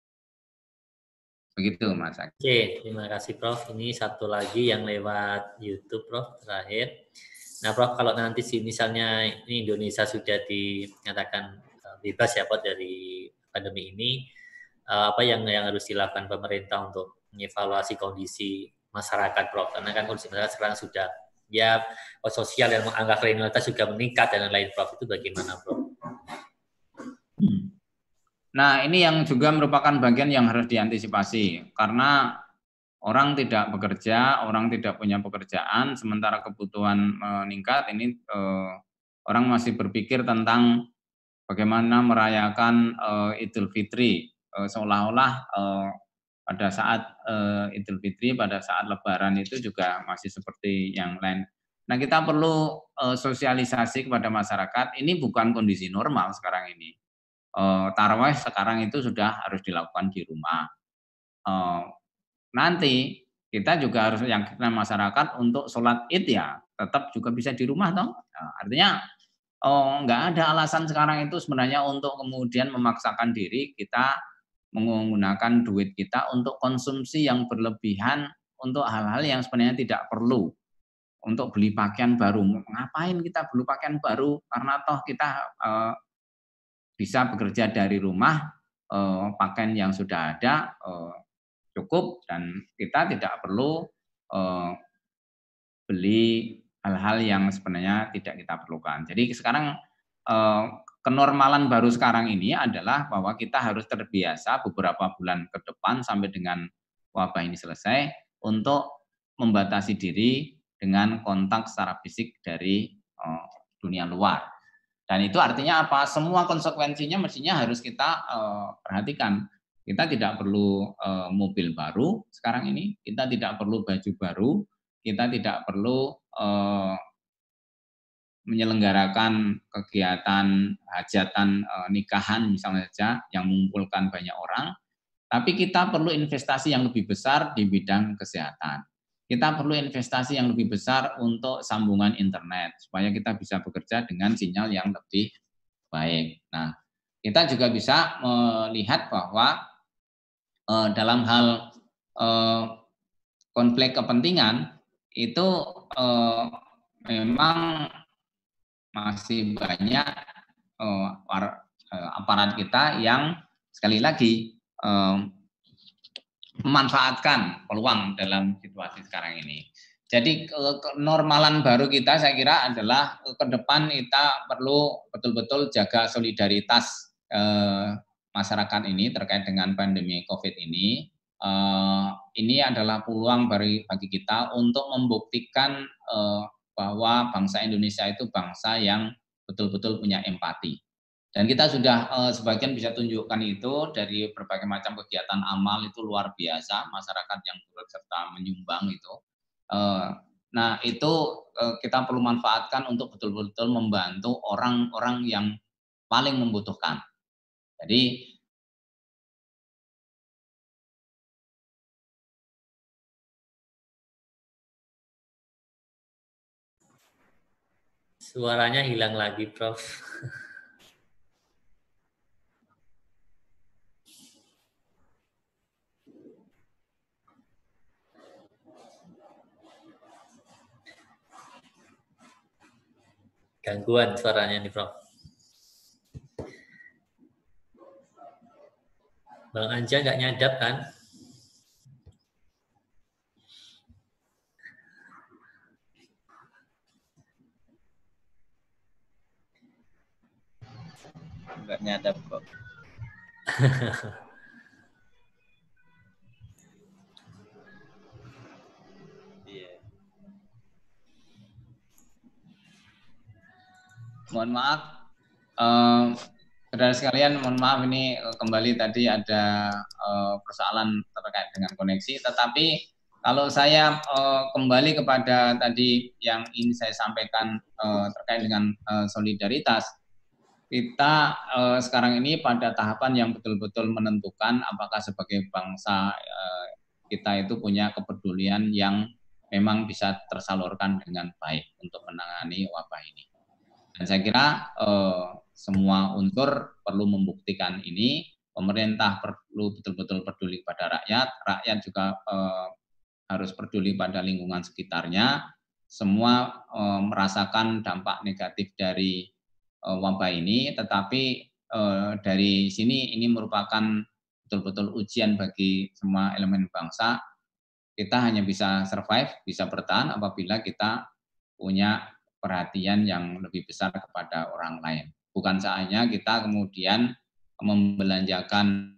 Begitu Mas Aki. Oke, terima kasih Prof. Ini satu lagi yang lewat YouTube Prof terakhir. Nah Prof, kalau nanti sih misalnya ini Indonesia sudah dinyatakan bebas ya Prof dari pandemi ini, apa yang yang harus dilakukan pemerintah untuk mengevaluasi kondisi masyarakat Prof, karena kan kondisi masyarakat sekarang sudah ya sosial dan angka kriminalitas juga meningkat dan lain-lain Prof, itu bagaimana Prof? Nah ini yang juga merupakan bagian yang harus diantisipasi karena orang tidak bekerja, orang tidak punya pekerjaan, sementara kebutuhan meningkat ini eh, orang masih berpikir tentang bagaimana merayakan eh, Idul Fitri eh, seolah-olah eh, pada saat uh, Idul Fitri, pada saat Lebaran itu juga masih seperti yang lain. Nah, kita perlu uh, sosialisasi kepada masyarakat. Ini bukan kondisi normal sekarang ini. Uh, tarawih sekarang itu sudah harus dilakukan di rumah. Uh, nanti kita juga harus yakinkan masyarakat untuk sholat Id ya, tetap juga bisa di rumah toh. Nah, artinya oh, nggak ada alasan sekarang itu sebenarnya untuk kemudian memaksakan diri kita menggunakan duit kita untuk konsumsi yang berlebihan untuk hal-hal yang sebenarnya tidak perlu. Untuk beli pakaian baru, ngapain kita beli pakaian baru? Karena toh kita eh, bisa bekerja dari rumah, eh, pakaian yang sudah ada eh, cukup dan kita tidak perlu eh, beli hal-hal yang sebenarnya tidak kita perlukan. Jadi sekarang eh, kenormalan baru sekarang ini adalah bahwa kita harus terbiasa beberapa bulan ke depan sampai dengan wabah ini selesai untuk membatasi diri dengan kontak secara fisik dari uh, dunia luar. Dan itu artinya apa? Semua konsekuensinya mestinya harus kita uh, perhatikan. Kita tidak perlu uh, mobil baru sekarang ini, kita tidak perlu baju baru, kita tidak perlu uh, menyelenggarakan kegiatan hajatan e, nikahan misalnya saja yang mengumpulkan banyak orang, tapi kita perlu investasi yang lebih besar di bidang kesehatan. Kita perlu investasi yang lebih besar untuk sambungan internet supaya kita bisa bekerja dengan sinyal yang lebih baik. Nah, kita juga bisa melihat bahwa e, dalam hal e, konflik kepentingan itu e, memang masih banyak uh, aparat kita yang sekali lagi uh, memanfaatkan peluang dalam situasi sekarang ini. Jadi kenormalan baru kita saya kira adalah ke depan kita perlu betul-betul jaga solidaritas eh, masyarakat ini terkait dengan pandemi COVID ini. Eh, ini adalah peluang bagi, bagi kita untuk membuktikan eh, bahwa bangsa Indonesia itu bangsa yang betul-betul punya empati. Dan kita sudah eh, sebagian bisa tunjukkan itu dari berbagai macam kegiatan amal itu luar biasa, masyarakat yang turut serta menyumbang itu. Nah, itu kita perlu manfaatkan untuk betul-betul membantu orang-orang yang paling membutuhkan. Jadi, suaranya hilang lagi, Prof Gangguan suaranya nih, Prof Bang Anja nggak nyadap kan? Nggak nyadap kok. Mohon maaf, eh, saudara sekalian, mohon maaf ini kembali tadi ada eh, persoalan terkait dengan koneksi. Tetapi kalau saya eh, kembali kepada tadi yang ingin saya sampaikan eh, terkait dengan eh, solidaritas, kita eh, sekarang ini pada tahapan yang betul-betul menentukan apakah sebagai bangsa eh, kita itu punya kepedulian yang memang bisa tersalurkan dengan baik untuk menangani wabah ini. Dan saya kira eh, semua unsur perlu membuktikan ini. Pemerintah perlu betul-betul peduli pada rakyat, rakyat juga eh, harus peduli pada lingkungan sekitarnya. Semua eh, merasakan dampak negatif dari eh, wabah ini, tetapi eh, dari sini ini merupakan betul-betul ujian bagi semua elemen bangsa. Kita hanya bisa survive, bisa bertahan apabila kita punya perhatian yang lebih besar kepada orang lain. Bukan saatnya kita kemudian membelanjakan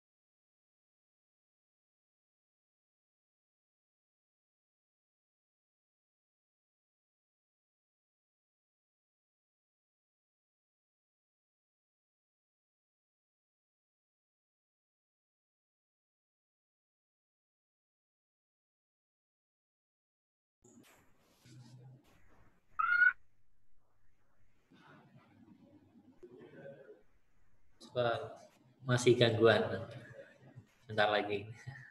masih gangguan. Bentar lagi.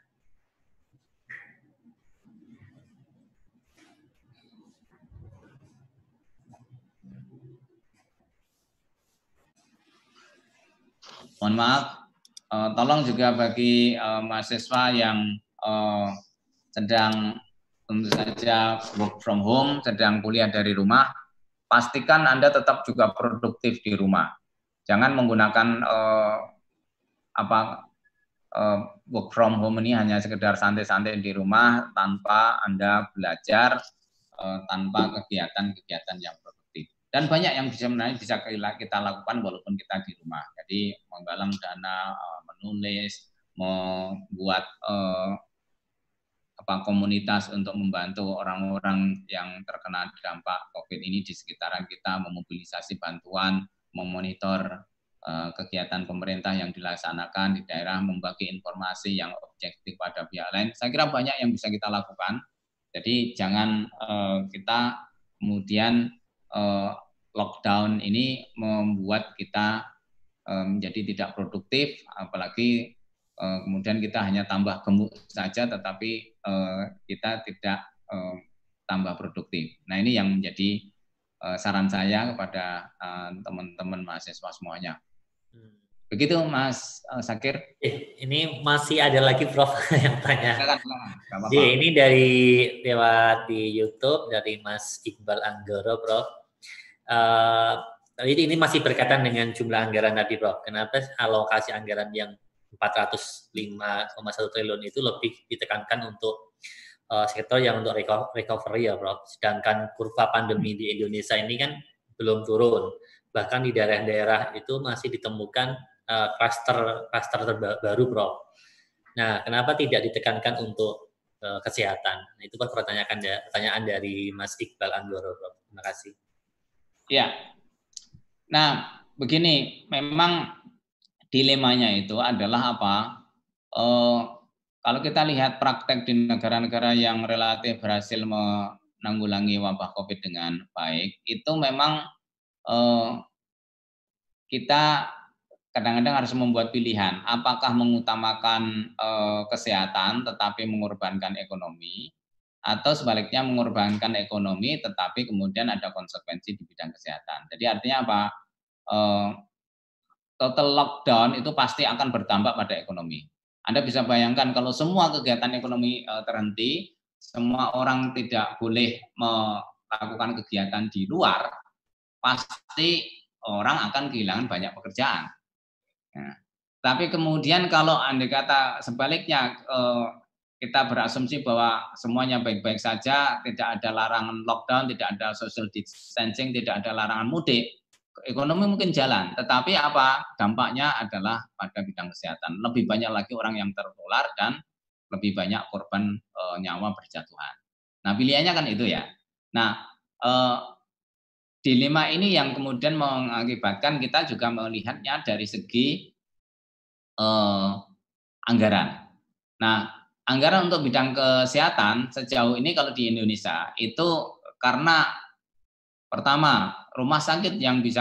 Mohon maaf, uh, tolong juga bagi uh, mahasiswa yang uh, sedang tentu saja work from home, sedang kuliah dari rumah, pastikan Anda tetap juga produktif di rumah. Jangan menggunakan uh, apa uh, work from home ini hanya sekedar santai-santai di rumah tanpa Anda belajar, uh, tanpa kegiatan-kegiatan yang produktif. Dan banyak yang bisa sebenarnya bisa kita lakukan walaupun kita di rumah. Jadi menggalang dana, uh, menulis, membuat uh, apa komunitas untuk membantu orang-orang yang terkena dampak COVID ini di sekitaran kita, memobilisasi bantuan, memonitor uh, kegiatan pemerintah yang dilaksanakan di daerah, membagi informasi yang objektif pada pihak lain. Saya kira banyak yang bisa kita lakukan. Jadi jangan uh, kita kemudian uh, lockdown ini membuat kita uh, menjadi tidak produktif, apalagi uh, kemudian kita hanya tambah gemuk saja, tetapi uh, kita tidak uh, tambah produktif. Nah ini yang menjadi saran saya kepada teman-teman uh, mahasiswa semuanya. Begitu Mas uh, Sakir. Eh, ini masih ada lagi Prof yang tanya. Silakan, Jadi ini dari lewat di YouTube dari Mas Iqbal Anggoro, Prof. Uh, ini masih berkaitan dengan jumlah anggaran tadi, Prof. Kenapa alokasi anggaran yang empat ratus lima koma satu triliun itu lebih ditekankan untuk uh, sektor yang untuk recovery ya, Prof. Sedangkan kurva pandemi di Indonesia ini kan belum turun. Bahkan di daerah-daerah itu masih ditemukan klaster klaster terbaru, Prof. Nah, kenapa tidak ditekankan untuk uh, kesehatan? Nah, itu kan pertanyaan pertanyaan dari Mas Iqbal Anggoro, Prof. Terima kasih. Ya. Nah, begini, memang dilemanya itu adalah apa? Uh, kalau kita lihat praktek di negara-negara yang relatif berhasil menanggulangi wabah COVID dengan baik, itu memang uh, kita kadang-kadang harus membuat pilihan, apakah mengutamakan uh, kesehatan tetapi mengorbankan ekonomi, atau sebaliknya mengorbankan ekonomi tetapi kemudian ada konsekuensi di bidang kesehatan. Jadi artinya apa? Uh, total lockdown itu pasti akan berdampak pada ekonomi. Anda bisa bayangkan kalau semua kegiatan ekonomi uh, terhenti, semua orang tidak boleh melakukan kegiatan di luar, pasti orang akan kehilangan banyak pekerjaan. Nah, tapi kemudian kalau andai kata sebaliknya eh, kita berasumsi bahwa semuanya baik-baik saja, tidak ada larangan lockdown, tidak ada social distancing, tidak ada larangan mudik, ekonomi mungkin jalan. Tetapi apa dampaknya adalah pada bidang kesehatan. Lebih banyak lagi orang yang tertular dan lebih banyak korban eh, nyawa berjatuhan. Nah, pilihannya kan itu ya. Nah, eh, dilema ini yang kemudian mengakibatkan kita juga melihatnya dari segi eh, anggaran. Nah, anggaran untuk bidang kesehatan sejauh ini kalau di Indonesia itu karena pertama rumah sakit yang bisa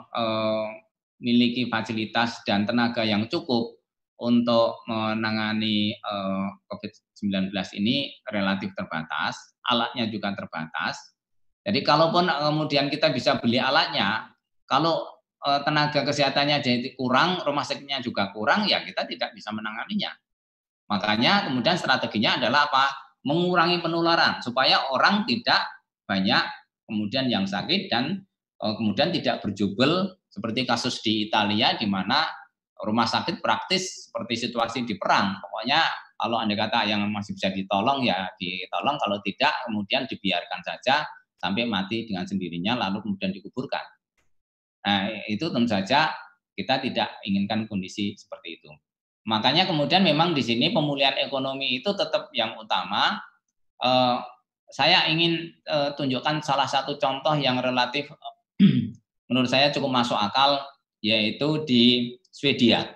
memiliki fasilitas dan tenaga yang cukup untuk menangani eh, COVID sembilan belas ini relatif terbatas, alatnya juga terbatas. Jadi kalaupun kemudian kita bisa beli alatnya, kalau tenaga kesehatannya jadi kurang, rumah sakitnya juga kurang, ya kita tidak bisa menanganinya. Makanya kemudian strateginya adalah apa? Mengurangi penularan supaya orang tidak banyak kemudian yang sakit dan kemudian tidak berjubel seperti kasus di Italia di mana rumah sakit praktis seperti situasi di perang. Pokoknya kalau andai kata yang masih bisa ditolong ya ditolong, kalau tidak kemudian dibiarkan saja sampai mati dengan sendirinya lalu kemudian dikuburkan. Nah, itu tentu saja kita tidak inginkan kondisi seperti itu. Makanya kemudian memang di sini pemulihan ekonomi itu tetap yang utama. Eh, saya ingin eh, tunjukkan salah satu contoh yang relatif menurut saya cukup masuk akal, yaitu di Swedia.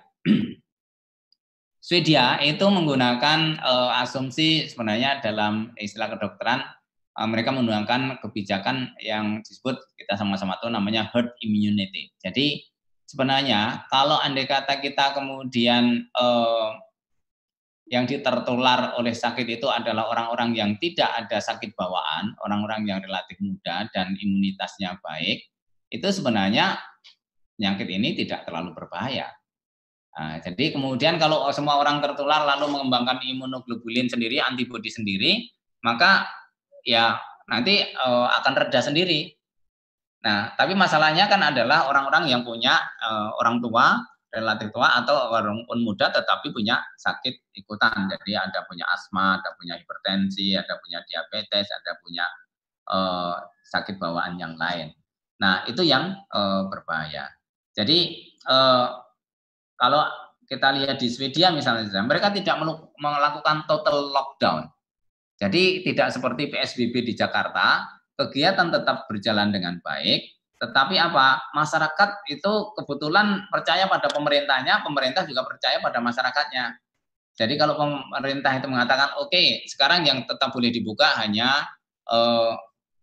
Swedia itu menggunakan eh, asumsi sebenarnya dalam istilah kedokteran, mereka menggunakan kebijakan yang disebut kita sama-sama tahu namanya herd immunity. Jadi sebenarnya kalau andai kata kita kemudian eh, yang tertular oleh sakit itu adalah orang-orang yang tidak ada sakit bawaan, orang-orang yang relatif muda dan imunitasnya baik, itu sebenarnya penyakit ini tidak terlalu berbahaya. Nah, jadi kemudian kalau semua orang tertular lalu mengembangkan imunoglobulin sendiri, antibodi sendiri, maka ya nanti uh, akan reda sendiri. Nah, tapi masalahnya kan adalah orang-orang yang punya uh, orang tua, relatif tua atau orang pun muda tetapi punya sakit ikutan. Jadi ada punya asma, ada punya hipertensi, ada punya diabetes, ada punya uh, sakit bawaan yang lain. Nah, itu yang uh, berbahaya. Jadi uh, kalau kita lihat di Swedia misalnya, mereka tidak melakukan total lockdown. Jadi tidak seperti P S B B di Jakarta, kegiatan tetap berjalan dengan baik, tetapi apa? Masyarakat itu kebetulan percaya pada pemerintahnya, pemerintah juga percaya pada masyarakatnya. Jadi kalau pemerintah itu mengatakan, oke, okay, sekarang yang tetap boleh dibuka hanya eh,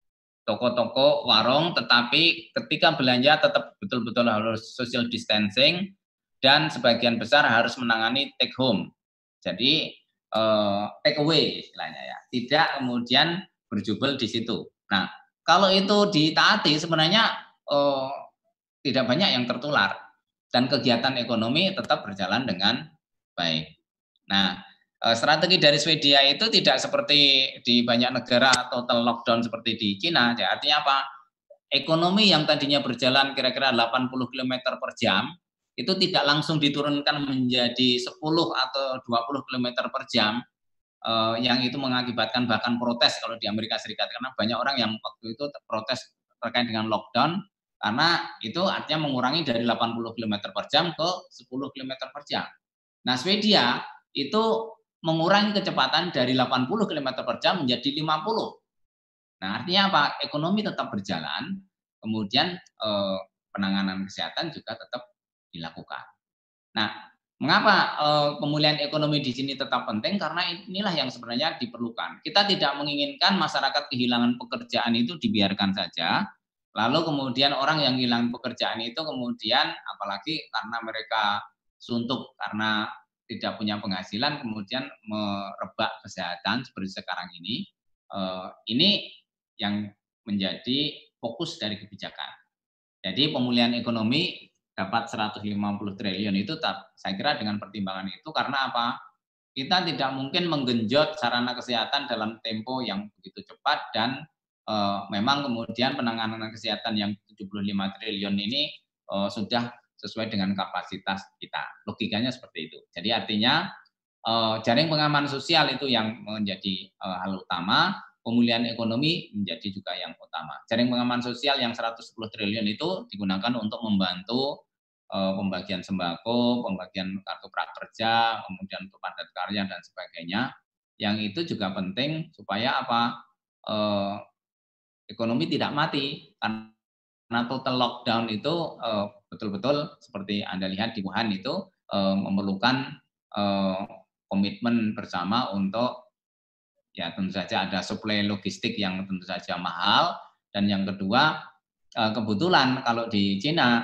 toko-toko, warung, tetapi ketika belanja tetap betul-betul harus social distancing, dan sebagian besar harus menangani take home. Jadi Uh, take away istilahnya ya, tidak kemudian berjubel di situ. Nah, kalau itu ditaati sebenarnya uh, tidak banyak yang tertular dan kegiatan ekonomi tetap berjalan dengan baik. Nah, uh, strategi dari Swedia itu tidak seperti di banyak negara total lockdown seperti di Cina. Ya, artinya apa? Ekonomi yang tadinya berjalan kira-kira delapan puluh kilometer per jam itu tidak langsung diturunkan menjadi sepuluh atau dua puluh kilometer per jam, uh, yang itu mengakibatkan bahkan protes kalau di Amerika Serikat, karena banyak orang yang waktu itu protes terkait dengan lockdown karena itu artinya mengurangi dari delapan puluh kilometer per jam ke sepuluh kilometer per jam. Nah, Swedia itu mengurangi kecepatan dari delapan puluh kilometer per jam menjadi lima puluh. Nah, artinya apa? Ekonomi tetap berjalan, kemudian eh, penanganan kesehatan juga tetap dilakukan. Nah, mengapa eh, pemulihan ekonomi di sini tetap penting? Karena inilah yang sebenarnya diperlukan. Kita tidak menginginkan masyarakat kehilangan pekerjaan itu dibiarkan saja, lalu kemudian orang yang kehilangan pekerjaan itu kemudian, apalagi karena mereka suntuk karena tidak punya penghasilan, kemudian merebak kesehatan seperti sekarang ini, eh, ini yang menjadi fokus dari kebijakan. Jadi pemulihan ekonomi dapat seratus lima puluh triliun itu saya kira dengan pertimbangan itu karena apa? Kita tidak mungkin menggenjot sarana kesehatan dalam tempo yang begitu cepat dan e, memang kemudian penanganan kesehatan yang tujuh puluh lima triliun ini e, sudah sesuai dengan kapasitas kita. Logikanya seperti itu. Jadi artinya e, jaring pengaman sosial itu yang menjadi e, hal utama. Pemulihan ekonomi menjadi juga yang utama. Jaring pengaman sosial yang seratus sepuluh triliun itu digunakan untuk membantu eh, pembagian sembako, pembagian kartu prakerja, kemudian untuk padat karya dan sebagainya. Yang itu juga penting supaya apa? Eh, ekonomi tidak mati karena total lockdown itu eh, betul-betul seperti Anda lihat di Wuhan itu eh, memerlukan eh, komitmen bersama untuk ya tentu saja ada suplai logistik yang tentu saja mahal, dan yang kedua kebetulan kalau di Cina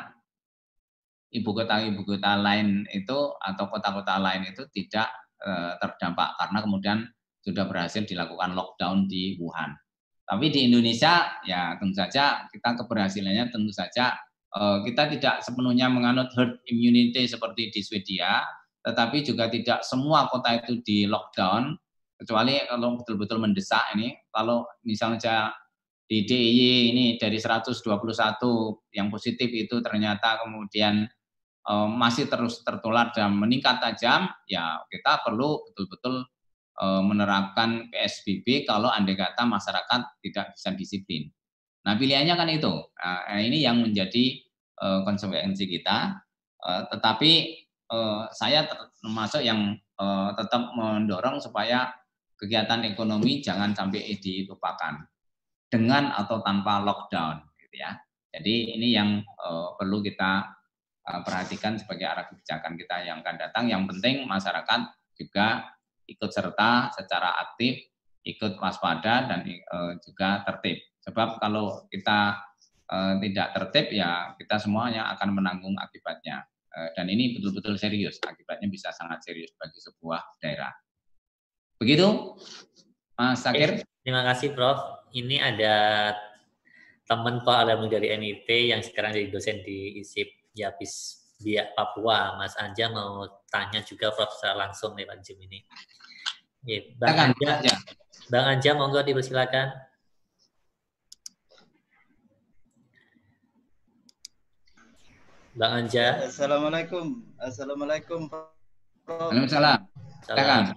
ibu kota-ibu kota lain itu atau kota-kota lain itu tidak eh, terdampak karena kemudian sudah berhasil dilakukan lockdown di Wuhan. Tapi di Indonesia ya tentu saja kita keberhasilannya tentu saja eh, kita tidak sepenuhnya menganut herd immunity seperti di Swedia, tetapi juga tidak semua kota itu di lockdown. Kecuali kalau betul-betul mendesak ini, kalau misalnya di D I Y ini dari seratus dua puluh satu yang positif itu ternyata kemudian e, masih terus tertular dan meningkat tajam, ya kita perlu betul-betul e, menerapkan P S B B kalau andai kata masyarakat tidak bisa disiplin. Nah pilihannya kan itu, nah, ini yang menjadi e, konsekuensi kita, e, tetapi e, saya termasuk yang e, tetap mendorong supaya kegiatan ekonomi jangan sampai dilupakan dengan atau tanpa lockdown, gitu ya. Jadi ini yang uh, perlu kita uh, perhatikan sebagai arah kebijakan kita yang akan datang. Yang penting masyarakat juga ikut serta secara aktif, ikut waspada dan uh, juga tertib. Sebab kalau kita uh, tidak tertib ya kita semuanya akan menanggung akibatnya. Uh, dan ini betul-betul serius, akibatnya bisa sangat serius bagi sebuah daerah. Begitu, Mas Sakir. Terima kasih, Prof. Ini ada teman Pak alumni dari M I P yang sekarang jadi dosen di I S I P Yapis Biak Papua. Mas Anja mau tanya juga, Prof, secara langsung lewat Zoom ini. Ya, Bang Anja, Anja. Bang Anja, monggo dipersilakan. Bang Anja. Assalamualaikum. Assalamualaikum, Prof. Waalaikumsalam. Silakan.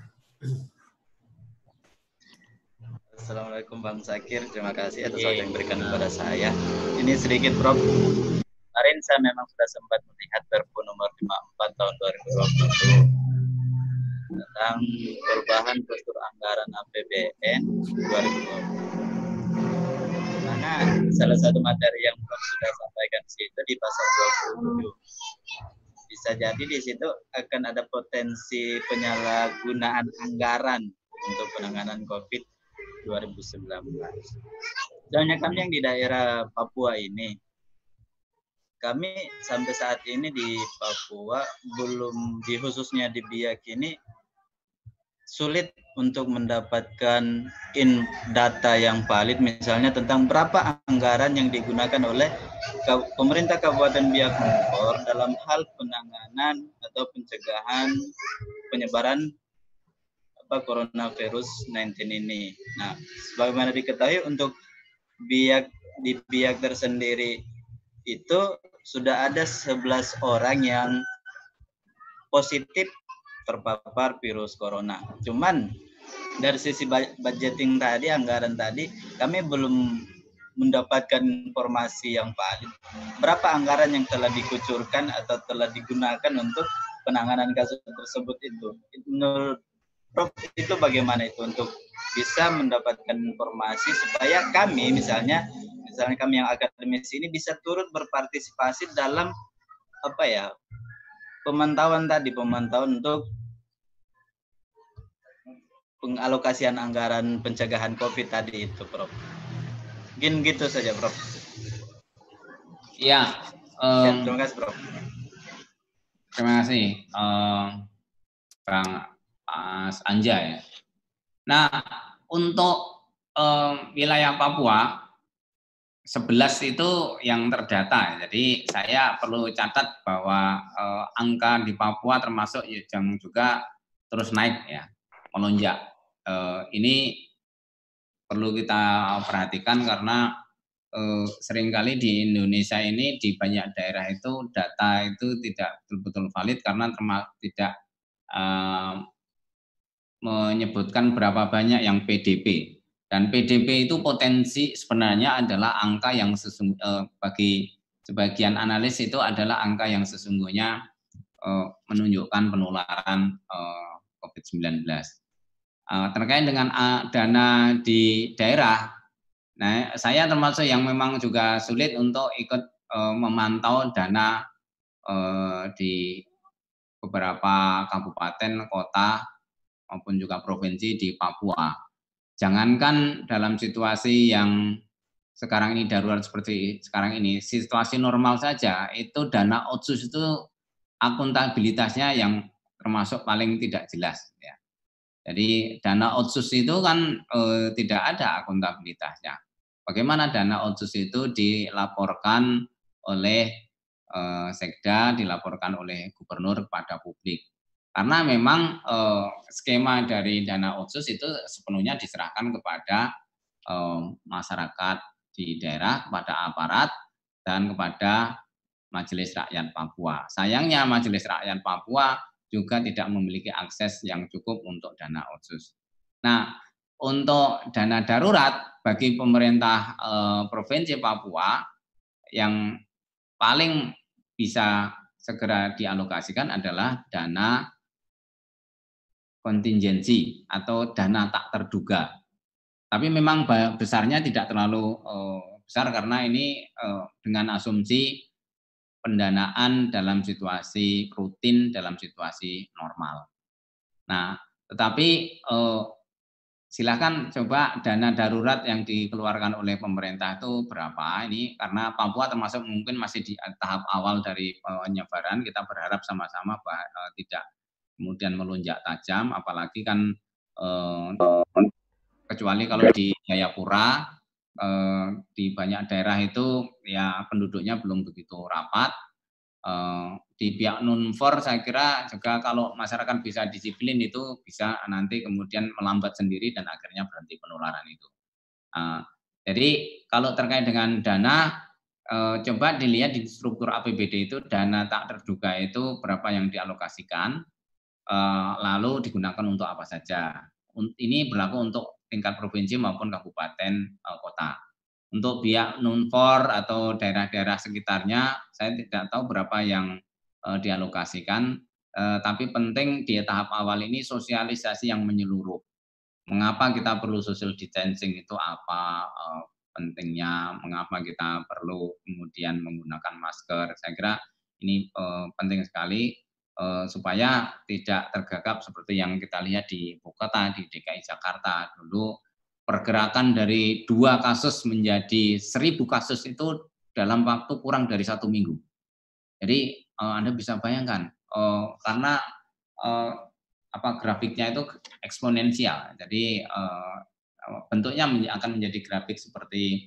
Assalamualaikum Bang Sakir, terima kasih atas waktu yang diberikan kepada saya. Ini sedikit Prof. Kemarin saya memang sudah sempat melihat Perpu nomor lima puluh empat tahun dua ribu dua puluh tentang perubahan postur anggaran A P B N dua ribu dua puluh. Karena salah satu materi yang Prof sudah sampaikan di situ di pasal dua puluh tujuh. Bisa jadi di situ akan ada potensi penyalahgunaan anggaran untuk penanganan COVID dua ribu sembilan belas. Soalnya kami yang di daerah Papua ini, kami sampai saat ini di Papua belum, di khususnya di Biak ini, sulit untuk mendapatkan in data yang valid, misalnya tentang berapa anggaran yang digunakan oleh pemerintah Kabupaten Biak Numfor dalam hal penanganan atau pencegahan penyebaran apa coronavirus sembilan belas ini. Nah, sebagaimana diketahui untuk Biak di Biak tersendiri itu sudah ada sebelas orang yang positif terpapar virus corona. Cuman dari sisi budgeting tadi, anggaran tadi, kami belum mendapatkan informasi yang valid. Berapa anggaran yang telah dikucurkan atau telah digunakan untuk penanganan kasus tersebut itu? Menurut Prof itu bagaimana itu untuk bisa mendapatkan informasi supaya kami misalnya, misalnya kami yang akademisi ini bisa turut berpartisipasi dalam apa ya pemantauan tadi, pemantauan untuk pengalokasian anggaran pencegahan COVID tadi itu, Prof. Mungkin gitu saja, Prof. Ya, um, ya terima kasih, Prof. Terima kasih, um, Bang Mas Anjay. Nah, untuk um, wilayah Papua sebelas itu yang terdata. Jadi saya perlu catat bahwa uh, angka di Papua termasuk yang juga terus naik ya, melonjak. Uh, ini perlu kita perhatikan karena uh, seringkali di Indonesia ini di banyak daerah itu data itu tidak betul-betul valid karena termasuk tidak uh, menyebutkan berapa banyak yang P D P. Dan P D P itu potensi sebenarnya adalah angka yang sesung, uh, bagi sebagian analis itu adalah angka yang sesungguhnya uh, menunjukkan penularan uh, COVID sembilan belas. Uh, terkait dengan uh, dana di daerah, nah saya termasuk yang memang juga sulit untuk ikut uh, memantau dana uh, di beberapa kabupaten, kota, maupun juga provinsi di Papua. Jangankan dalam situasi yang sekarang ini darurat seperti sekarang ini, situasi normal saja, itu dana otsus itu akuntabilitasnya yang termasuk paling tidak jelas. Ya. Jadi dana otsus itu kan eh, tidak ada akuntabilitasnya. Bagaimana dana otsus itu dilaporkan oleh eh, Sekda, dilaporkan oleh gubernur kepada publik. Karena memang eh, skema dari dana otsus itu sepenuhnya diserahkan kepada eh, masyarakat di daerah, kepada aparat, dan kepada Majelis Rakyat Papua. Sayangnya Majelis Rakyat Papua juga tidak memiliki akses yang cukup untuk dana otsus. Nah, untuk dana darurat bagi pemerintah eh, Provinsi Papua yang paling bisa segera dialokasikan adalah dana kontingensi atau dana tak terduga. Tapi memang besarnya tidak terlalu uh, besar karena ini uh, dengan asumsi pendanaan dalam situasi rutin, dalam situasi normal. Nah, tetapi uh, silakan coba dana darurat yang dikeluarkan oleh pemerintah itu berapa ini, karena Papua termasuk mungkin masih di tahap awal dari penyebaran, kita berharap sama-sama bahwa uh, tidak kemudian melonjak tajam, apalagi kan eh, kecuali kalau di Jayapura, eh, di banyak daerah itu ya penduduknya belum begitu rapat. Eh, di pihak Nunfor saya kira juga kalau masyarakat bisa disiplin itu bisa nanti kemudian melambat sendiri dan akhirnya berhenti penularan itu. Eh, jadi kalau terkait dengan dana, eh, coba dilihat di struktur A P B D itu dana tak terduga itu berapa yang dialokasikan, lalu digunakan untuk apa saja. Ini berlaku untuk tingkat provinsi maupun kabupaten kota. Untuk pihak Nunfor atau daerah-daerah sekitarnya, saya tidak tahu berapa yang dialokasikan, tapi penting di tahap awal ini sosialisasi yang menyeluruh. Mengapa kita perlu social distancing itu apa pentingnya, mengapa kita perlu kemudian menggunakan masker. Saya kira ini penting sekali. Supaya tidak tergagap seperti yang kita lihat di ibu kota, di D K I Jakarta. Dulu pergerakan dari dua kasus menjadi seribu kasus itu dalam waktu kurang dari satu minggu. Jadi Anda bisa bayangkan, karena apa grafiknya itu eksponensial. Jadi bentuknya akan menjadi grafik seperti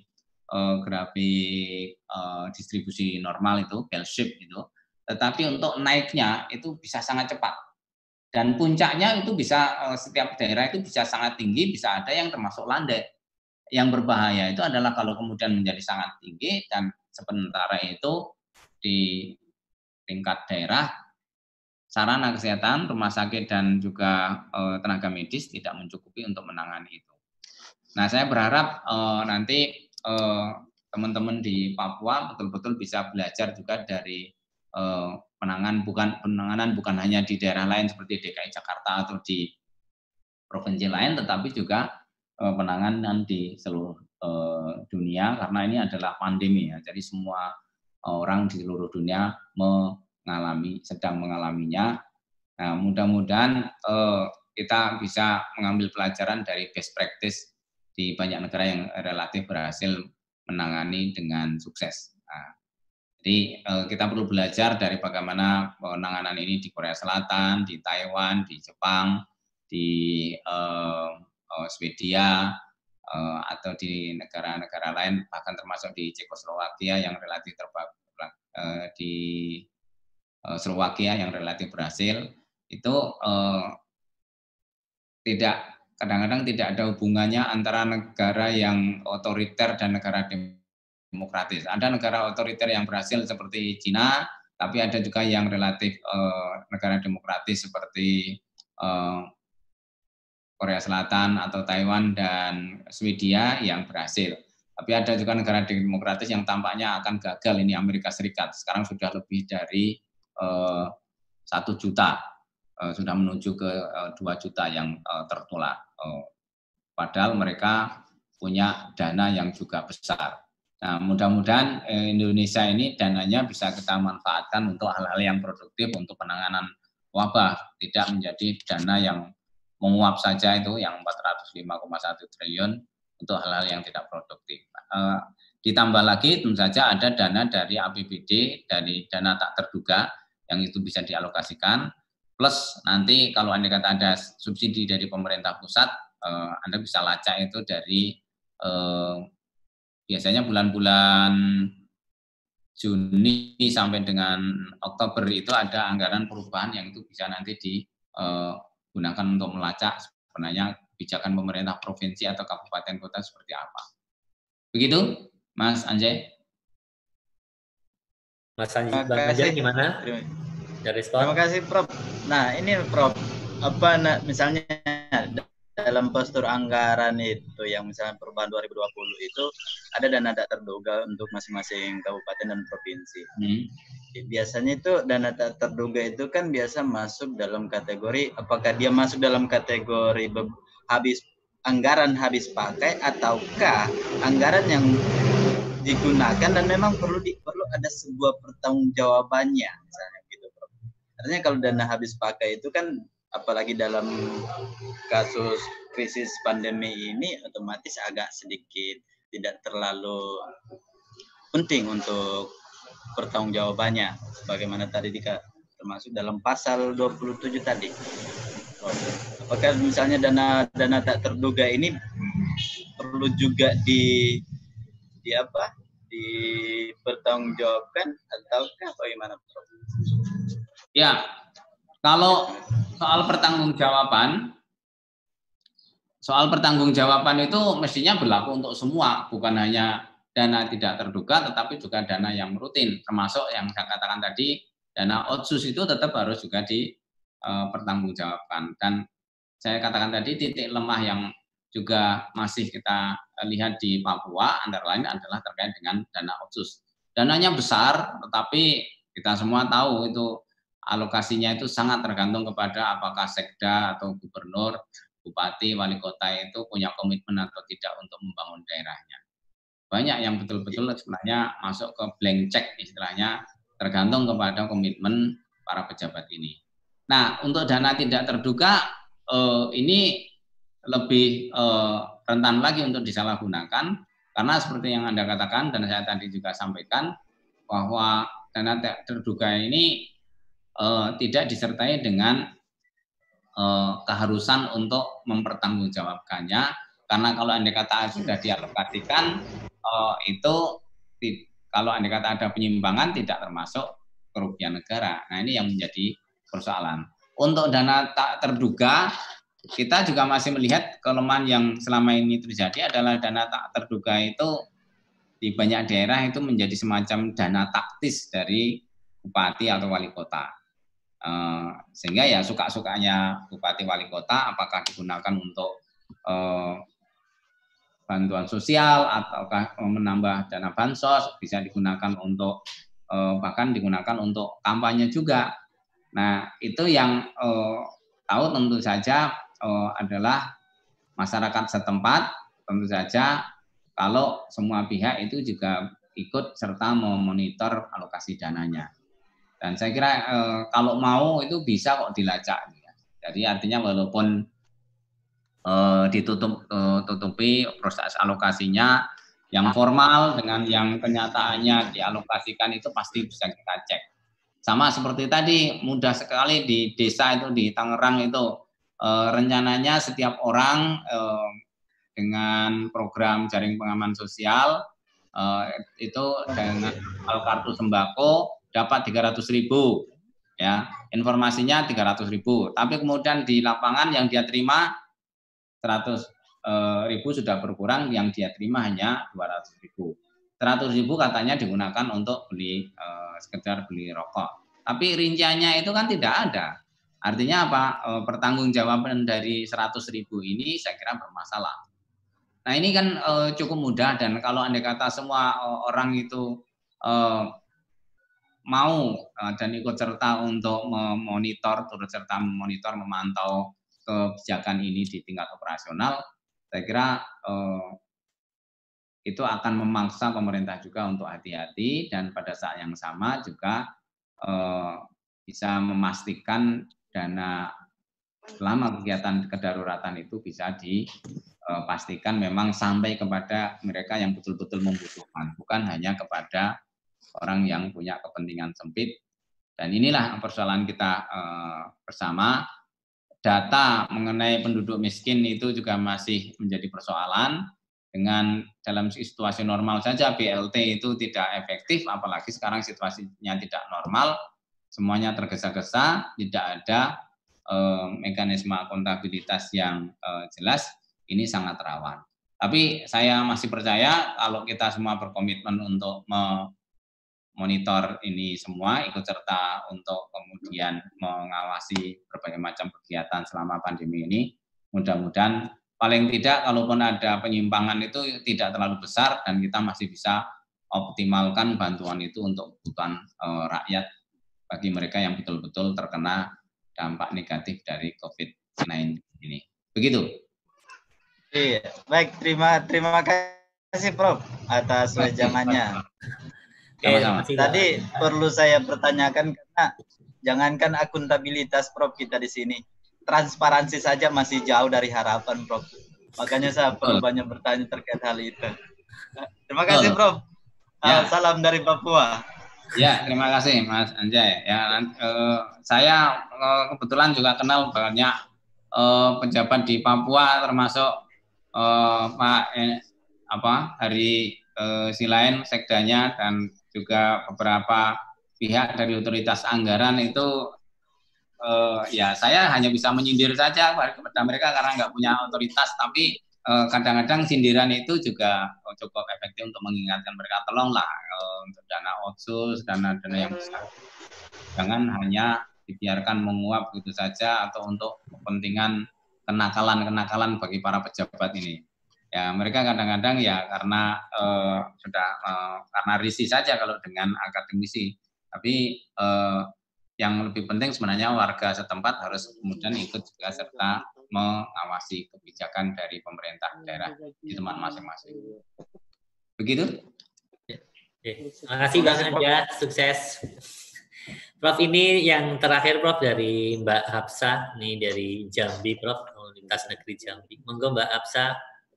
grafik distribusi normal itu, bell shape itu. Tetapi untuk naiknya itu bisa sangat cepat. Dan puncaknya itu bisa, setiap daerah itu bisa sangat tinggi, bisa ada yang termasuk landai. Yang berbahaya itu adalah kalau kemudian menjadi sangat tinggi dan sementara itu di tingkat daerah sarana kesehatan, rumah sakit dan juga uh, tenaga medis tidak mencukupi untuk menangani itu. Nah, saya berharap uh, nanti teman-teman uh, di Papua betul-betul bisa belajar juga dari uh, penanganan bukan penanganan bukan hanya di daerah lain seperti D K I Jakarta atau di provinsi lain, tetapi juga uh, penanganan di seluruh uh, dunia, karena ini adalah pandemi ya. Jadi semua orang di seluruh dunia mengalami, sedang mengalaminya. Nah, mudah-mudahan eh, kita bisa mengambil pelajaran dari best practice di banyak negara yang relatif berhasil menangani dengan sukses. Nah, jadi eh, kita perlu belajar dari bagaimana penanganan ini di Korea Selatan, di Taiwan, di Jepang, di eh, eh, Swedia, eh, atau di negara-negara lain, bahkan termasuk di Cekoslowakia yang relatif terbaik, eh, di eh, Slovakia yang relatif berhasil. Itu eh, tidak kadang-kadang tidak ada hubungannya antara negara yang otoriter dan negara demokratis. Ada negara otoriter yang berhasil seperti Cina, tapi ada juga yang relatif eh, negara demokratis seperti eh, Korea Selatan atau Taiwan dan Swedia yang berhasil. Tapi ada juga negara demokratis yang tampaknya akan gagal, ini Amerika Serikat. Sekarang sudah lebih dari eh, satu juta, eh, sudah menuju ke eh, dua juta yang eh, tertular. Eh, padahal mereka punya dana yang juga besar. Nah, mudah-mudahan eh, Indonesia ini dananya bisa kita manfaatkan untuk hal-hal yang produktif untuk penanganan wabah, tidak menjadi dana yang menguap saja itu yang empat ratus lima koma satu triliun untuk hal-hal yang tidak produktif. Uh, ditambah lagi tentu saja ada dana dari A P B D, dari dana tak terduga yang itu bisa dialokasikan, plus nanti kalau Anda kata ada subsidi dari pemerintah pusat, uh, Anda bisa lacak itu dari uh, biasanya bulan-bulan Juni sampai dengan Oktober itu ada anggaran perubahan yang itu bisa nanti di uh, gunakan untuk melacak sebenarnya kebijakan pemerintah provinsi atau kabupaten kota seperti apa. Begitu, Mas Anjay. Mas Anjay, Bang Anjay gimana? Dari Terima kasih, Prof. Nah, ini Prof, apa nah, misalnya dalam postur anggaran itu yang misalnya perubahan dua ribu dua puluh itu ada dana tak terduga untuk masing-masing kabupaten dan provinsi. Hmm. Biasanya itu dana tak terduga itu kan biasa masuk dalam kategori, apakah dia masuk dalam kategori habis anggaran habis pakai ataukah anggaran yang digunakan dan memang perlu di, perlu ada sebuah pertanggungjawabannya misalnya gitu, Bro. Artinya kalau dana habis pakai itu kan apalagi dalam kasus krisis pandemi ini otomatis agak sedikit tidak terlalu penting untuk pertanggungjawabannya sebagaimana tadi dika, termasuk dalam pasal dua puluh tujuh tadi. Apakah misalnya dana dana tak terduga ini perlu juga di di apa? dipertanggungjawabkan ataukah bagaimana, Prof? Ya, kalau soal pertanggungjawaban soal pertanggungjawaban itu mestinya berlaku untuk semua, bukan hanya dana tidak terduga, tetapi juga dana yang rutin, termasuk yang saya katakan tadi, dana otsus itu tetap harus juga dipertanggungjawabkan. Dan saya katakan tadi titik lemah yang juga masih kita lihat di Papua, antara lain adalah terkait dengan dana otsus. Dananya besar, tetapi kita semua tahu itu alokasinya itu sangat tergantung kepada apakah sekda atau gubernur, bupati, wali kota itu punya komitmen atau tidak untuk membangun daerahnya. Banyak yang betul-betul sebenarnya masuk ke blank check istilahnya, tergantung kepada komitmen para pejabat ini. Nah, untuk dana tidak terduga eh, ini lebih eh, rentan lagi untuk disalahgunakan, karena seperti yang Anda katakan dan saya tadi juga sampaikan bahwa dana tidak terduga ini eh, tidak disertai dengan eh, keharusan untuk mempertanggungjawabkannya, karena kalau Anda kata sudah dialokasikan Uh, itu kalau Anda kata ada penyimpangan tidak termasuk kerugian negara. Nah, ini yang menjadi persoalan. Untuk dana tak terduga, kita juga masih melihat kelemahan yang selama ini terjadi adalah dana tak terduga itu di banyak daerah itu menjadi semacam dana taktis dari bupati atau wali kota. Uh, sehingga ya suka-sukanya bupati wali kota apakah digunakan untuk uh, bantuan sosial ataukah menambah dana bansos, bisa digunakan untuk uh, bahkan digunakan untuk kampanye juga. Nah, itu yang uh, tahu tentu saja uh, adalah masyarakat setempat, tentu saja kalau semua pihak itu juga ikut serta memonitor alokasi dananya. Dan saya kira e, kalau mau itu bisa kok dilacak. Ya. Jadi artinya walaupun e, ditutup e, tutupi proses alokasinya, yang formal dengan yang kenyataannya dialokasikan itu pasti bisa kita cek. Sama seperti tadi, mudah sekali di desa itu di Tangerang itu e, rencananya setiap orang e, dengan program jaring pengaman sosial e, itu dengan kartu sembako dapat tiga ratus ribu, ya, informasinya tiga ratus ribu, tapi kemudian di lapangan yang dia terima seratus ribu sudah berkurang, yang dia terima hanya dua ratus ribu. seratus ribu katanya digunakan untuk beli, eh, sekedar beli rokok, tapi rinciannya itu kan tidak ada. Artinya apa? Eh, pertanggungjawaban dari seratus ribu ini saya kira bermasalah. Nah ini kan eh, cukup mudah, dan kalau andai kata semua eh, orang itu eh, mau dan ikut serta untuk memonitor, turut serta memonitor, memantau kebijakan ini di tingkat operasional, saya kira eh, itu akan memaksa pemerintah juga untuk hati-hati, dan pada saat yang sama juga eh, bisa memastikan dana selama kegiatan kedaruratan itu bisa dipastikan memang sampai kepada mereka yang betul-betul membutuhkan, bukan hanya kepada orang yang punya kepentingan sempit. Dan inilah persoalan kita eh, bersama. Data mengenai penduduk miskin itu juga masih menjadi persoalan. Dengan dalam situasi normal saja B L T itu tidak efektif, apalagi sekarang situasinya tidak normal, semuanya tergesa-gesa, tidak ada eh, mekanisme akuntabilitas yang eh, jelas, ini sangat rawan. Tapi saya masih percaya kalau kita semua berkomitmen untuk me monitor ini semua, ikut serta untuk kemudian mengawasi berbagai macam kegiatan selama pandemi ini, mudah-mudahan paling tidak kalaupun ada penyimpangan itu tidak terlalu besar, dan kita masih bisa optimalkan bantuan itu untuk kebutuhan e, rakyat bagi mereka yang betul-betul terkena dampak negatif dari COVID sembilan belas ini. Begitu. Iya, baik, terima terima kasih Prof atas wejangannya. Sama-sama. Tadi perlu saya pertanyakan karena jangankan akuntabilitas Prof kita di sini, transparansi saja masih jauh dari harapan Prof. Makanya saya perlu banyak bertanya terkait hal itu. Terima kasih Prof. Ya. Salam dari Papua. Ya, terima kasih Mas Anjay. Ya, eh, saya eh, kebetulan juga kenal banyak eh, pejabat di Papua, termasuk eh, Pak eh, apa Hari eh, Silain sekdanya, dan juga beberapa pihak dari otoritas anggaran itu. Uh, ya saya hanya bisa menyindir saja kepada mereka karena nggak punya otoritas, tapi uh, kadang-kadang sindiran itu juga cukup efektif untuk mengingatkan mereka, tolonglah uh, untuk dana otsus, dana-dana yang besar, jangan hanya dibiarkan menguap gitu saja atau untuk kepentingan kenakalan-kenakalan bagi para pejabat ini. Ya mereka kadang-kadang ya karena uh, sudah uh, karena risih saja kalau dengan akademisi, tapi uh, yang lebih penting sebenarnya warga setempat harus kemudian ikut juga serta mengawasi kebijakan dari pemerintah daerah di tempat masing-masing. Begitu? Terima kasih Bang Anja, sukses. Prof, ini yang terakhir Prof dari Mbak Hapsa, nih dari Jambi Prof, Lintas Negeri Jambi. Monggo Mbak Hapsa.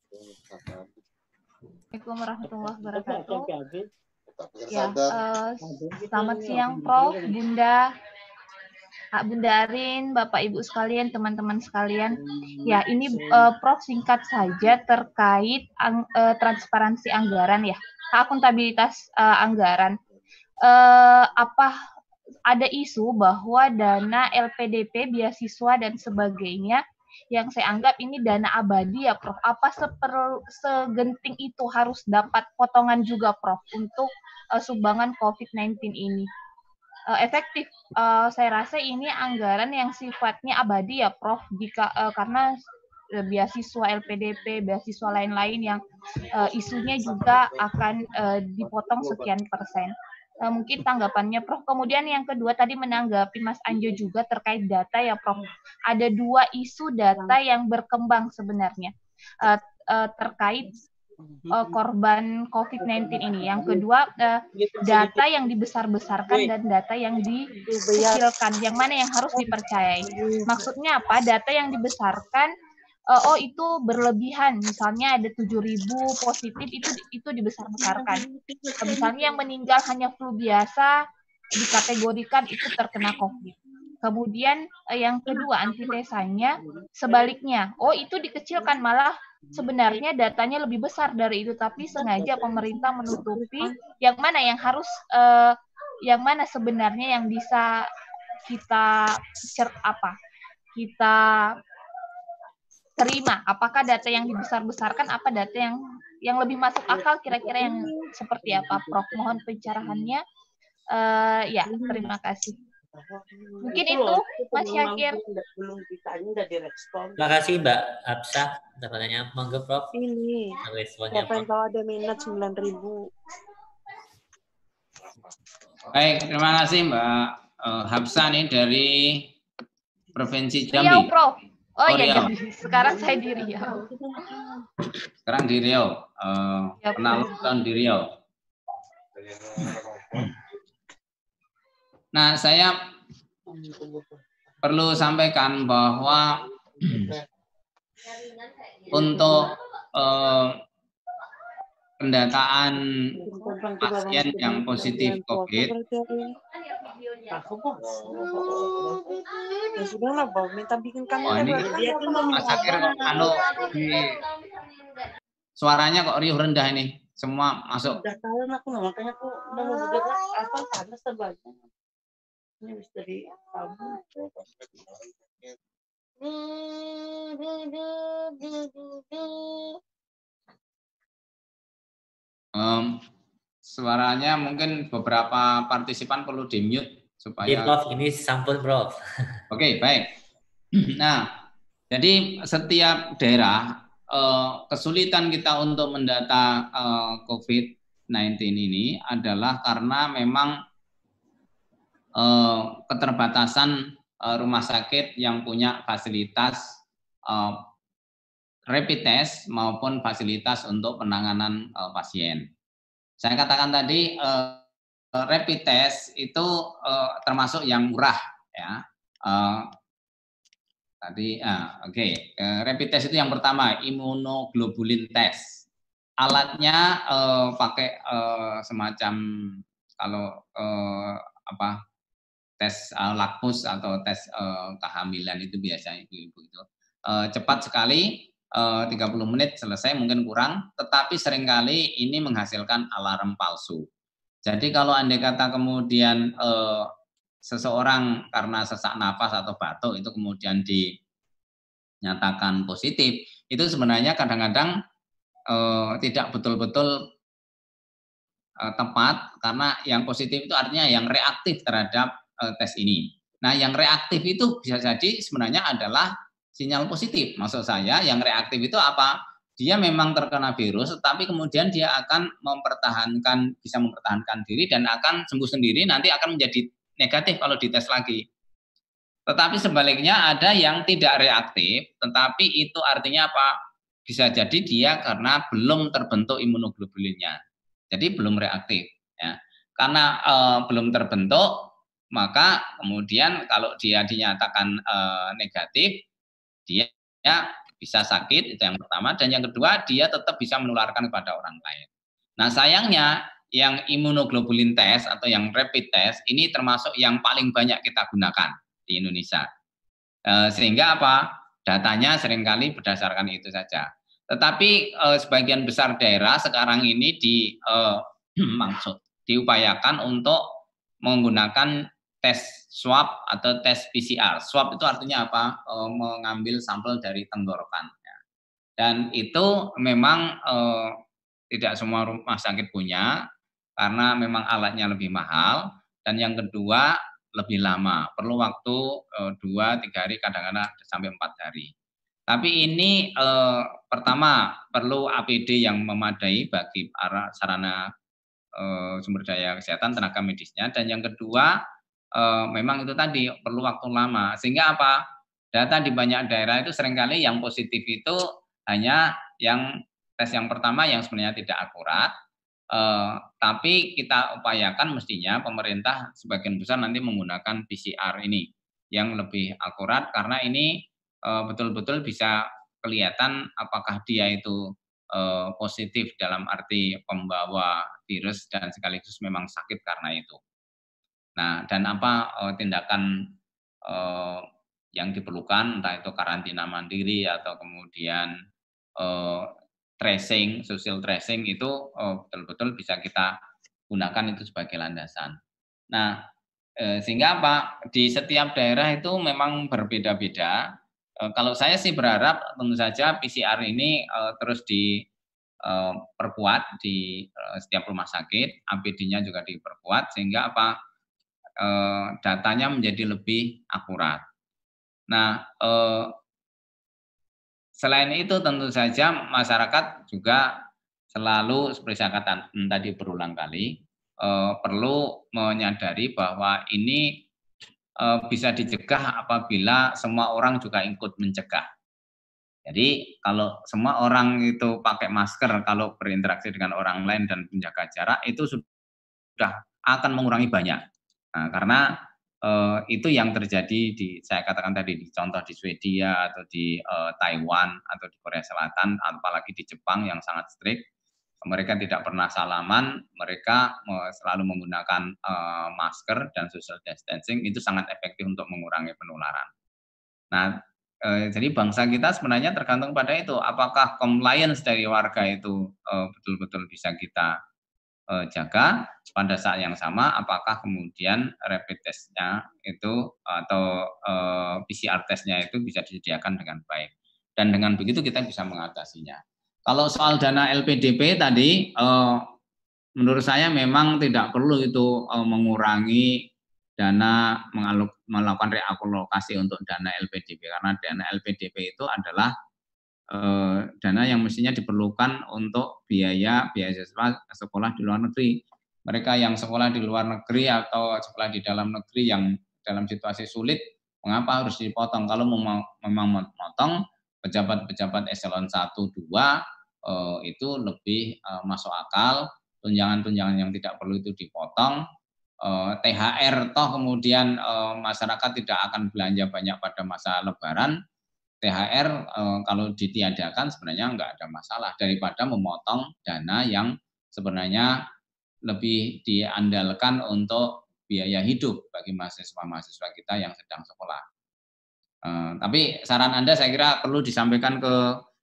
Assalamualaikum warahmatullahi wabarakatuh. Ya, uh, selamat siang Prof, Bunda, Kak Bunda Arin, Bapak Ibu sekalian, teman-teman sekalian. Ya, ini uh, Prof singkat saja terkait ang, uh, transparansi anggaran ya, akuntabilitas uh, anggaran. Uh, apa ada isu bahwa dana L P D P, beasiswa dan sebagainya yang saya anggap ini dana abadi ya Prof. Apa seperlu segenting itu harus dapat potongan juga Prof untuk uh, sumbangan COVID sembilan belas ini? uh, efektif. Uh, saya rasa ini anggaran yang sifatnya abadi ya, Prof. Jika uh, karena uh, beasiswa L P D P, beasiswa lain-lain yang uh, isunya juga akan uh, dipotong sekian persen. Uh, mungkin tanggapannya, Prof. Kemudian yang kedua tadi menanggapi Mas Anjo juga terkait data ya, Prof. Ada dua isu data yang berkembang sebenarnya uh, uh, terkait uh, korban COVID sembilan belas ini. Yang kedua, uh, data yang dibesar-besarkan dan data yang dikecilkan. Yang mana yang harus dipercayai? Maksudnya apa? Data yang dibesarkan, uh, oh itu berlebihan. Misalnya ada tujuh ribu positif, itu itu dibesar-besarkan. Misalnya yang meninggal hanya flu biasa, dikategorikan itu terkena COVID. Kemudian uh, yang kedua, antitesanya sebaliknya. Oh itu dikecilkan, malah sebenarnya datanya lebih besar dari itu, tapi sengaja pemerintah menutupi. Yang mana yang harus, uh, yang mana sebenarnya yang bisa kita cer apa kita terima? Apakah data yang dibesar-besarkan, apa data yang yang lebih masuk akal? Kira-kira yang seperti apa, Prof? Mohon pencerahannya. Uh, ya, terima kasih. Mungkin itu, Mas Syakir. Belum ditanya, udah direspon. Terima kasih Mbak Absah. Ada pertanyaan, monggo Prof. Ini, responnya siapa yang tahu ada minat sembilan ribu. Baik, terima kasih Mbak uh, Habsah nih dari Provinsi Jambi. Riau, Prof. Oh, Oh, iya, Riau. jadi sekarang saya di Riau. Sekarang di Riau. Uh, Ya, pernah Prof. lockdown di Riau. Nah, saya perlu sampaikan bahwa untuk eh, pendataan pasien yang positif COVID, Ya sudah lah, Bang. Minta bikin oh kamera. ini Dia tuh mau Mas Akir kok anu di suaranya kok riuh rendah ini, semua masuk. Udah tahu aku, makanya aku udah mau bergerak apa panas terbanyak. Ini bisa dari kamu. Um, suaranya mungkin beberapa partisipan perlu di mute supaya. Iya, Prof. Ini sampun, Prof. Oke, baik. Nah, jadi setiap daerah eh, kesulitan kita untuk mendata eh, COVID sembilan belas ini adalah karena memang eh, keterbatasan eh, rumah sakit yang punya fasilitas eh, rapid test maupun fasilitas untuk penanganan eh, pasien. Saya katakan tadi eh, rapid test itu eh, termasuk yang murah, ya. Eh, tadi, ah, oke, okay. eh, rapid test itu yang pertama, imunoglobulin test. Alatnya eh, pakai eh, semacam kalau eh, apa tes eh, lakmus atau tes eh, kehamilan itu biasanya ibu-ibu itu eh, cepat sekali. tiga puluh menit selesai, mungkin kurang, tetapi seringkali ini menghasilkan alarm palsu. Jadi kalau andai kata kemudian eh, seseorang karena sesak nafas atau batuk itu kemudian dinyatakan positif, itu sebenarnya kadang-kadang eh, tidak betul-betul eh, tepat, karena yang positif itu artinya yang reaktif terhadap eh, tes ini. Nah, yang reaktif itu bisa jadi sebenarnya adalah sinyal positif. Maksud saya yang reaktif itu apa? Dia memang terkena virus, tetapi kemudian dia akan mempertahankan, bisa mempertahankan diri dan akan sembuh sendiri, nanti akan menjadi negatif kalau dites lagi. Tetapi sebaliknya ada yang tidak reaktif, tetapi itu artinya apa? Bisa jadi dia karena belum terbentuk imunoglobulinnya, jadi belum reaktif. Ya. Karena e, belum terbentuk, maka kemudian kalau dia dinyatakan e, negatif, dia ya, bisa sakit, itu yang pertama, dan yang kedua dia tetap bisa menularkan kepada orang lain. Nah sayangnya yang imunoglobulin test atau yang rapid test ini termasuk yang paling banyak kita gunakan di Indonesia, e, sehingga apa, datanya seringkali berdasarkan itu saja. Tetapi e, sebagian besar daerah sekarang ini di e, maksud diupayakan untuk menggunakan tes swab atau tes P C R. Swab itu artinya apa? E, mengambil sampel dari tenggorokan. Ya. Dan itu memang e, tidak semua rumah sakit punya, karena memang alatnya lebih mahal. dan yang kedua lebih lama, perlu waktu dua tiga hari, kadang-kadang sampai empat hari. Tapi ini eh, pertama perlu A P D yang memadai bagi para sarana eh, sumber daya kesehatan, tenaga medisnya, dan yang kedua eh, memang itu tadi perlu waktu lama. Sehingga apa? Data di banyak daerah itu seringkali yang positif itu hanya yang tes yang pertama yang sebenarnya tidak akurat. Eh, tapi kita upayakan mestinya pemerintah sebagian besar nanti menggunakan P C R ini yang lebih akurat, karena ini betul-betul uh, bisa kelihatan apakah dia itu uh, positif dalam arti pembawa virus dan sekaligus memang sakit karena itu. Nah, dan apa uh, tindakan uh, yang diperlukan, entah itu karantina mandiri atau kemudian uh, tracing, social tracing itu betul-betul uh, bisa kita gunakan itu sebagai landasan. Nah, eh, sehingga apa? Di setiap daerah itu memang berbeda-beda. Eh, kalau saya sih berharap tentu saja P C R ini eh, terus diperkuat eh, di eh, setiap rumah sakit, A P D-nya juga diperkuat sehingga apa? Eh, datanya menjadi lebih akurat. Nah, eh, selain itu tentu saja masyarakat juga selalu seperti saya katakan tadi berulang kali eh, perlu menyadari bahwa ini eh, bisa dicegah apabila semua orang juga ikut mencegah. Jadi kalau semua orang itu pakai masker kalau berinteraksi dengan orang lain dan menjaga jarak itu sudah akan mengurangi banyak. Nah, karena Uh, itu yang terjadi di saya katakan tadi di contoh di Swedia atau di uh, Taiwan atau di Korea Selatan, apalagi di Jepang yang sangat strict, mereka tidak pernah salaman, mereka uh, selalu menggunakan uh, masker dan social distancing, itu sangat efektif untuk mengurangi penularan. Nah, uh, jadi bangsa kita sebenarnya tergantung pada itu, apakah compliance dari warga itu uh, betul-betul bisa kita jaga pada saat yang sama, apakah kemudian rapid testnya itu atau eh, P C R testnya itu bisa disediakan dengan baik, dan dengan begitu kita bisa mengatasinya. Kalau soal dana L P D P tadi, eh, menurut saya memang tidak perlu itu eh, mengurangi dana mengalok, melakukan realokasi untuk dana L P D P, karena dana L P D P itu adalah Eh, dana yang mestinya diperlukan untuk biaya beasiswa sekolah di luar negeri. Mereka yang sekolah di luar negeri atau sekolah di dalam negeri yang dalam situasi sulit, mengapa harus dipotong? Kalau memang memotong, pejabat-pejabat eselon satu, dua eh, itu lebih eh, masuk akal. Tunjangan-tunjangan yang tidak perlu itu dipotong. Eh, T H R toh kemudian eh, masyarakat tidak akan belanja banyak pada masa Lebaran. T H R eh, kalau ditiadakan sebenarnya nggak ada masalah daripada memotong dana yang sebenarnya lebih diandalkan untuk biaya hidup bagi mahasiswa-mahasiswa kita yang sedang sekolah. Eh, tapi saran Anda saya kira perlu disampaikan ke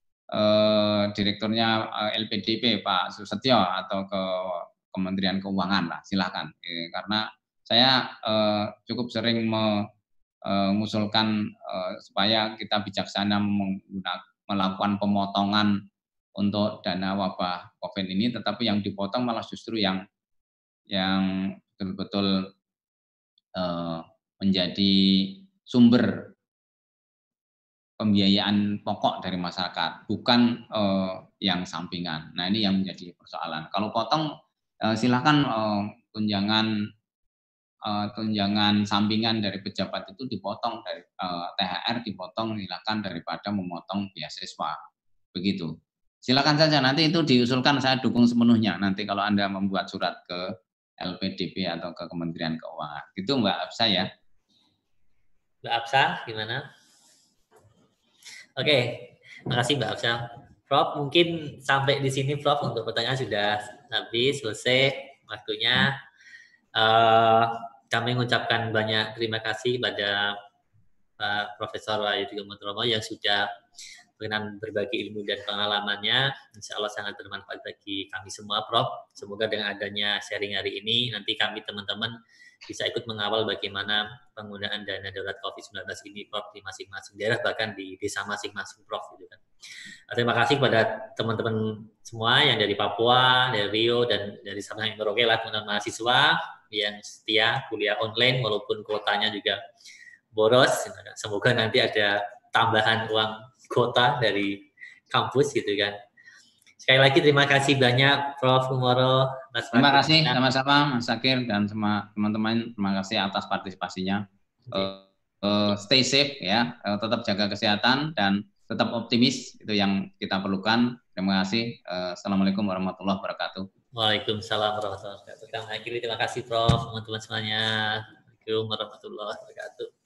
eh, direkturnya eh, L P D P Pak Susetyo atau ke Kementerian Keuangan lah, silakan. Eh, karena saya eh, cukup sering me, mengusulkan uh, supaya kita bijaksana menggunakan melakukan pemotongan untuk dana wabah COVID ini, tetapi yang dipotong malah justru yang yang betul-betul uh, menjadi sumber pembiayaan pokok dari masyarakat, bukan uh, yang sampingan. Nah, ini yang menjadi persoalan. Kalau potong uh, silakan uh, tunjangan Uh, tunjangan sampingan dari pejabat itu dipotong, dari uh, T H R dipotong, silakan daripada memotong beasiswa. Begitu. Silakan saja, nanti itu diusulkan, saya dukung sepenuhnya nanti kalau Anda membuat surat ke L P D P atau ke Kementerian Keuangan. Gitu Mbak Absa ya. Mbak Absa gimana? Oke, makasih Mbak Absa. Prof, mungkin sampai di sini Prof untuk pertanyaan sudah habis, selesai waktunya. Uh, kami mengucapkan banyak terima kasih pada Pak Profesor Wahyu Trigonotromo yang sudah berkenan berbagi ilmu dan pengalamannya. Insya Allah sangat bermanfaat bagi kami semua, Prof. Semoga dengan adanya sharing hari ini, nanti kami teman-teman bisa ikut mengawal bagaimana penggunaan dana darurat COVID sembilan belas ini, Prof, di masing-masing daerah, bahkan di desa masing-masing, Prof. Gitu kan. Terima kasih kepada teman-teman semua yang dari Papua, dari Rio, dan dari Sabang Merauke lah, teman-teman mahasiswa yang setia kuliah online walaupun kuotanya juga boros. Semoga nanti ada tambahan uang kuota dari kampus gitu kan. Sekali lagi terima kasih banyak Prof Kumoro. Mas Terima kasih sama-sama Mas Zakir dan semua teman-teman. Terima kasih atas partisipasinya. Uh, uh, stay safe ya, uh, tetap jaga kesehatan dan tetap optimis, itu yang kita perlukan. Terima kasih. Uh, Assalamualaikum warahmatullahi wabarakatuh. Waalaikumsalam warahmatullahi wabarakatuh. Terima kasih Prof, teman-teman semuanya. Assalamualaikum warahmatullahi wabarakatuh.